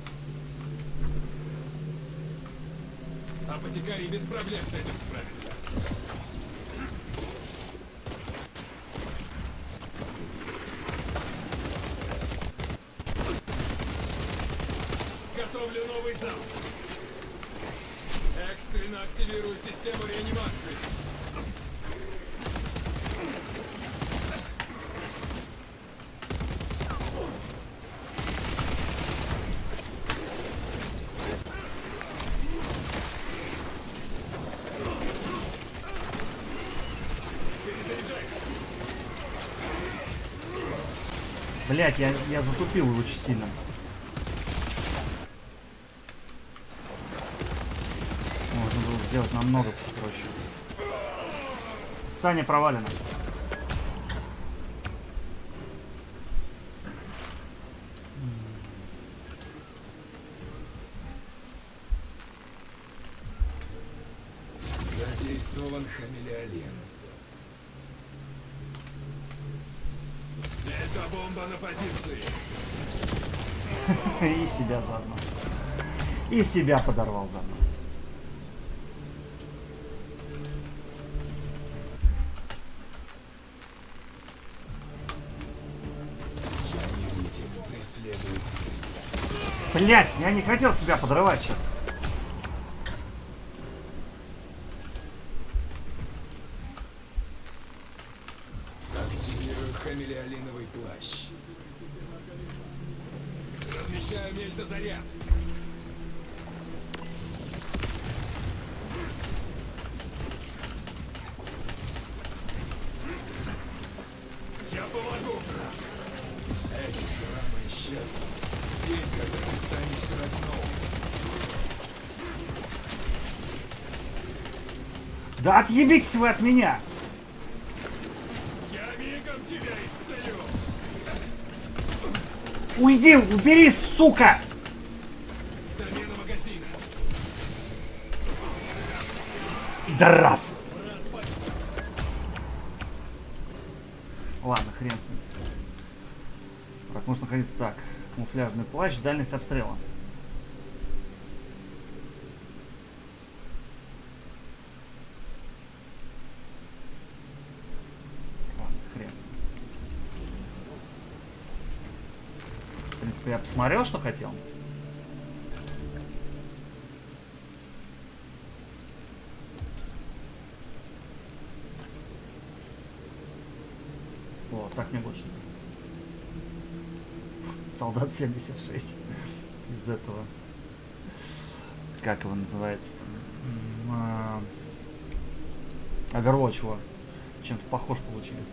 Апотекарий без проблем с этим справится. Готовлю новый зал. Экстренно активирую систему реанимации.
Блять, я, я затупил очень сильно. Можно было сделать намного проще. Испытание провалено.
Задействован хамелеолен. Это бомба на позиции.
И себя заодно. И себя подорвал заодно. Блять, я не хотел себя подрывать сейчас.
Активирую хамелеолиновый плащ. Размещаю мельтозаряд. Я помогу. Эти шрамы исчезнут. День, когда ты станешь родным.
Да отъебитесь вы от меня!
Я мигом тебя исцелю.
Уйди, убери, сука!
Замена магазина.
Пидорас! Ладно, хрен с ним. Как можно находиться так? Камуфляжный плащ, дальность обстрела. Ладно, хрен с ним. В принципе, я посмотрел, что хотел. О, так мне больше. Солдат семьдесят шесть из этого, как его называется там, Overwatch, его чем-то похож получается.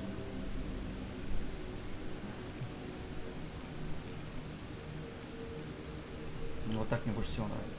Вот так мне больше всего нравится.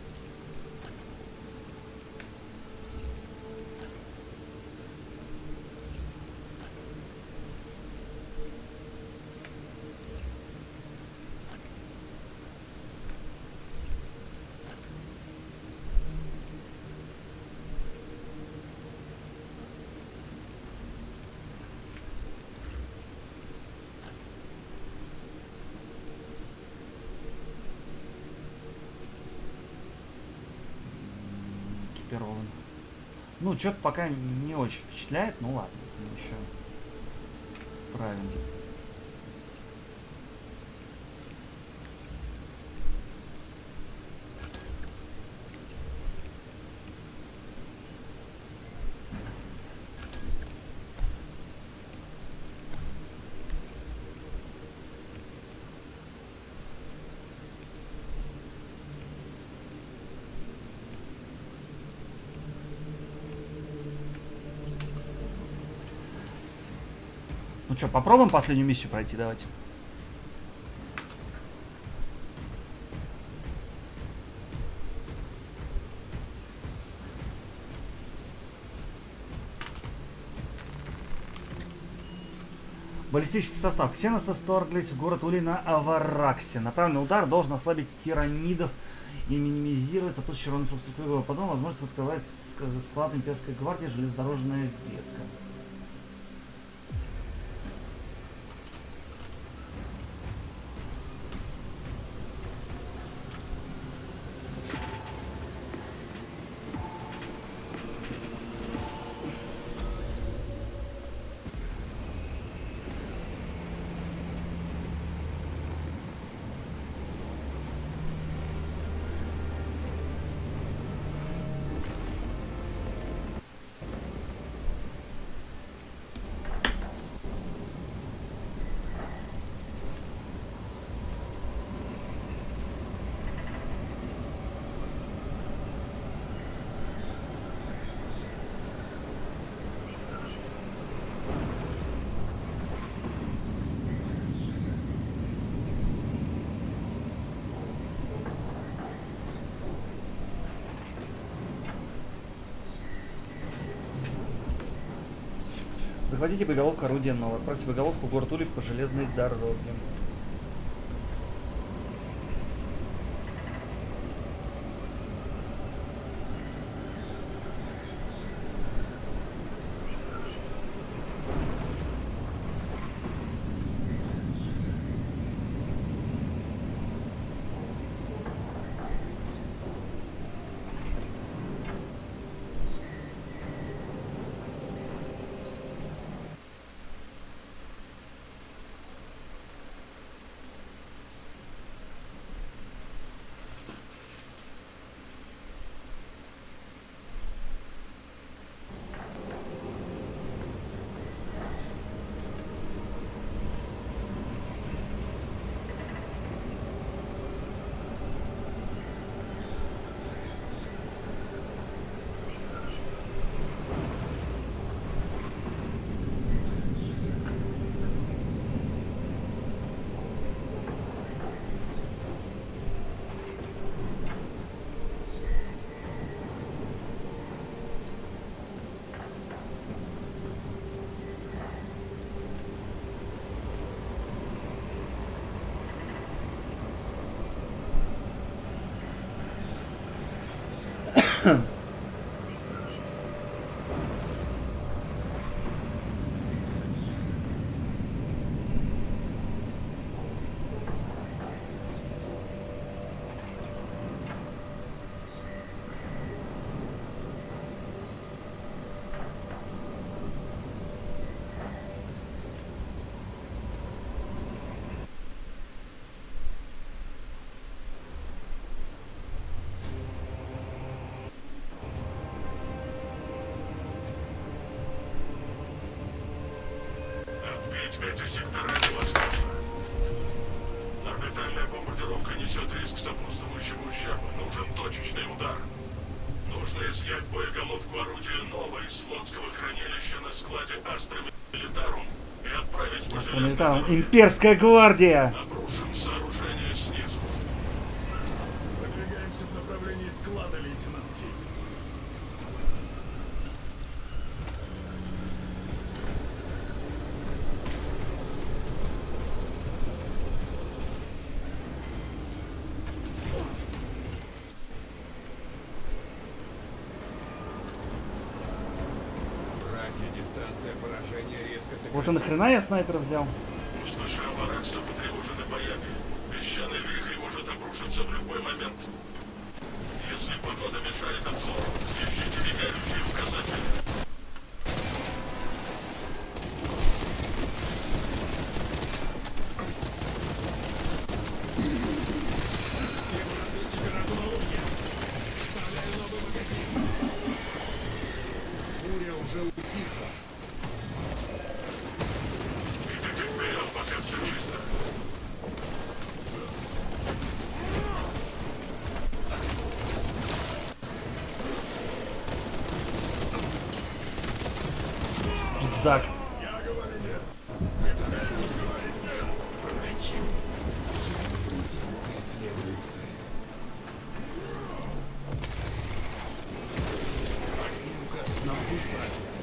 Ну, что-то пока не очень впечатляет, ну ладно, мы еще справим. Ну что, попробуем последнюю миссию пройти, давайте. Баллистический состав. Ксеносов вторглись в город Улей на Авараксе. Направленный удар должен ослабить тиранидов и минимизировать сопутствующий урон инфраструктуры. Потом возможность открывать склад имперской гвардии железнодорожная ветка. Захватите боеголовку орудия нового. Отправьте боеголовку в город Улик по железной дороге.
Эти сектора невозможно. Орбитальная бомбардировка несет риск сопутствующего ущерба. Нужен точечный удар. Нужно изъять боеголовку орудия новой из флотского хранилища на складе Астра Милитарум и отправить по железной дороге.
Имперская гвардия!
Обрушим сооружение снизу.
Продвигаемся в направлении склада, лейтенант Тит.
Дистанция поражения резко сократилась.
Вот и нахрена я снайпера взял?
Пустоши Амаракса потревожены боями. Песчаный вихрь может обрушиться в любой момент. Если погода мешает обзору, ищите мигающие указатели.
Буря уже утихла.
Идите вперед, пока все чисто.
Пиздак.
Преследуется. Они укажут нам путь, братья.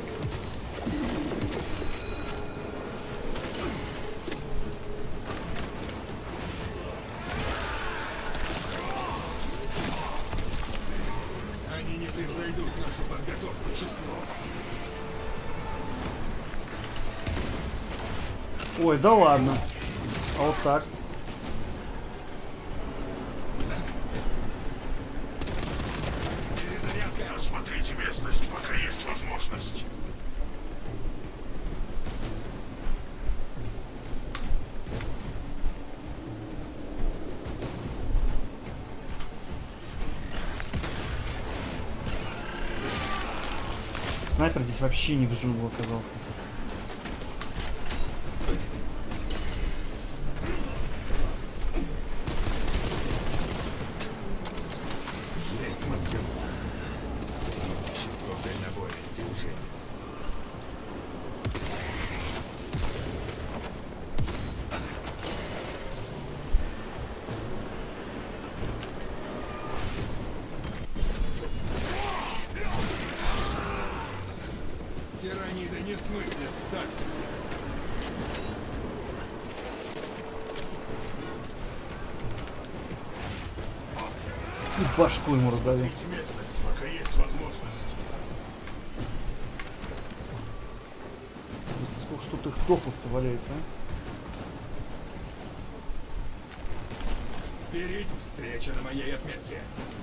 Они не превзойдут нашу подготовку числом.
Ой, да ладно. А вот так.
Осмотрите местность, пока есть возможность.
Снайпер здесь вообще не в жилу оказался.
Есть Москва. Общество дальнобойности уже нет. Тираниды не
смысле в тактике?
И башку ему раздавил.
Местность, пока есть возможность.
Сколько ж тут их дохлых-то валяется, а?
Перейдь встреча на моей отметке.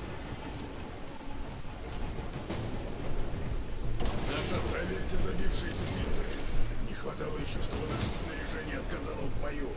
Наша проверьте забившиеся фильтры. Не хватало еще, чтобы наше снаряжение отказало в бою.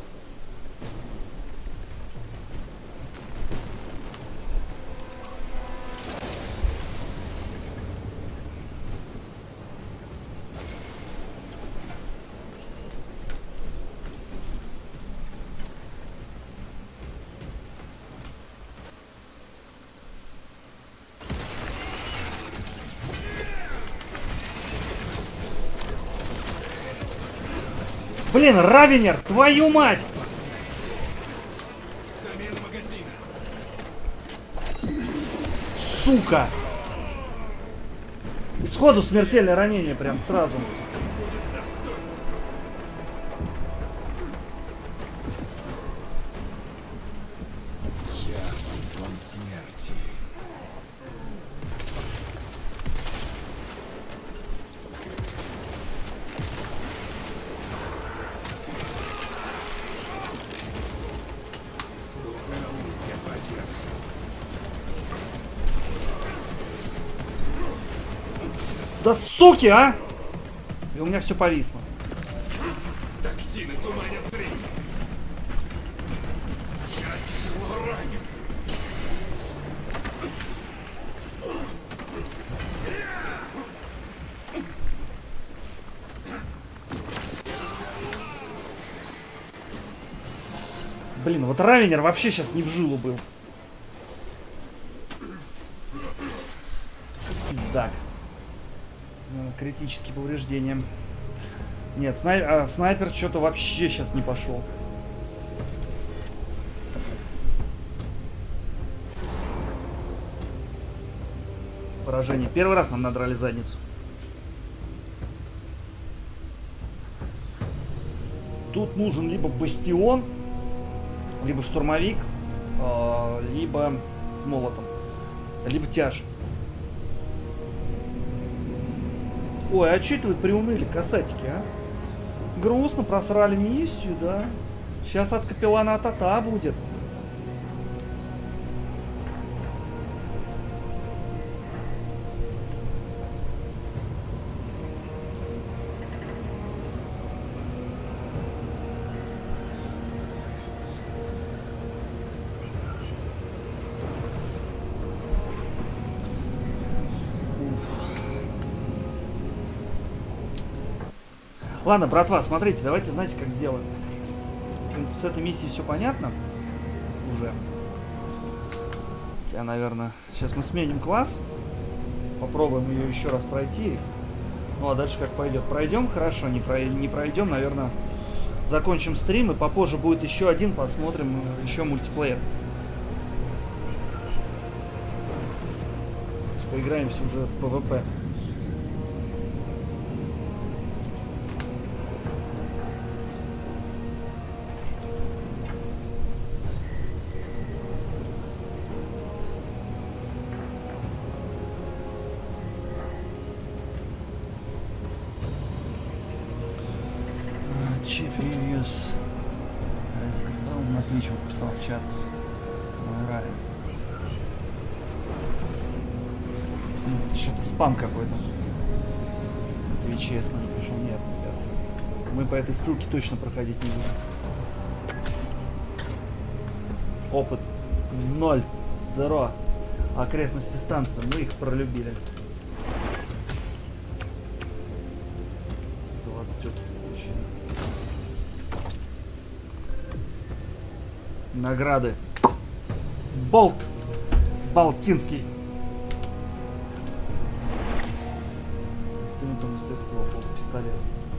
Блин, Равенер, твою мать!
Замена магазина.
Сука! Исходу смертельное ранение прям сразу.
Я фантом смерти.
Да суки, а! И у меня все повисло.
Токсины туманят зрение. Я тяжело ранен.
Блин, вот Равенер вообще сейчас не в жилу был. Пиздак. Критические повреждения. Нет, снай... а, снайпер что-то вообще сейчас не пошел. Поражение. Первый раз нам надрали задницу. Тут нужен либо бастион, либо штурмовик, э, либо с молотом, либо тяж. Ой, а что это вы приуныли, касатики, а? Грустно, просрали миссию, да? Сейчас от капеллана Атата будет. Ладно, братва, смотрите, давайте, знаете, как сделаем. В принципе, с этой миссией все понятно уже. Я, наверное, сейчас мы сменим класс. Попробуем ее еще раз пройти. Ну, а дальше как пойдет. Пройдем, хорошо, не, про... не пройдем, наверное, закончим стрим. И попозже будет еще один, посмотрим еще мультиплеер. Поиграемся уже в ПВП. Чипиус. На Twitch написал в чат. Что-то спам какой-то. На Твиче я напишу. Нет, ребят. Мы по этой ссылке точно проходить не будем. Опыт ноль. Зеро. Окрестности станции. Мы их пролюбили. двадцать опыт получили. Награды. Болт. Балтинский. Инструмент мастерства. Болт пистолет.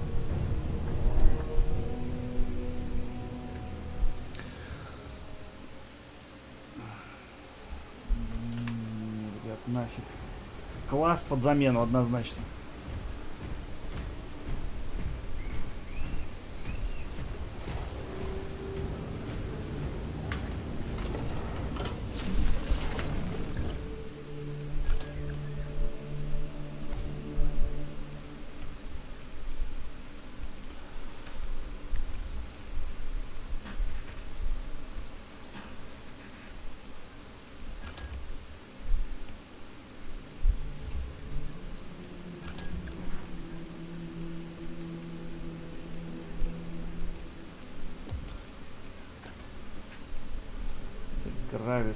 Ребят, нафиг. Класс под замену однозначно. Гравис.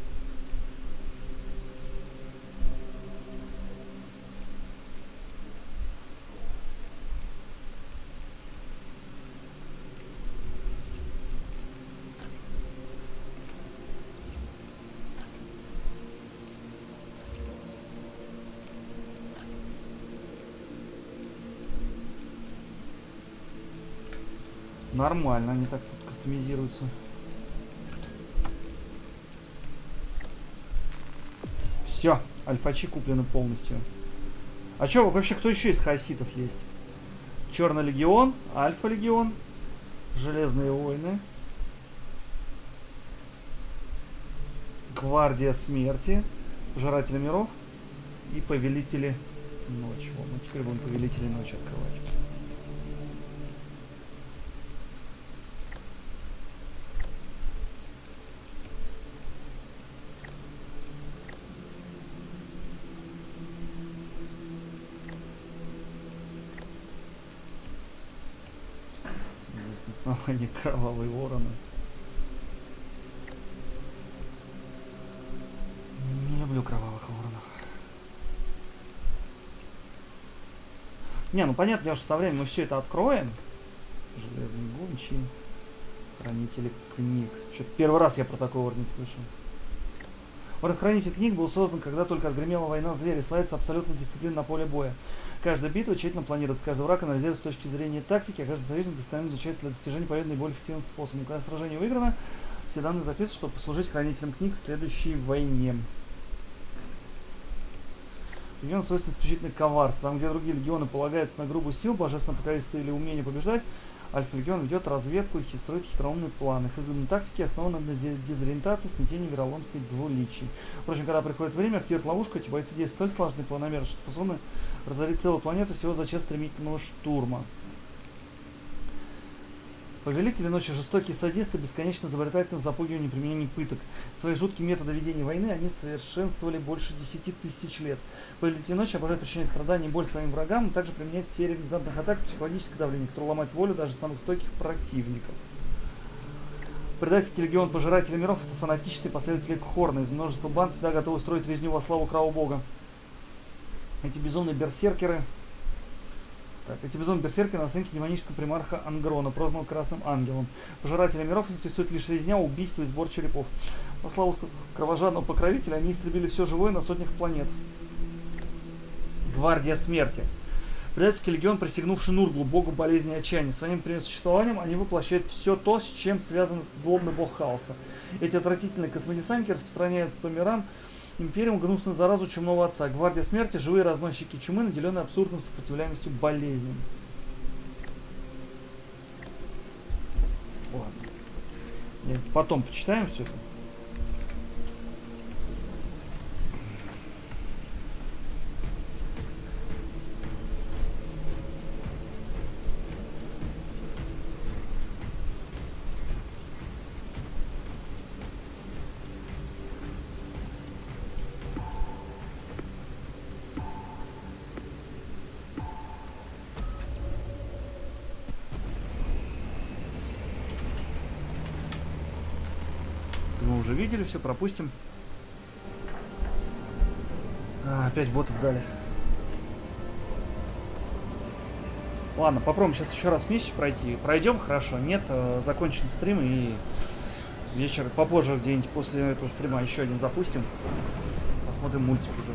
Нормально, они так тут кастомизируются. Все, альфачи куплены полностью. А что, вообще, кто еще из хаоситов есть? Черный легион, Альфа легион, Железные войны, Гвардия смерти, Пожиратели миров и Повелители ночи. Вот, мы теперь будем Повелители ночи открывать. Основание кровавые вороны. Не люблю кровавых воронов. Не, ну понятно, дело, что со временем мы все это откроем. Железные гончие, хранители книг. Что-то первый раз я про такой орден слышу. Орден хранитель книг был создан, когда только отгремела война зверей, славится абсолютно дисциплина на поле боя. Каждая битва тщательно планируется, каждый враг анализируется с точки зрения тактики, а каждый союзник досконально изучается для достижения победы наиболее эффективным способом. Когда сражение выиграно, все данные записываются, чтобы послужить хранителем книг в следующей войне. Легион свойственно исключительно коварство. Там, где другие легионы полагаются на грубую силу, божественное покровительство или умение побеждать, Альфа-легион ведет разведку и строит хитроумные планы. Их изумленные тактики основаны на дезориентации, смятении, вероломстве и двуличии. Впрочем, когда приходит время, активирует ловушку, эти бойцы действуют столь сложные планомеры, что способны разорить целую планету всего за час стремительного штурма. Повелители ночи, жестокие садисты, бесконечно изобретательны в запугивании и применении пыток. Свои жуткие методы ведения войны они совершенствовали больше десяти тысяч лет. Повелители ночи обожают причинять страдания и боль своим врагам, но также применять серию внезапных атак и психологическое давление, которое ломает волю даже самых стойких противников. Предательский легион Пожирателей миров — это фанатичные последователи Кхорна. Из множества банд всегда готовы строить резню во славу Кровавого бога. Эти безумные берсеркеры... Так, эти безумные берсеркеры наследники демонического примарха Ангрона, прозванного Красным Ангелом. Пожиратели миров интересует лишь резня, убийство и сбор черепов. По славу кровожадного покровителя они истребили все живое на сотнях планет. Гвардия смерти. Предательский легион, присягнувший Нурглу, богу болезни и отчаяния. Своим прямым существованием они воплощают все то, с чем связан злобный бог хаоса. Эти отвратительные космодесантники распространяют по мирам империум гнусную заразу чумного отца. Гвардия смерти — живые разносчики чумы, наделенные абсурдным сопротивляемостью болезням. Ладно. Потом почитаем все это. Мы уже видели, все пропустим. А, опять ботов дали. Ладно, попробуем сейчас еще раз миссию пройти. Пройдем, хорошо. Нет, закончим стрим и вечер попозже где-нибудь после этого стрима еще один запустим. Посмотрим мультик уже.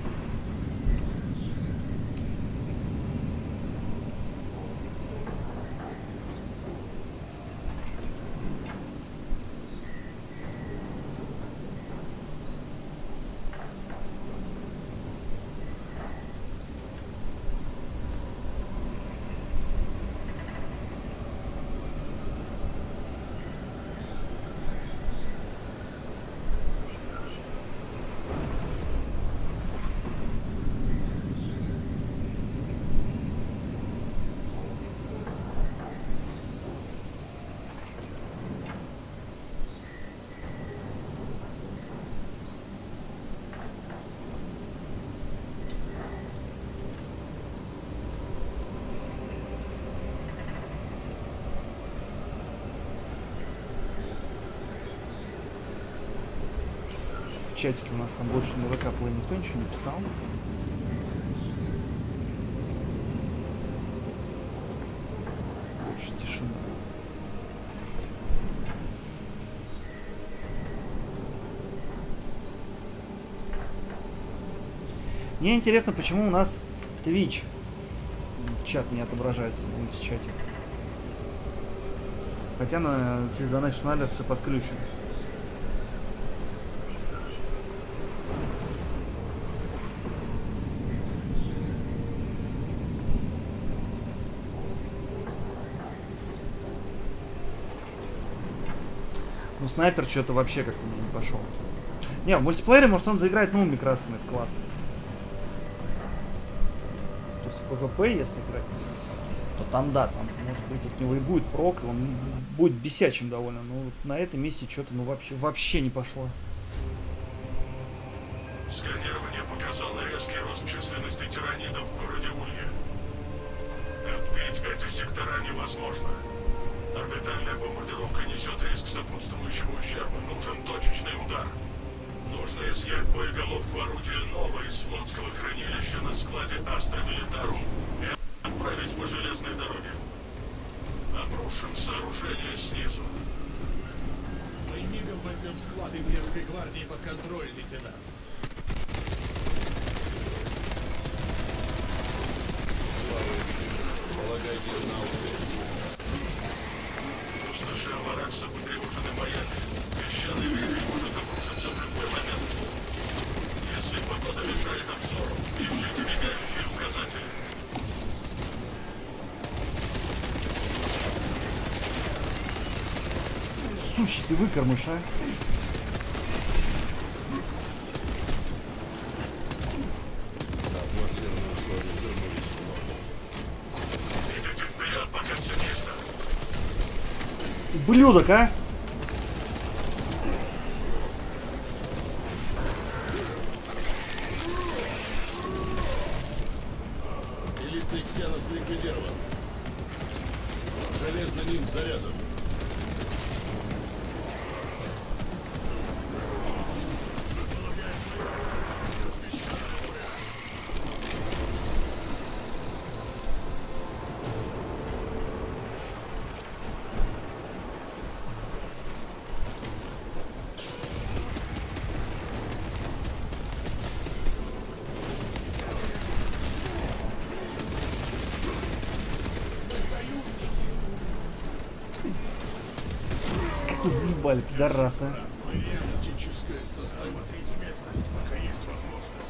чатике у нас там больше на ВК Play никто ничего не писал. Больше тишина. Мне интересно, почему у нас Twitch чат не отображается в мультичате. Хотя на, через Donation Alert все подключено. Ну, снайпер что-то вообще как-то мне не пошел. Не, в мультиплеере, может, он заиграет новыми красками, это классно. То есть в PvP, если играть, то там, да, там, может быть, от него и будет прок, и он будет бесячим довольно. Но вот на этой миссии что-то, ну, вообще, вообще не пошло.
Сканирование показало резкий рост численности тиранидов в городе Улья. Отбить эти сектора невозможно. Орбитальная бомбардировка несет риск сопутствующего ущерба. Нужен точечный удар. Нужно изъять боеголовку орудия «Нова» из флотского хранилища на складе Астра Милитарум и отправить по железной дороге. Обрушим сооружение снизу.
Мы мигом возьмем склад имперской гвардии под контроль, лейтенант.
Слава полагайтесь на успех. Пустоши Аваракса потревожены боями. Песчаный вихрь может обрушиться в любой момент. Если погода мешает обзору, ищите мигающие указатели.
Сучий ты выкормыш, а?
Атмосферные условия вернулись в норму. Идите вперед, пока все чисто.
Ублюдок, а?
Элитный ксенос ликвидирован. Железный нимб заряжен.
Заебали, пидорасы.
Критическое состояние. Местность, пока есть возможность.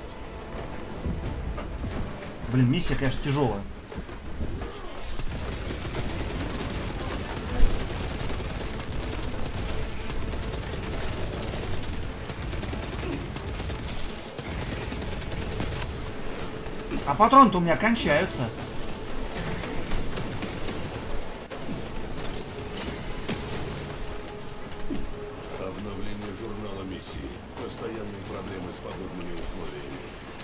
Блин, миссия, конечно, тяжелая. А патроны-то у меня кончаются.
Обновление журнала миссии. Постоянные проблемы с погодными условиями.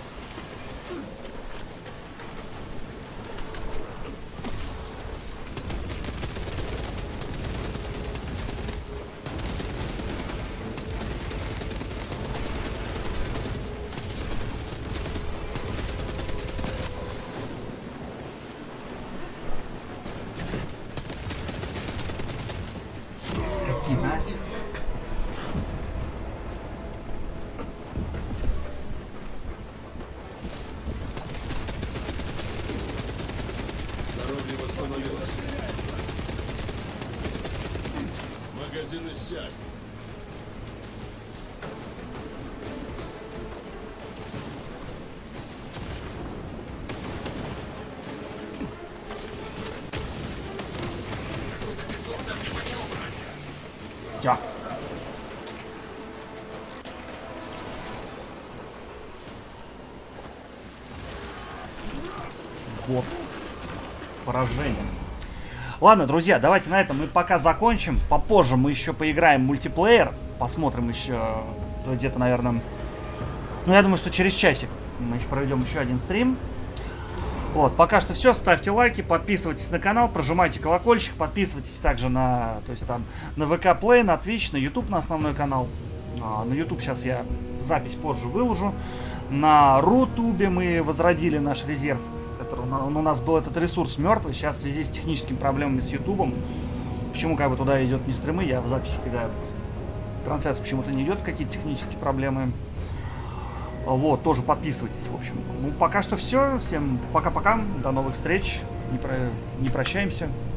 Здоровье восстановилось. Магазин иссяк.
Все. Вот. Поражение. Ладно, друзья, давайте на этом мы пока закончим. Попозже мы еще поиграем в мультиплеер. Посмотрим еще где-то, наверное... Ну, я думаю, что через часик мы еще проведем еще один стрим. Вот, пока что все. Ставьте лайки, подписывайтесь на канал, прожимайте колокольчик, подписывайтесь также на, то есть там, на ВК Play, на Twitch, на YouTube, на основной канал. А, на YouTube сейчас я запись позже выложу. На Рутубе мы возродили наш резерв, который у нас был этот ресурс мертвый. Сейчас в связи с техническими проблемами с Ютубом, почему как бы туда идет не стримы, я в записи, когда трансляция почему-то не идет, какие-то технические проблемы. Вот, тоже подписывайтесь, в общем. Ну, пока что все. Всем пока-пока, до новых встреч. Не, про... не прощаемся.